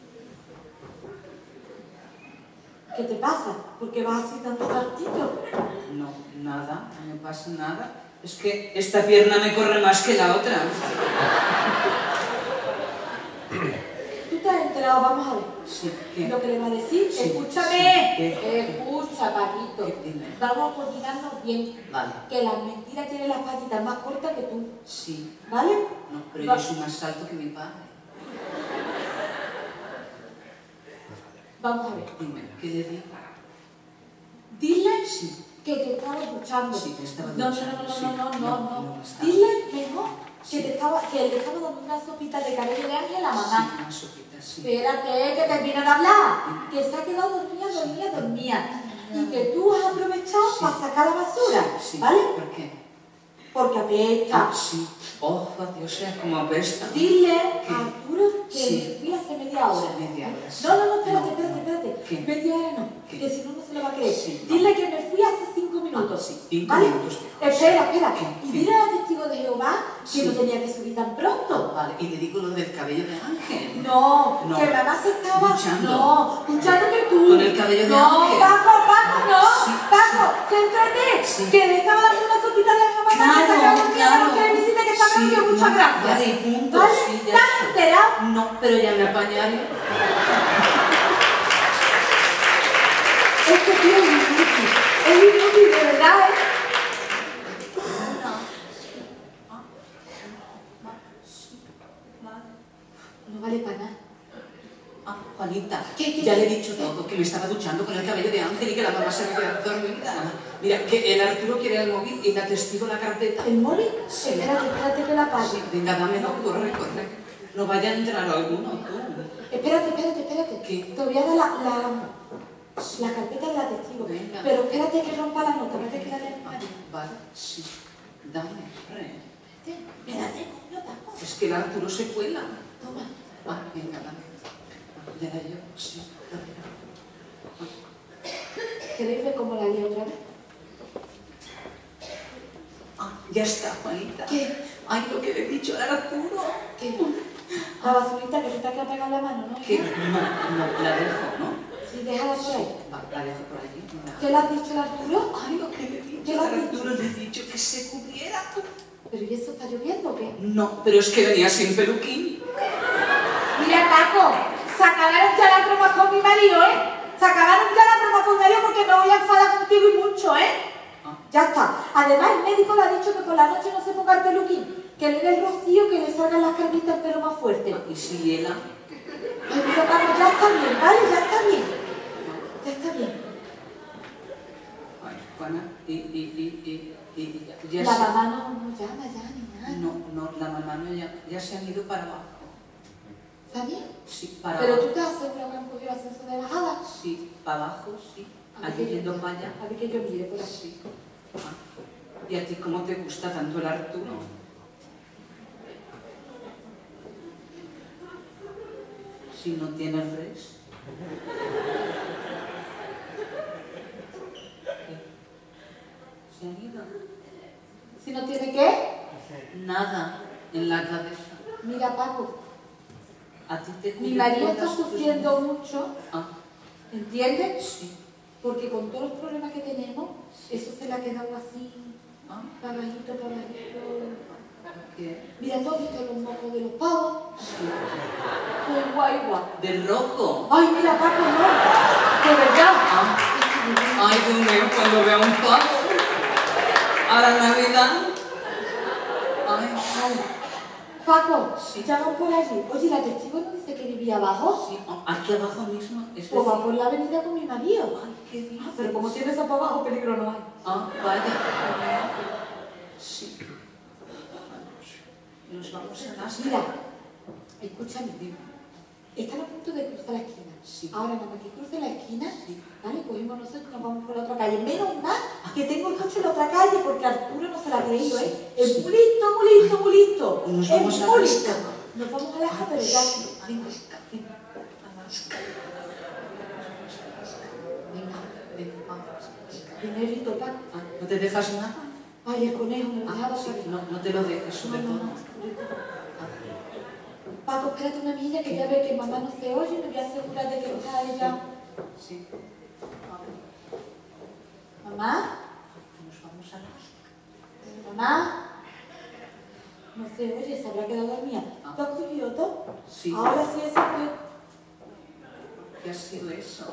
¿Qué te pasa? ¿Por qué vas así tanto saltito? No, nada, no me pasa nada. Es que esta pierna me corre más que la otra. ¿Tú te has enterado? Vamos a ver. Sí, ¿qué? Lo que le va a decir, Sí, escúchame. sí, ¿qué? Escucha, Paquito. ¿Qué? Dime. Vamos a coordinarnos bien. Vale. Que las mentiras tienen las patitas más cortas que tú. Sí. ¿Vale? No, pero Va- yo soy más alto que mi padre. Vamos a ver. Dime, ¿qué le digo? Dile Sí. que te estabas duchando. Sí, me estaba No, duchando, no, no, sí. no, no, no, No, no, no no. estaba. Dile mejor que, Sí. te estaba, que le estaba dando una sopita de cabello de ángel a mamá. Sí, una sopita, sí. Espérate, que termine de hablar. Que se ha quedado dormida, dormida, dormida. Y que tú has aprovechado Sí. para sacar la basura, Sí, ¿vale? ¿por qué? Porque apesta. Ah, sí. Oh, Dios, sea como apesta. Dile ¿Qué? a Arturo que Sí. me fui hace media hora. Media hora, sí. No, no, no, espérate, No, espérate, no. espérate. ¿Qué? Media hora no, ¿Qué? que si no, no se lo va a creer. Sí, Dile que me fui hace cinco minutos. Ah, sí, cinco ¿vale? minutos. Espera, espera. ¿Qué? Y ¿Qué? dile al testigo de Jehová que Sí. no tenía que subir tan pronto. Vale, y le digo lo del cabello de ángel. No, No. que mamá se estaba... Duchando. No, duchando que tú. Con el cabello de no, ángel. No, Paco, Paco, no. Sí, Paco, céntrate. Sí. Que le estaba dando una sopita de mamá. Claro, claro. Que visita que está Sí, conmigo. Muchas no, gracias. vale, y punto, ¿Vale? sí, ya ¿Estás está. enterado? No, pero ya me apañaré. Es que tío es inútil. Es inútil, de verdad, ¿eh? No vale para nada. Ah, Juanita, ¿Qué, qué, ya qué? le he dicho todo, que me estaba duchando con el cabello de ángel y que la mamá se había quedado dormida. Mira, que el Arturo quiere el móvil y la testigo la carpeta. ¿El móvil? Sí. Espérate, espérate que la apague. Sí, venga, dámelo, corre, corre. No vaya a entrar alguno, tú. Espérate, espérate, espérate. ¿Qué? Te voy a dar la, la, la carpeta de la testigo. Venga. Pero espérate que rompa la nota, no te queda de mal. Vale, sí. Dame, corre. Espérate, coño, Paco. Es que el Arturo se cuela. Toma. Ah, venga, dame. Le da yo, sí, dame. ¿Queréis ver cómo la leo otra vez? Ah, ya está, Juanita. ¿Qué? Ay, lo que le he dicho al Arturo. ¿Qué? La basurita que se te ha quedado pegada en la mano, ¿no? Que no, no, la dejo, ¿no? Sí, déjala por ahí. Va, la dejo por allí. no la- ¿Qué le has dicho al Arturo? Ay, lo que le he ¿Qué dicho le al has dicho? Arturo, le he dicho que se cubriera. ¿Pero y eso está lloviendo o qué? No, pero es que venía sin peluquín. Mira, Paco, se acabaron ya las bromas con mi marido, ¿eh? Se acabaron ya las bromas con mi marido porque me voy a enfadar contigo y mucho, ¿eh? Ah. Ya está. Además, el médico le ha dicho que por la noche no se ponga el peluquín, que le dé el rocío, que le salgan las carnitas el pelo más fuerte. ¿Y si hiela? Ay, mira, Paco, ya está bien, ¿vale? Ya está bien. Ya está bien. Ay, Juana, y, y, y, y, y ya, ya La se... mamá no, no llama ya ni nada. No, no, la mamá no llama, ya se han ido para abajo. ¿Está bien? Sí, para Pero abajo. tú te aseguras que han cogido ascenso de bajada. Sí, para abajo, sí. A ver Allí que- yendo para allá. A ver que yo mire por aquí. Sí. Ah. ¿Y a ti cómo te gusta tanto el Arturo? Si no tienes res. ¿Qué? ¿Se han ido? Si no tiene qué, Nada en la cabeza. mira, Paco, ¿A ti te mi marido está cuidas tus- sufriendo mucho, Ah, ¿entiendes? sí. Porque con todos los problemas que tenemos, eso se le ha quedado así, Ah, para bajito, para bajito. ¿qué? Mira, ¿tú has visto los mocos de los pavos? Sí. Pues guay, guay. ¿De rojo? Ay, mira, Paco, no. De verdad. Ah. Ay, Dios mío, cuando veo un pavo. A la Navidad. Ay, Ay, Paco, Sí. ya van por allí. Oye, la testigo no dice que vivía abajo. sí, aquí abajo mismo. Es Pues va decir, por la avenida con mi marido. ay, qué dices. Ah, pero como tienes a para abajo, peligro no hay. Ah, vaya. Sí. Nos vamos a las... Mira, escúchame, están a punto de cruzar la esquina. Sí. Ahora, nada más que cruce la esquina, Sí. ¿vale? Cogimos nosotros y nos vamos por la otra calle. Menos mal que tengo el coche en la otra calle porque Arturo no se la ha creído, ¿eh? Es Sí. muy listo, muy listo, muy listo. Y nos Es vamos a muy la listo. escala. Nos vamos a la escala, pero ya. Ay, Alaska, ven. Alaska. Venga, ven, vamos. Dinerito, Paco. Ah, ¿no te dejas nada? Ay, el conejo me lo Ah, dejaba sí, salir. no, no te lo dejes, No, sobre no, todo. no. Paco, espérate una milla que ya ve que mamá no se oye y me voy a asegurar de que está ella. Sí. ¿Mamá? Nos vamos a las... ¿Mamá? No se oye, se habrá quedado dormida. ¿Tú has cogido todo? Sí. Ahora sí es que... ¿Qué ha sido eso?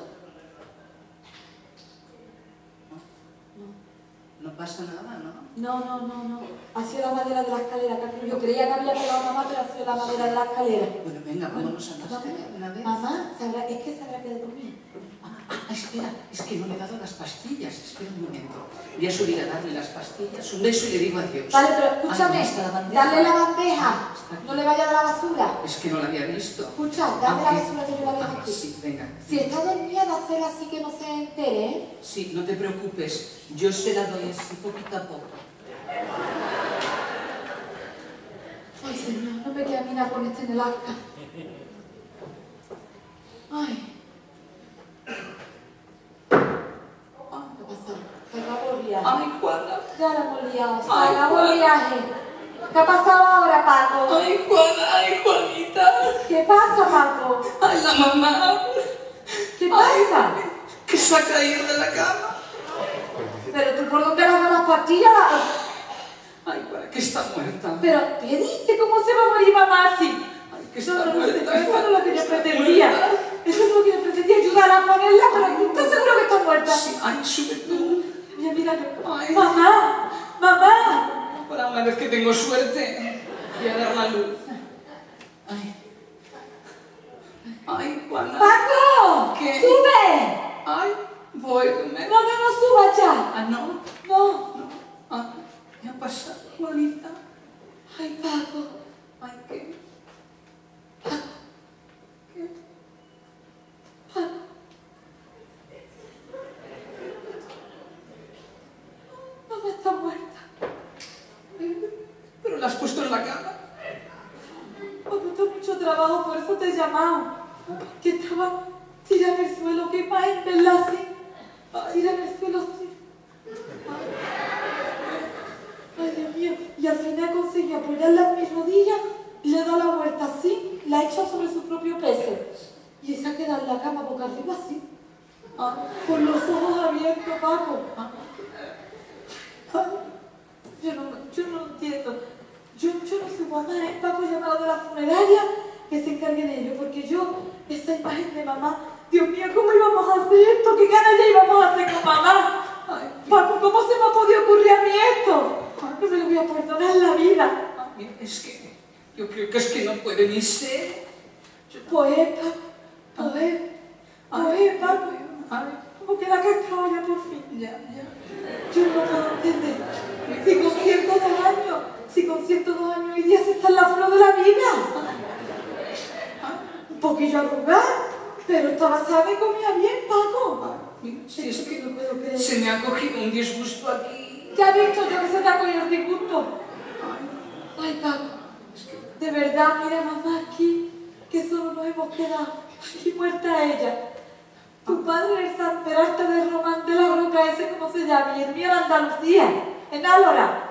No, no pasa nada, ¿no? No, no, no, no. Ha sido la madera de la escalera. que Yo creía que había pegado mamá, pero ha sido la madera de la escalera. Bueno, venga, vámonos a las... Vamos. Una vez. Mamá, se habrá- es que se habrá quedado dormida. Ah, espera, es que no le he dado las pastillas. Espera un momento. Voy a subir a darle las pastillas, un beso y le digo adiós. Vale, pero Ay, escúchame, ¿dónde está la bandeja? dale la bandeja. Ah, está aquí. No le vaya a dar la basura. Es que no la había visto. Escucha, dame la Ah, basura que yo la dejo ah, aquí. sí, venga. Si está dormida, de hacer así que no se entere, ¿eh? Sí, no te preocupes. Yo se la doy así poquito a poco. Ay, señor, no me queda mina con este en el asca. Ay. Ah, ¿Qué ha pasado? Se acabó el viaje. Ay, Juana. Ya la hemos liado. Se Ay, acabó el Juana. viaje. ¿Qué ha pasado ahora, Paco? Ay, Juana, ay, Juanita. ¿Qué pasa, Paco? Ay, la mamá. ¿Qué pasa? Que se ha caído de la cama. ¿Pero tú por dónde le has dado las pastillas? Ay, Juana, que está muerta. ¿Pero qué dice? ¿Cómo se va a morir mamá así? Ay, que Eso está no, no, muerta. eso no es lo que yo pretendía. Eso es lo que yo pretendía, ayudar a ponerla, pero ¿estás seguro que está muerta? Sí, ay, sube tú. Mira, mira, Ay. mamá, mamá. Para una vez que tengo suerte, voy a dar la luz. Ay. Ay, Juana. ¡Paco! ¿Qué? ¡Sube! Ay, voy, me... No, no, no suba ya. Ah, no, No. no. Ah, ¿qué ha pasado, Juanita? Ay, Paco. Ay, ¿qué? Paco, ¿Qué? Paco. Mamá está muerta. ¿Pero la has puesto en la cama? Me ha costado mucho trabajo, por eso te he llamado. Que estaba tirada en el suelo, qué imagen, ¿verdad? Así. Tira en el suelo así. Ay, Dios mío. Y al final conseguí apoyarla en mis rodillas, le he dado la vuelta así, la he echado sobre su propio peso. Y se ha quedado en la cama boca arriba así. Ah, Con los ojos abiertos, Paco. ah. Ay, yo no, yo no entiendo. Yo, yo no sé, mamá, ¿eh? Paco llamado de la funeraria que se encargue de ello, porque yo, esa imagen de mamá, Dios mío, ¿cómo íbamos a hacer esto? ¿Qué ganas ya íbamos a hacer con mamá? Ay, Paco, ¿cómo se me ha podido ocurrir a mí esto? No me lo voy a perdonar en la vida. ay, es que yo creo que es que no puede ni ser. Pues es, Paco. Pues es. Pues es, Paco. Ay, ¿Cómo queda cascado ya por fin? ya, ya. Yo no puedo entender. Si con ciento dos años, si con ciento dos años hoy día se está en la flor de la vida. Un poquillo arrugada, pero estaba sana y comía bien, Paco. Mira, si es que no puedo creer. se me ha cogido un disgusto aquí. Ya he visto yo que se te ha cogido el disgusto. Ay, Paco, de verdad, mira mamá aquí, que solo nos hemos quedado. Y muerta ella. Tu padre es San Peralta de Román de la Roca, ese como se llama, y el mío de Andalucía, en Álora.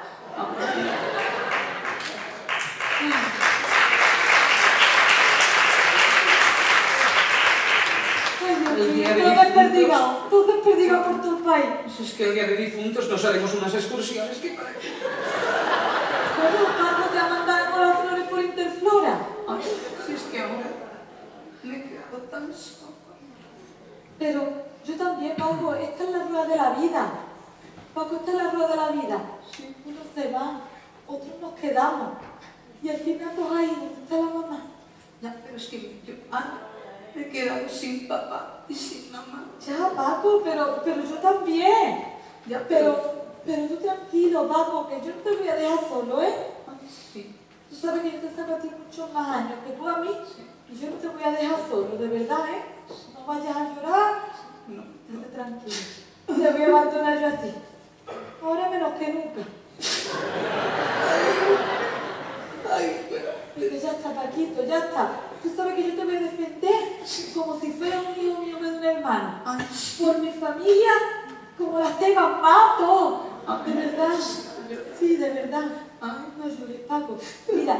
Ay, Dios mío, todo desperdigado, todo desperdigado por todo el país. Es que el día de difuntos nos haremos unas excursiones que para qué. Bueno, Paco, te ha mandado las flores por Interflora. Ay, si es que ahora me he quedado tan sola. Pero yo también, Paco, esta es la rueda de la vida. Paco, esta es la rueda de la vida. Unos se van, otros nos quedamos. Y al final, pues ahí, ¿dónde está la mamá? Ya, pero es que yo ah, me he quedado sin papá y sin mamá. Ya, Paco, pero, pero yo también. Ya, Pero, pero tú tranquilo, Paco, que yo no te voy a dejar solo, ¿eh? Ay, sí. Tú sabes que yo te saco a ti muchos más años que tú a mí. Y yo no te voy a dejar solo, de verdad, ¿eh? No vayas a llorar. No, Estate tranquilo. Te voy a abandonar yo a ti. Ahora menos que nunca. ay, bueno. Porque ya está, Paquito, ya está. Tú sabes que yo te voy a defender como si fuera un hijo mío de un hermano. Ay, Por mi familia, como las tengas mato. Ay. De verdad. Sí, de verdad. Ay. No llores, Paco. Mira,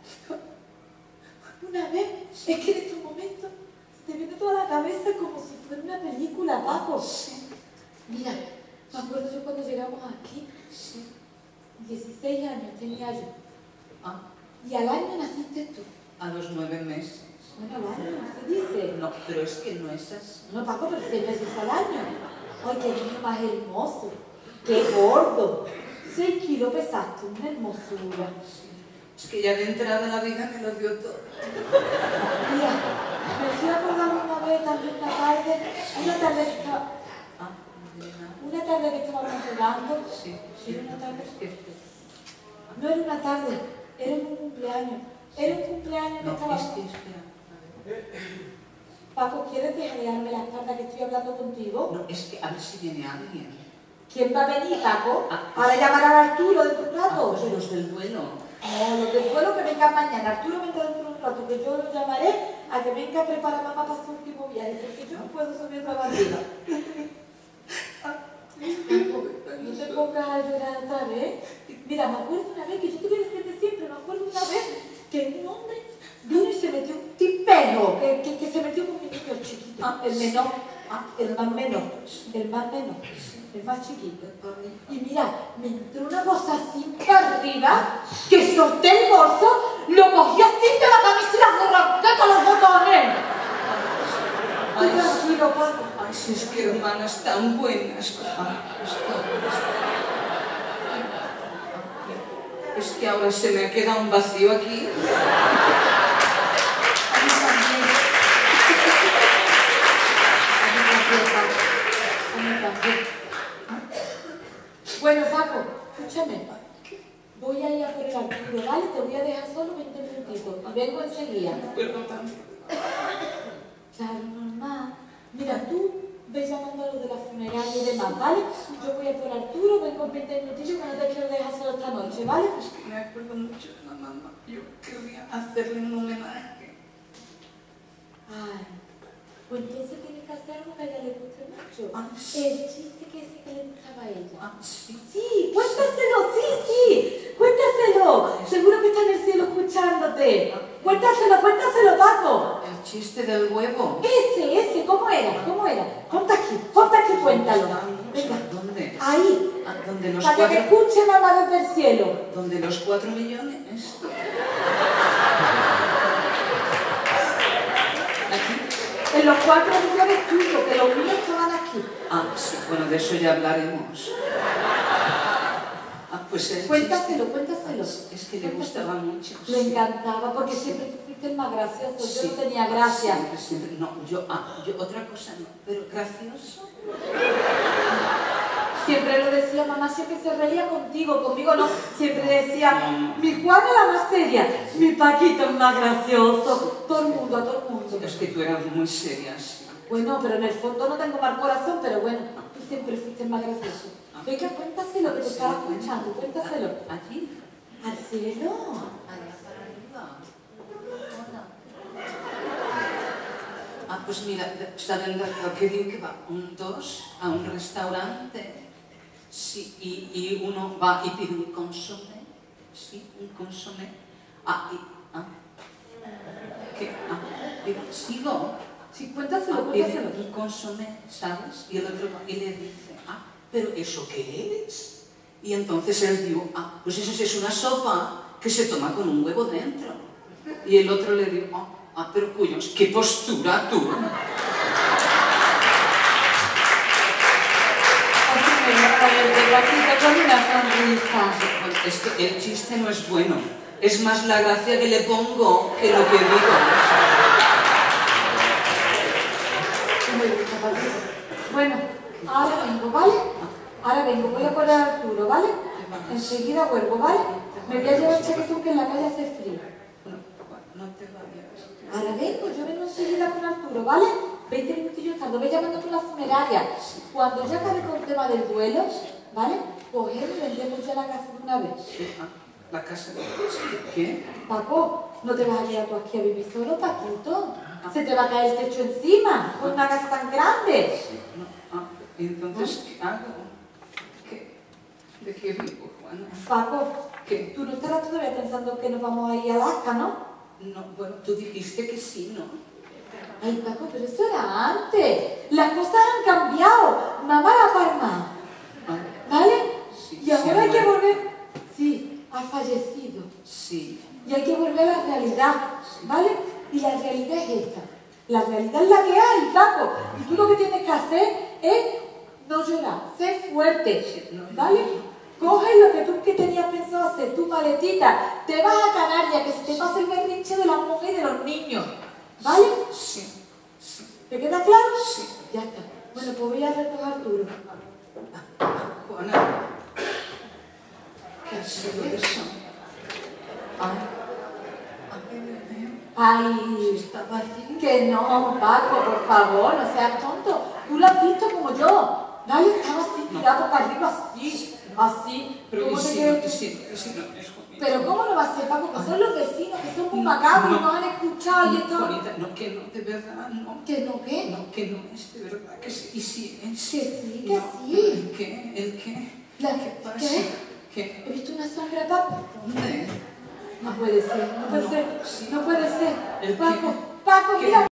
una vez, es que en estos momentos se te viene toda la cabeza como si fuera una película, Paco. Mira, me acuerdo yo cuando llegamos aquí, sí. dieciséis años tenía yo. Ah, Y al año naciste tú. a los nueve meses. Bueno, al año no se dice. No, pero es que no es así. No, Paco, pero seis meses al año. Ay, qué niño más hermoso. Qué gordo. Seis kilos pesaste, una hermosura. Es que ya de entrada la vida me lo dio todo. Mira, me estoy acordando una vez también una tarde, una tarde que estaba, Ah, no de nada. una tarde que estábamos jugando. Sí, sí. Era una tarde. Es que- No era una tarde, era un cumpleaños. Era un cumpleaños que No, estábamos. es que espera. A ver. Paco, ¿quieres dejarme la espalda que estoy hablando contigo? No, es que a ver si viene alguien. ¿Quién va a venir, Paco? Ah, Para llamar a Arturo de tu Ah, rato. pues los del vuelo. No, los del vuelo que vengan mañana. Arturo vendrá dentro de un rato, que yo lo llamaré a que venga a preparar mamá para su último viaje, porque yo no puedo subir la barriga. No te pongas a llorar otra vez. Mira, me acuerdo una vez, que yo te voy a decir de siempre, me acuerdo una vez que un hombre vino y se metió un tipejo, que, que, que se metió con mi niño chiquito, Ah, el menor, ah, el más menor, el más menor, el más chiquito. Y mira, me entró una cosa así para arriba, que solté el bolso, lo cogí así de la camisa y la arranqué con los botones. Tú Ay, tranquilo, Paco. Ay, si es que hermanas tan buenas. Ah, es, que, es que ahora se me ha quedado un vacío aquí. A mí también. A mí también, Paco. A mí también. Bueno, Paco, escúchame. Voy a ir a por el Arturo, ¿vale? Te voy a dejar solo veinte minutitos y vengo enseguida. Perdón también. Claro, normal. Mira, tú ves llamando a lo de la funeraria y demás, ¿vale? Yo voy a por Arturo, vengo en veinte minutillos que no te quiero dejar solo esta noche, ¿vale? Es que me acuerdo mucho de la mamá. Yo quería hacerle un homenaje. Ay, pues entonces tienes que hacer algo que a ella le guste mucho. Ah, sí. El chiste que ese que le gustaba a ella. Ah, sí. Sí, cuéntaselo, sí, sí, cuéntaselo. Seguro que está en el cielo escuchándote. Cuéntaselo, cuéntaselo, Paco. El chiste del huevo. Ese, ese, ¿cómo era? ¿Cómo era? Ponte aquí, ponte aquí, cuéntalo. Venga, ¿Dónde? ahí, Ah, ¿Dónde los para que te cuatro? escuche mamá desde el cielo. ¿Dónde los cuatro millones? Aquí. En los cuatro millones tuyos, que los míos estaban aquí. Ah, sí, bueno, de eso ya hablaremos. Ah, pues el Cuéntaselo, chiste- cuéntaselo. Es que le gustaba mucho. Le sí. encantaba porque siempre tú fuiste fuiste el más gracioso, yo Sí. no tenía gracia. Siempre, siempre. No, yo, ah, yo otra cosa no, pero gracioso. Siempre lo decía, mamá siempre se reía contigo, conmigo no. Siempre decía, mi Juana la más seria, mi Paquito el más gracioso. Todo el mundo, a todo el mundo. Es que tú eras muy seria, sí. Bueno, pero en el fondo no tengo mal corazón, pero bueno, tú siempre fuiste el más gracioso. Venga, cuéntaselo, que te estaba escuchando, cuéntaselo. Allí. ¿Al cielo? Allá para arriba. Hola. Ah, pues mira, saben que digo que va un dos a un restaurante, sí, y, y uno va y pide un consomé, sí, un consomé. Ah, y, ah, ¿qué? Ah, digo, sigo. Sí, cuéntaselo, Ah, pide cuéntaselo. un consomé, ¿sabes? Y el otro va y le dice, ah, ¿pero eso qué es? Y entonces él dijo, ah, pues eso sí es una sopa que se toma con un huevo dentro. Y el otro le dijo, ah, ah pero cuyos, qué postura tú. Así me gusta verte, Paquito, con una sonrisa. Es que el chiste no es bueno, es más la gracia que le pongo que lo que digo. Me gusta, Paquito. Bueno, ahora vengo, ¿vale? Ahora vengo, voy a poner a Arturo, ¿vale? Enseguida vuelvo, ¿vale? Me voy a llevar el chaquetón que en la calle hace frío. No, no te vayas. Ahora vengo, yo vengo enseguida con Arturo, ¿vale? veinte minutillos tarde, voy llamando por la funeraria. Cuando ya acabe con el tema del duelo, ¿vale? Cogemos y vendemos ya la casa de una vez. Sí, ah, la casa de... ¿Qué? Paco, no te vas a quedar tú aquí a vivir solo, Paquito. Se te va a caer el techo encima con una casa tan grande. Sí, no, ah, entonces, ¿qué hago? ¿Qué? ¿De qué vivo, Juana? Paco, ¿Qué? tú no estarás todavía pensando que nos vamos a ir a Alaska, ¿no? No, bueno, tú dijiste que sí, ¿no? Ay, Paco, pero eso era antes. Las cosas han cambiado. Mamá la palma. Ah, ¿Vale? sí, Y ahora hay sí, que bueno. volver... Sí, ha fallecido. Sí. Y hay que volver a la realidad, ¿vale? Y la realidad es esta. La realidad es la que hay, Paco. Y tú lo que tienes que hacer es no llorar, ser fuerte, ¿vale? Coge lo que tú que tenías pensado hacer, tu maletita, te vas a Canarias, que se te pase el berrinche de las mujeres y de los niños, ¿vale? Sí, sí, ¿Te queda claro? sí. Ya está. Bueno, pues voy a recoger a Arturo. Juana, ¿qué ha sido eso? Ay, ay, bebé, Ay, estaba allí. que no, Paco, por favor, no seas tonto. Tú lo has visto como yo. Nadie estaba así, tirado boca arriba, así, así. Pero ¿Cómo ¿y te si quedas? no, y si no, y si no es conmigo? Pero ¿cómo no va a ser, Paco? Que son los vecinos, que son muy macabros, No. nos han escuchado y No, esto... Juanita, no, que no, de verdad, no. ¿Que no qué? No, que no es de verdad, que sí, y sí es. Que sí, que No, sí. ¿El qué? ¿El qué? La- ¿Qué pasa? ¿Qué? ¿Qué? ¿He visto una sombra, Paco? ¿Dónde? No puede ser, no puede No, ser, sí. no puede ser. ¿El qué? Paco, Paco, ¿Qué? mira.